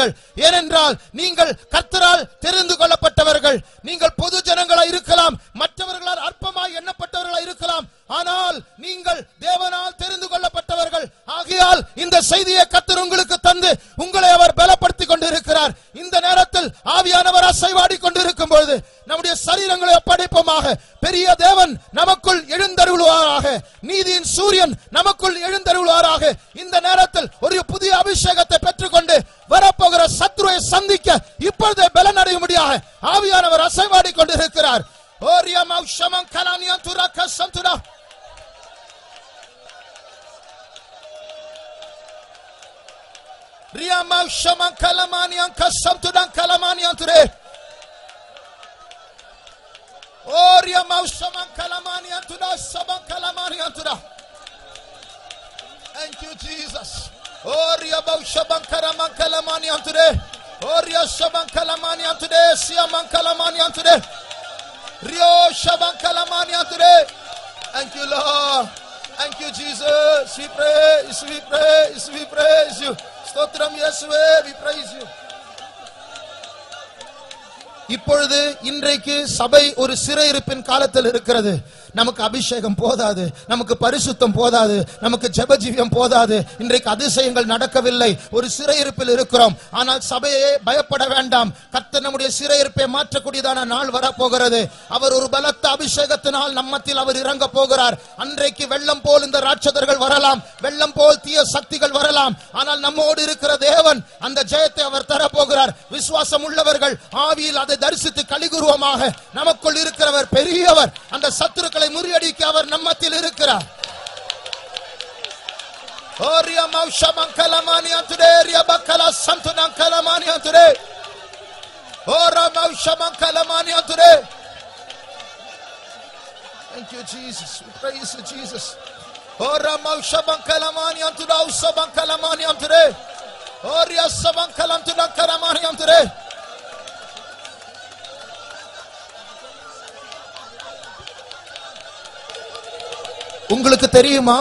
இருப்பீர்கள். ஏனென்றால் நீங்கள் கர்த்தரால் தெரிந்து கொள்ளப்பட்டவர்கள். நீங்கள் பொது ஜனங்களாய் இருக்கலாம், மற்றவர்களால் அற்பமாய் எண்ணப்பட்டவர்களாய் இருக்கலாம், ஆனால் நீங்கள் தேவனால் தெரிந்து கொள்ளப்பட்டவர்கள். ஆகையால் இந்த செய்தியை கர்த்தர் உங்களுக்கு தந்து உங்களை அவர் பலப்படுத்திக் கொண்டிருக்கிறார். இந்த நேரத்தில் ஆவியானவர் அசைவாடி கொண்டிருக்கும் பொழுது நம்முடைய சரீரங்களை ஒப்படைப்போமாக. பெரிய தேவன் நமக்குள் எழுந்தருளுவாராக. நீதியின் சூரியன் நமக்குள் எழுந்தருளுவாராக. இந்த நேரத்தில் ஒரு புதிய அபிஷேகத்தை பெற்றுக்கொண்டு வரப்போகிற சத்ருவை சந்திக்க இப்பொழுதே பலன் அடையும்படியாக ஆவியானவர் அசைவாடி கொண்டிருக்கிறார். Thank you, Jesus. Oria Baushabankara Mankalamani on today. Oria Shabankalamani on today. Sia Mankalamani on today. Rio Shabankalamani on today. Thank you, Lord. Thank you, Jesus. We praise, we praise, we praise you. Stotram Yeswe, we praise you. இப்பொழுது இன்றைக்கு சபை ஒரு சிறையிருப்பின் காலத்தில் இருக்கிறது. நமக்கு அபிஷேகம் போதாது, நமக்கு பரிசுத்தம் போதாது, நமக்கு ஜெபஜீவியம் போதாது. இன்றைக்கு அதிசயங்கள் நடக்கவில்லை, ஒரு சிறையிருப்பில் இருக்கிறோம். ஆனால் சபையே பயப்பட வேண்டாம். கர்த்தர் நம்முடைய சிறையிருப்பை மாற்றக்கூடியதான நாள் வரப்போகிறது. அவர் ஒரு பலத்த அபிஷேகத்தினால் நம்மத்தில் அவர் இறங்க போகிறார். அன்றைக்கு வெள்ளம் போல் இந்த ராட்சதர்கள் வரலாம், வெள்ளம் போல் தீய சக்திகள் வரலாம், ஆனால் நம்மோடு இருக்கிற தேவன் அந்த ஜெயத்தை அவர் தரப்போகிறார். விசுவாசம் உள்ளவர்கள் ஆவியில் அதை தரிசித்து கலிகுருவமாக நமக்குள் இருக்கிறவர் பெரியவர். அந்த சத்துருக்களை முறியடிக்க அவர் நம்மத்தில் இருக்கிறார். ஓரியா மௌஷா மங்கலமானியா டுடே ரியா பக்கலா சம்துனா கலமானியா டுடே ஓரா மௌஷா மங்கலமானியா டுடே. Thank you, Jesus. We praise you, Jesus. ஓரா மௌஷா மங்கலமானியா டுடா உஸா மங்கலமானியா டுடே ஓரியா சமங்கலம் டுடா கலமானியா டுடே. உங்களுக்கு தெரியுமா,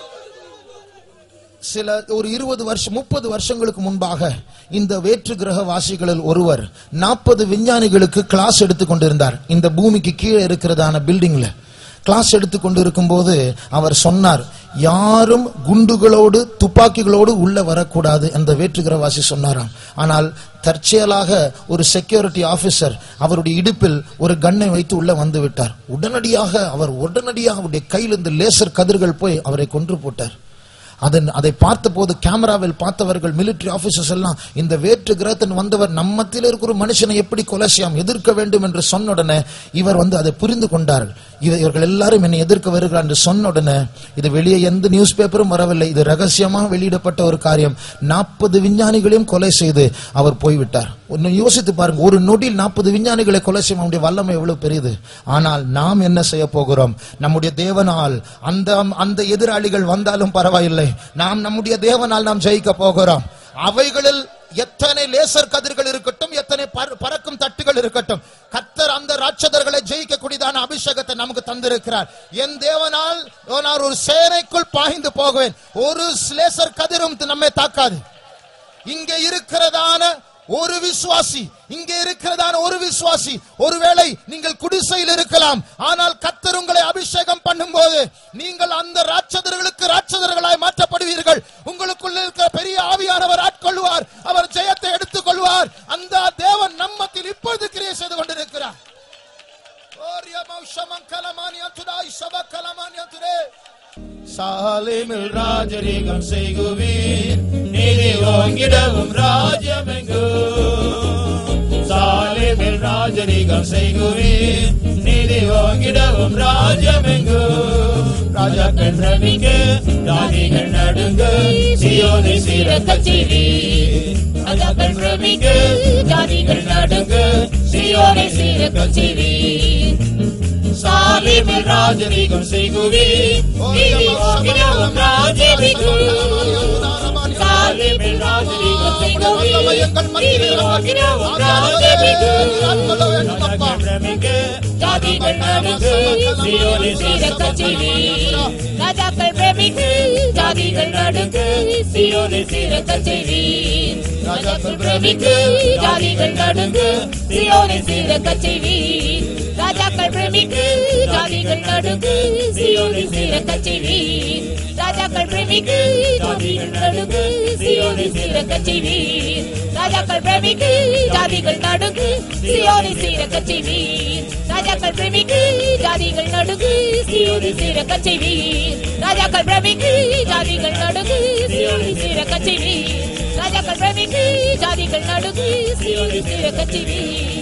சில ஒரு 20 வருஷம் 30 வருஷங்களுக்கு முன்பாக இந்த வேற்று கிரகவாசிகளில் ஒருவர் 40 விஞ்ஞானிகளுக்கு கிளாஸ் எடுத்துக் கொண்டிருந்தார். இந்த பூமிக்கு கீழே இருக்கிறதான பில்டிங்ல கிளாஸ் எடுத்துக் கொண்டிருக்கும் போது அவர் சொன்னார், யாரும் குண்டுகளோடு துப்பாக்கிகளோடு உள்ள வரக்கூடாது அந்த வேற்று கிரகவாசி சொன்னாராம். ஆனால் தற்செயலாக ஒரு செக்யூரிட்டி ஆபீசர் அவருடைய இடுப்பில் ஒரு கன்னை வைத்து உள்ள வந்து விட்டார். உடனடியாக அவருடைய கையில் இருந்து லேசர் கதிர்கள் போய் அவரை கொன்று போட்டார். அதை பார்த்த போது கேமராவில் பார்த்தவர்கள் மிலிட்டரி ஆபீசர்ஸ் எல்லாம் இந்த வேற்று கிரகத்தின் வந்தவர் நம்மத்தில் இருக்கிற மனுஷனை எப்படி கொலை செய்யாம எதிர்க்க வேண்டும் என்று சொன்ன உடனே இவர் அதை புரிந்து கொண்டார்கள். இவர்கள் எல்லாரும் என்னை எதிர்க்க வருகிறார் என்று சொன்ன உடனே இது வெளியே எந்த நியூஸ் பேப்பரும் வரவில்லை, இது ரகசியமாக வெளியிடப்பட்ட ஒரு காரியம். 40 விஞ்ஞானிகளையும் கொலை செய்து அவர் போய்விட்டார். யோசித்து பாருங்க, ஒரு நொடியில் 40 விஞ்ஞானிகளை கொலை செய்ய நம்முடைய வல்லமை எவ்வளவு பெரியது. ஆனால் நாம் என்ன செய்ய போகிறோம்? நம்முடைய தேவனால் அந்த எதிராளிகள் வந்தாலும் பரவாயில்லை, நாம் நம்முடைய தேவனால் நாம் ஜெயிக்க போகிறோம். அவைகளில் எத்தனை லேசர் கதிர்கள் இருக்கட்டும், எத்தனை பறக்கும் தட்டுகள் இருக்கட்டும், கர்த்தர் அந்த ராட்சதர்களை ஜெயிக்கக்கூடியதான அபிஷேகத்தை நமக்கு தந்திருக்கிறார். என் தேவனால் நான் ஒரு சேனைக்குள் பாய்ந்து போகுவேன், ஒரு லேசர் கதிரும் நம்மை தாக்காது. இங்கே இருக்கிறதான ஒரு விசுவாசி ஒருவேளை நீங்கள் குடிசையில் இருக்கலாம், ஆனால் கர்த்தர் உங்களை அபிஷேகம் பண்ணும் போது நீங்கள் அந்த ராட்சதர்களாய் மாற்றப்படுவீர்கள். உங்களுக்குள்ள இருக்கிற பெரிய ஆவியானவர் ஆட்கொள்வார், அவர் ஜெயத்தை எடுத்துக் கொள்வார். அந்த தேவன் நம்மத்தில் இப்பொழுது கிரியை செய்து கொண்டிருக்கிறார். சாலேமில் ராஜரீகம் செய்குவீர், நீதி ஓங்கிடவும் ராஜ்யமெங்கும். சாலேமில் ராஜரீகம் செய்குவீர், நீதி ஓங்கிடவும் ராஜ்யமெங்கும். ராஜாக்கள் ரவிக்க, ஜாதிகள் நடுங்க, சீயோனை சீரக்கச் செய்வீர். ராஜாக்கள் ரவிக்க, ஜாதிகள் நடுங்க, சீயோனை சீரக்கச் செய்வீர். சாலேமில் ராஜரீகம் செய்குவீர், நீதி ஓங்கிடவும் ராஜ்யமெங்கும். சாலேமில் ராஜரீகம் செய்குவீர், நீதி ஓங்கிடவும் ராஜ்யமெங்கும். ஜாதிகள் நடுங்க, சீயோனை சீரக்கச் செய்வீர். ராஜாக்கள் பிரமிக்க, ஜாதிகள் நடுங்க, சீயோனை சீரக்கச் செய்வீர். ராஜாக்கள் பிரமிக்கு ஜாதிகள் நடுங்கு சீயோனை சீரக்கச் செய்வீர். ராஜாக்கள் பிரமிக்கு ஜாதிகள் நடுங்கு சீயோனை சீரக்கச் செய்வீர். ராஜாக்கள் பிரமிக்கு ஜாதிகள் நடுங்கு சீயோனை சீரக்கச் செய்வீர். ராஜாக்கள் பிரமிக்கு ஜாதிகள் நடுங்கு சீயோனை சீரக்கச் செய்வீர். ராஜாக்கள் பிரமிக்கு ஜாதிகள் நடுங்கு சீயோனை சீரக்கச் செய்வீர். ராஜாக்கள் பிரமிக்கு ஜாதிகள் நடுங்கு சீயோனை சீரக்கச் செய்வீர். ராஜாக்கள் பிரமிக்கு ஜாதிகள் நடுங்கு சீயோனை சீரக்கச் செய்வீர்.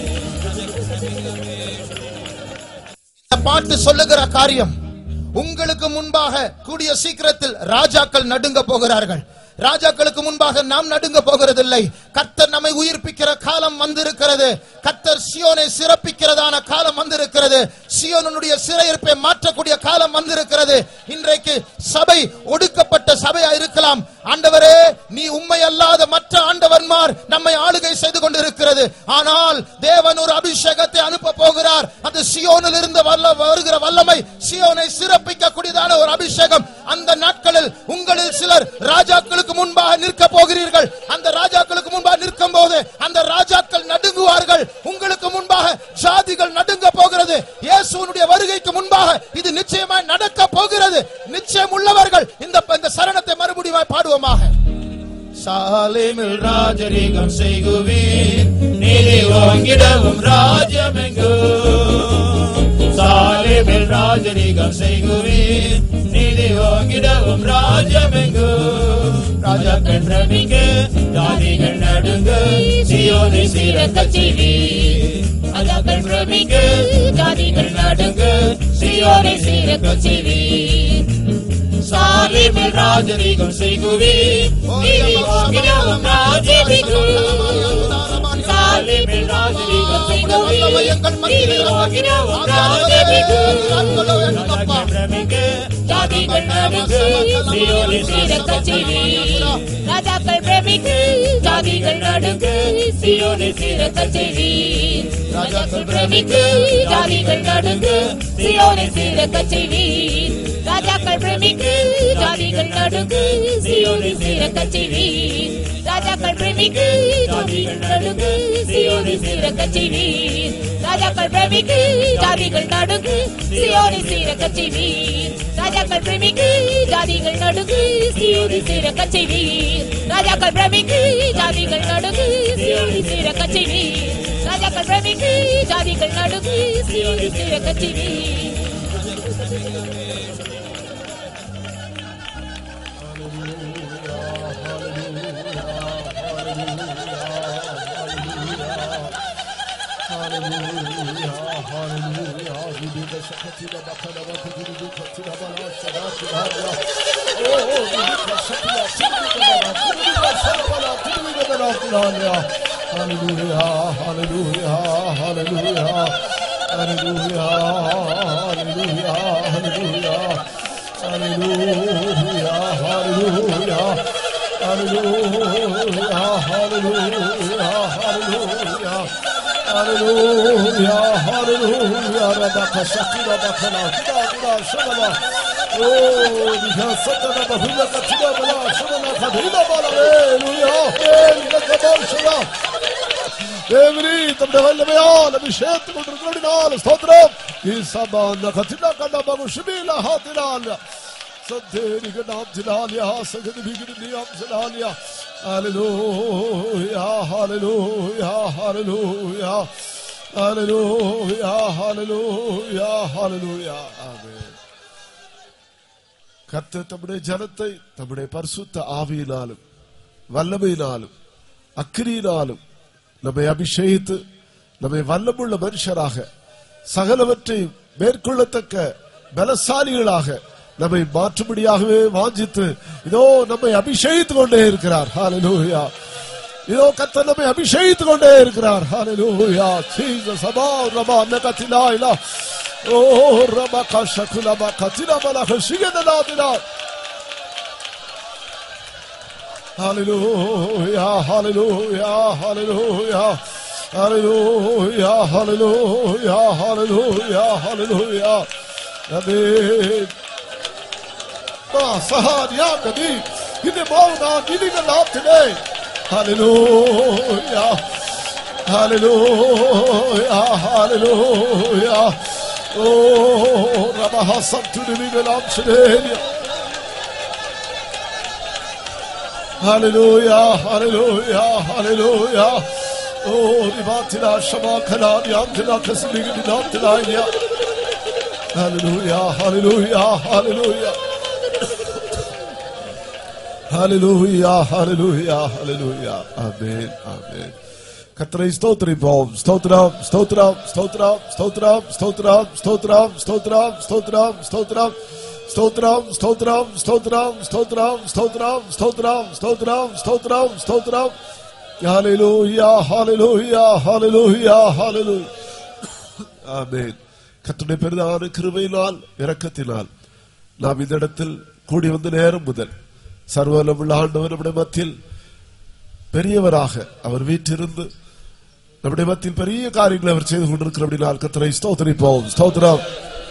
பாட்டு சொல்லுகிற காரியம், உங்களுக்கு முன்பாக கூடிய சீக்கிரத்தில் ராஜாக்கள் நடுங்க போகிறார்கள். ராஜாக்களுக்கு முன்பாக நாம் நடுங்க போகிறதில்லை. கர்த்தர் நம்மை உயிர்ப்பிக்கிற காலம் வந்திருக்கிறது. கர்த்தர் சியோனை சிறப்பிக்கிறதான காலம் வந்திருக்கிறது. சியோனுடைய சிறையிருப்பை மாற்றக்கூடிய காலம் வந்திருக்கிறது. இன்றைக்கு சபை ஒடுக்கப்பட்ட சபையா இருக்கலாம். ஆண்டவரே, நீ உம்மை அல்லாத மற்ற ஆண்டவன்மார் நம்மை ஆளுகை செய்து கொண்டிருக்கிறது. ஆனால் தேவன் ஒரு அபிஷேகத்தை அனுப்ப போகிறார். அது சியோனில் இருந்து வருகிற வல்லமை, சியோனை சிறப்பிக்க கூடியதான ஒரு அபிஷேகம். அந்த நாட்களில் உங்களில் சிலர் ராஜாக்களுக்கு முன்பாக நிற்க போகிறீர்கள். அந்த ராஜாக்களுக்கு முன்பாக நிற்கும் போது அந்த ராஜாக்கள் நடுங்குவார்கள். உங்களுக்கு முன்பாக ஜாதிகள் நடுங்க போகிறது. இயேசுவினுடைய வருகைக்கு முன்பாக இது நிச்சயமாய் நடக்க போகிறது. நிச்சயம் உள்ளவர்கள் இந்த சரணத்தை மறுபடியும் பாடுவோமாக. சாலேமில் ராஜரீகம் செய்குவீர், நீதி ஓங்கிடவும் ராஜ்யமெங்கும். சாலேமில் ராஜரீகம் செய்குவீர், நீதி ஓங்கிடவும் ராஜ்யமெங்கும். ராஜாக்கள் பிரமிக்க ஜாதிகள் நடுங்க சீயோனை சீரக்கச் செய்வீர். ராஜாக்கள் பிரமிக்க ஜாதிகள் நடுங்க சீயோனை சீரக்கச் செய்வீர். சாலேமில் ராஜரீகம் செய்குவீர், நீதி ஓங்கிடவும் ராஜ்யமெங்கும். சாலேமில் ராஜரீகம் செய்குவீர், நீதி ஓங்கிடவும் ராஜ்யமெங்கும். ராஜாக்கள் பிரமிக்க ஜாதிகள் நடுங்க சீயோனை சீரக்கச் செய்வீர். ராஜாக்கள் பிரமிக்க ஜாதிகள் நடுங்க சீயோனை சீரக்கச் செய்வீர். ராஜாக்கள் பிரமிக்க ஜாதிகள் நடுங்க சீயோனை சீரக்கச் செய்வீர். ராஜாக்கள் பிரமிக்க ஜாதிகள் நடுங்க சீயோனை சீரக்கச் செய்வீர். ராஜாக்கள் பிரமிக்க ஜாதிகள் நடுங்க சீயோனை சீரக்கச் செய்வீர். ராஜாக்கள் பிரமிக்க ஜாதிகள் நடுங்க சீயோனை சீரக்கச் செய்வீர். ராஜாக்கள் பிரமிக்க ஜாதிகள் நடுங்க சீயோனை சீரக்கச் செய்வீர். ராஜாக்கள் பிரமிக்க ஜாதிகள் நடுங்க சீயோனை சீரக்கச் செய்வீர். ராஜாக்கள் பிரமிக்க ஜாதிகள் நடுங்க சீயோனை சீரக்கச் செய்வீர். ದೇವರೇ ತಮ್ಮ ವಲ್ಲಭೆಯಾಲ್ ಅಭಿಷೇಕಗೊಂಡಿರುವುದರಿಂದ ಸ್ತೋತ್ರ. ಈ ಸಭಾನ ಕಥಿನ ಕಂಡ ಮಗು ಶಿಬಿಲ ಹಾತಿಲಾಲ್ ಸದ್ದೇನಿಗೆ ನಾಮ್ ಜಿಲಾಲಿಯ ಸಗದಿ ಬಿಗಿಡಿ ನಿಯಮ್ ಜಿಲಾಲಿಯ. Hallelujah, hallelujah, hallelujah, hallelujah, hallelujah, hallelujah. Amen. கர்த்தர் தம்முடைய ஜனத்தை தம்முடைய பரிசுத்த ஆவியினாலும் வல்லமையினாலும் அக்கினியினாலும் நம்மை அபிஷேகித்து நம்மை வல்லமுள்ள மனுஷராக சகலவற்றையும் மேற்கொள்ளத்தக்க பலசாலிகளாக நம்மை மாற்றும்படியாகவே வாஞ்சித்து இதோ நம்மை அபிஷேகித்துக் கொண்டே இருக்கிறார். ஹல்லேலூயா. இதோ கர்த்தர் நம்மை அபிஷேகித்துக் கொண்டே இருக்கிறார். ஹல்லேலூயா. ஜீசஸ் அபா ரபா நகதிலா இலா ஓ ரபா கஷகுலா கதிலா பலா ஹஷிகதலாதிலா. ஹல்லேலூயா, ஹல்லேலூயா, ஹல்லேலூயா, ஹல்லேலூயா, ஹல்லேலூயா, ஹல்லேலூயா, ஹல்லேலூயா. ஆமென். Sahad ya kadi, ini mau na, ini na today. Hallelujah. Hallelujah. Hallelujah. Oh, Rabahasam to the Migalam Shadelia. Hallelujah. Hallelujah. Hallelujah. Oh, Rivatila Shamakala, Yamtila Kasiliga. Hallelujah. Hallelujah. Hallelujah. Hallelujah, hallelujah, hallelujah. Amen, amen. கர்த்தரை ஸ்தோத்திரிப்போம். ஸ்தோத்திரம், ஸ்தோத்திரம், ஸ்தோத்திரம், ஸ்தோத்திரம், ஸ்தோத்திரம், ஸ்தோத்திரம், ஸ்தோத்திரம், ஸ்தோத்திரம், ஸ்தோத்திரம், ஸ்தோத்திரம், ஸ்தோத்திரம், ஸ்தோத்திரம், ஸ்தோத்திரம், ஸ்தோத்திரம், ஸ்தோத்திரம், ஸ்தோத்திரம், ஸ்தோத்திரம், ஸ்தோத்திரம். Hallelujah, hallelujah, hallelujah, hallelujah. Amen. கர்த்தருடைய பெரிதான கிருபையினால் இரக்கத்தினால் நாம் இந்த இடத்தில் கூடி வந்த நேரம் முதல் சர்வவல்லமையுள்ள ஆண்டவர் நம்முடைய மத்தியில் பெரியவராக அவர் வீற்றிருந்து நம்முடைய மத்தியில் பெரிய காரியங்களை அவர் செய்து கொண்டிருக்கிறபடியால் கர்த்தரை ஸ்தோத்திரிப்போம். ஸ்தோத்திரம்.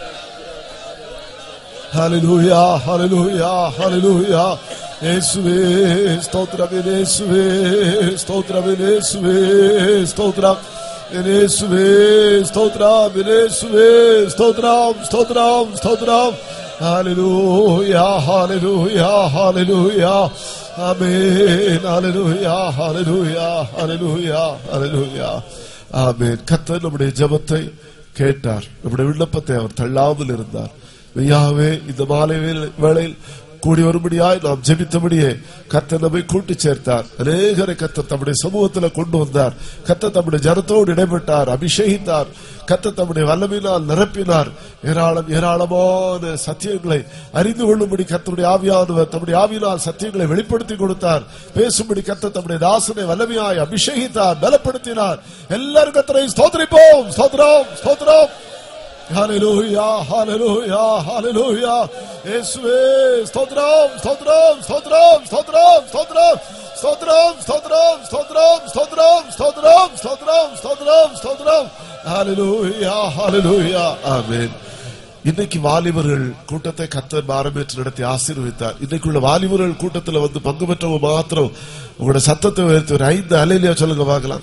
ஹல்லேலூயா, ஹல்லேலூயா, ஹல்லேலூயா. இயேசுவே ஸ்தோத்திரம், இயேசுவே ஸ்தோத்திரம், இயேசுவே ஸ்தோத்திரம், இயேசுவே ஸ்தோத்திரம், இயேசுவே ஸ்தோத்திரம், ஸ்தோத்திரம், ஸ்தோத்திரம். Hallelujah, hallelujah, hallelujah. Amen. Hallelujah, hallelujah, hallelujah, hallelujah. Amen. கர்த்தர் நம்முடைய ஜெபத்தை கேட்டார். நம்முடைய விண்ணப்பத்தை அவர் தள்ளாமல் இருந்தார். மெய்யாகவே இந்த மாலை வேளையில் கூடி வரும்படியாய் நாம் ஜெபித்தபடியே கர்த்தர் நம்மை கூட்டி சேர்த்தார். அநேகரை கர்த்தர் தம்முடைய சமூகத்தில் கொண்டு வந்தார். கர்த்தர் தம்முடைய ஜனத்தோடு இடைப்பட்டார், அபிஷேகித்தார். கர்த்தர் தம்முடைய வல்லமையினால் நிரப்பினார். ஏராளம் ஏராளமான சத்தியங்களை அறிந்து கொள்ளும்படி கர்த்தருடைய ஆவியானவர் தம்முடைய ஆவியினால் சத்தியங்களை வெளிப்படுத்தி கொடுத்தார். பேசும்படி கர்த்தர் தம்முடைய தாசனை வல்லமையாய் அபிஷேகித்தார், பலப்படுத்தினார். எல்லாரும் கர்த்தரை ஸ்தோத்திரிப்போம். ஸ்தோத்திரம், ஸ்தோத்திரம். Hallelujah, hallelujah, hallelujah. Yeshuve stotram, stotram, stotram, stotram, stotram, stotram, stotram, stotram, stotram, stotram, stotram, stotram, stotram. Hallelujah, hallelujah. Amen. இன்னைக்கு வாலிபர்கள் கூட்டத்தை கர்த்தர் பாரமேற்று நடத்தி ஆசீர்வதித்தார். இன்னைக்குள்ள வாலிபர்கள் கூட்டத்தில் வந்து பங்கு பெற்றவங்க மாத்திரம் உங்களோட சத்தத்தை உயர்த்தி ஒரு 5 அல்லேலூயா சொல்லுங்க பார்க்கலாம்.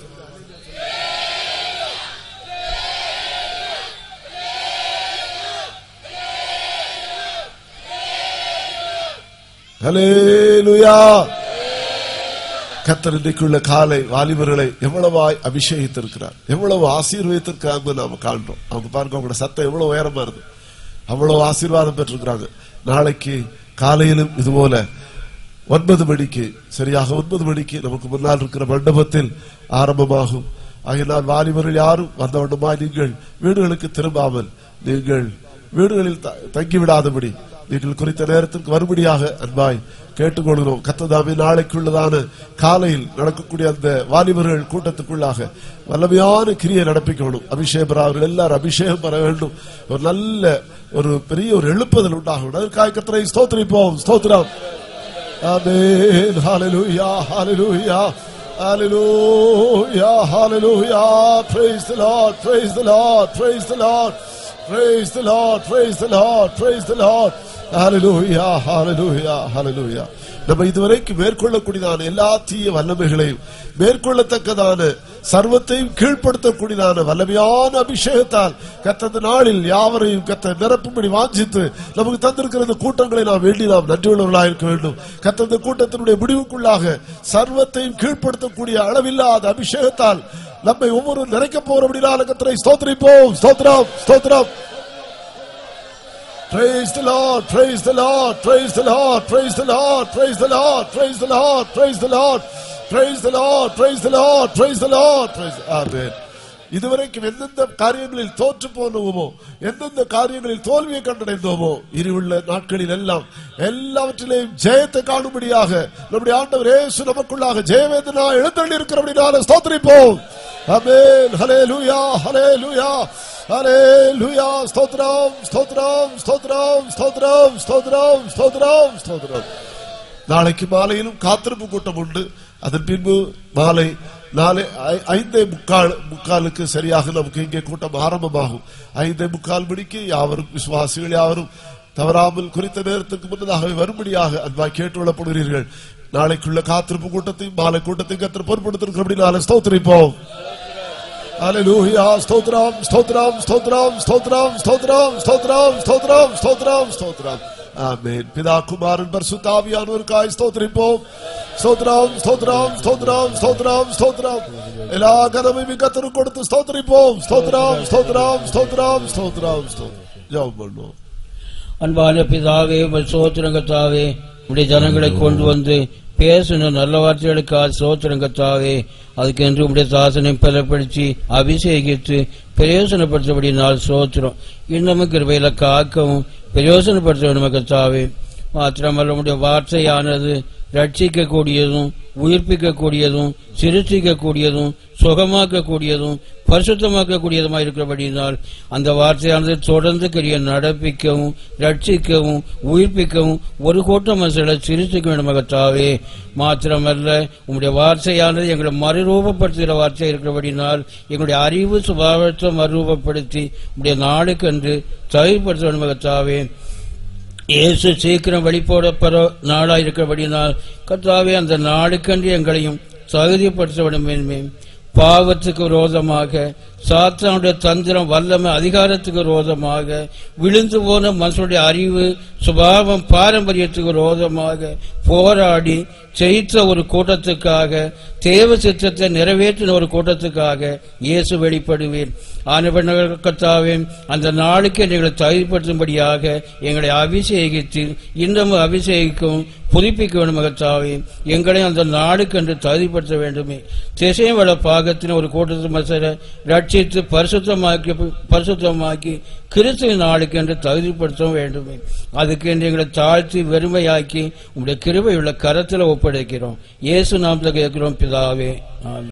ஹல்லேலூயா. கர்த்தர் இன்றைக்குள்ள காலை வாலிபர்களை எவ்வளவாய் அபிஷேகித்திருக்கிறார், எவ்வளவு ஆசீர்வதித்திருக்காங்க நாம காண்றோம். அவங்க பாருங்க, அவங்களோட சத்தம் எவ்வளவு உயரமா இருக்கு, அவ்வளவு ஆசீர்வாதம் பெற்றிருக்கிறாங்க. நாளைக்கு காலையிலும் இதுபோல 9 மணிக்கு, சரியாக 9 மணிக்கு நமக்கு முன்னால் இருக்கிற மண்டபத்தில் ஆரம்பமாகும். ஆகினால் வாலிபர்கள் யாரும் வந்த வண்ணமாய் நீங்கள் வீடுகளுக்கு திரும்பாமல், நீங்கள் வீடுகளில் தங்கிவிடாதபடி நீங்கள் குறித்த நேரத்திற்கு வரும்படியாக அன்பாய் கேட்டுக்கொள்கிறோம். கர்த்தர் நாளைக்குள்ளதான காலையில் நடக்கக்கூடிய அந்த வாலிபர்கள் கூட்டத்துக்குள்ளாக வல்லமையான கிரியை நடப்பிக்கணும். அபிஷேகம் அவர்கள் எல்லாரும் அபிஷேகம் பெற வேண்டும். ஒரு நல்ல ஒரு பெரிய ஒரு எழுப்புதல் உண்டாகும். அதற்காக கர்த்தரை ஸ்தோத்திரிப்போம். ஸ்தோத்திரம். ஆமென். ஹல்லேலூயா, ஹல்லேலூயா, ஹல்லேலூயா, ஹல்லேலூயா. Praise the Lord, praise the Lord, praise the Lord. Praise the Lord, praise the Lord, praise the Lord. Hallelujah, hallelujah, hallelujah. நம்ம இதுவரைக்கும் மேற்கொள்ளக்கூடியதான எல்லா தீய வல்லமைகளையும் மேற்கொள்ளத்தக்கதான சர்வத்தையும் கீழ்ப்படுத்தக்கூடியதான வல்லமையான அபிஷேகத்தால் கர்த்தர் நாளில் யாவரையும் கர்த்தர் நிரப்பும்படி வாஞ்சித்து நமக்கு தந்திருக்கிற இந்த கூட்டங்களை நாம் வேண்டி நாம் நன்றியுள்ளவர்களாக இருக்க வேண்டும். கர்த்தர் கூட்டத்தினுடைய முடிவுக்குள்ளாக சர்வத்தையும் கீழ்ப்படுத்தக்கூடிய அளவில்லாத அபிஷேகத்தால் நம்மை ஒவ்வொரு நிறைக்க போறபடினால கர்த்தரை ஸ்தோத்திரிப்போம். ஸ்தோத்திரம், ஸ்தோத்திரம். Praise the Lord, praise the Lord, praise the Lord, praise the Lord, praise the Lord, praise the Lord, praise the Lord, praise the Lord, praise the Lord, praise the Lord, praise. Amen. இதுவரைக்கும் எந்தெந்த காரியங்களில் தோற்று போனோமோ, எந்தெந்த காரியங்களில் தோல்வியை கண்டடைந்தோமோ, இனியுள்ள நாட்களில் எல்லாம் எல்லாவற்றிலேயும் ஜெயத்தை காணும்படியாக நம்முடைய ஆண்டவர் இயேசு நமக்குள்ளாக ஜெயவேதனா எழுந்தருளி இருக்கிறபடினால ஸ்தோத்திரிப்போம். ஆமென். ஹல்லேலூயா, ஹல்லேலூயா, ஹல்லேலூயா. ஸ்தோத்திரம், ஸ்தோத்திரம், ஸ்தோத்திரம், ஸ்தோத்திரம், ஸ்தோத்திரம், ஸ்தோத்திரம், ஸ்தோத்திரம். நாளைக்கு மாலையிலும் காத்திருப்பு கூட்டம் உண்டு. அதன் பின்பு மாலை 5:45 சரியாக நமக்கு இங்கே கூட்டம் ஆரம்பமாகும். 5:45 மணிக்கு யாவரும் விசுவாசிகள் யாவரும் தவறாமல் குறித்த நேரத்திற்கு முன்னதாக வரும்படியாக அன்பாய் கேட்டுக்கொள்ளப்படுகிறீர்கள். நாளைக்குள்ள காத்திருப்பு கூட்டத்தையும் மாலை கூட்டத்தையும் கர்த்தர் பொறுப்படுத்திருக்கிறபடினால ஸ்தோத்திரிப்போம். ஹல்லேலூயா. ஸ்தோத்திரம் ஸ்தோத்திரம் ஸ்தோத்திரம் ஸ்தோத்திரம் ஸ்தோத்திரம் ஸ்தோத்திரம் ஸ்தோத்திரம் ஸ்தோத்திரம் ஸ்தோத்திரம். ஆமென். பிதா குமாரன் பரிசுத்த ஆவியானவருக்காய் ஸ்தோத்திரிப்போம். ஸ்தோத்திரம் ஸ்தோத்திரம் ஸ்தோத்திரம் ஸ்தோத்திரம் ஸ்தோத்திரம். எல்லா கனவையும் கர்த்தருக்கு கொடுத்து ஸ்தோத்திரிப்போம். ஸ்தோத்திரம் ஸ்தோத்திரம் ஸ்தோத்திரம் ஸ்தோத்திரம் ஸ்தோத்திரம். ஜெபம் பண்ணுவோம். அன்பான பிதாவே, சோத்திரங்கத்தாவே, உடைய ஜனங்களை கொண்டு வந்து பேசின நல்ல வார்த்தைகளுக்காக சோத்திரங்கத்தாவே, அதுக்கென்று உடைய சாசனை பலப்படுத்தி அபிஷேகித்து பிரயோசனப்படுத்தபடினால் சோத்திரம். இன்னமும் கிருபையில காக்கவும் பிரயோசனப்படுத்த நமக்கு தாவே. மாத்திரமல்ல உடைய வார்த்தையானது ரட்சிக்கக்கூடியதும் உயிர்ப்பிக்கக்கூடியதும் சிருஷ்டிக்கக்கூடியதும் சுகமாக்கக்கூடியதும் பரிசுத்தமாக்கக்கூடியதுமா இருக்கிறபடினால் அந்த வார்த்தையானது தொடர்ந்து கிரிய நடப்பிக்கவும் ரட்சிக்கவும் உயிர்ப்பிக்கவும் ஒரு கூட்டம் மக்களை சிருஷ்டிக்க வேண்டுமாகத்தாவே. மாத்திரமல்ல உங்களுடைய வார்த்தையானது எங்களை மறுரூபப்படுத்துகிற வார்த்தை இருக்கிறபடினால் எங்களுடைய அறிவு சுபாவத்தை மறுரூபப்படுத்தி உங்களுடைய நாளுக்கென்று தகுதிப்படுத்த வேண்டுமாகத்தாவே. இயேசு சீக்கிரம் வெளிப்படப்பட நாளா இருக்கிறபடினால் கர்த்தாவே அந்த நாளுக்கென்று எங்களையும் தகுதிப்படுத்த வேண்டுமே. பாவத்துக்கு விரோதமாக சாத்தானுடைய தந்திரம் வல்லமை அதிகாரத்துக்கு விரோதமாக விழுந்து போன மனுஷனுடைய அறிவு சுபாவம் பாரம்பரியத்துக்கு விரோதமாக போராடி ஜெயித்த ஒரு கூட்டத்துக்காக தேவ சித்தத்தை நிறைவேற்றின ஒரு கூட்டத்துக்காக இயேசு வெளிப்படுவீர். ஆனவன் கர்த்தாவே, அந்த நாளுக்கு எங்களை தகுதிப்படுத்தும்படியாக எங்களை அபிஷேகித்து இன்னமும் அபிஷேகிக்கவும் புதுப்பிக்க வேண்டும் கர்த்தாவே. எங்களை அந்த நாளுக்கென்று தகுதிப்படுத்த வேண்டுமே. திசைவள பாகத்தின் ஒரு கூட்டத்து மசர ரட்சித்து பரிசுத்தமாக்கி கிறிஸ்துவின் நாளுக்கு என்று தகுதிப்படுத்த வேண்டுமே. அதுக்கு என்று எங்களை தாழ்த்தி வெறுமையாக்கி உங்களுடைய கிருபையுள்ள கரத்தில் ஒப்படைக்கிறோம். இயேசு நாமத்தில் கேட்கிறோம் பிதாவே. ஆமென்.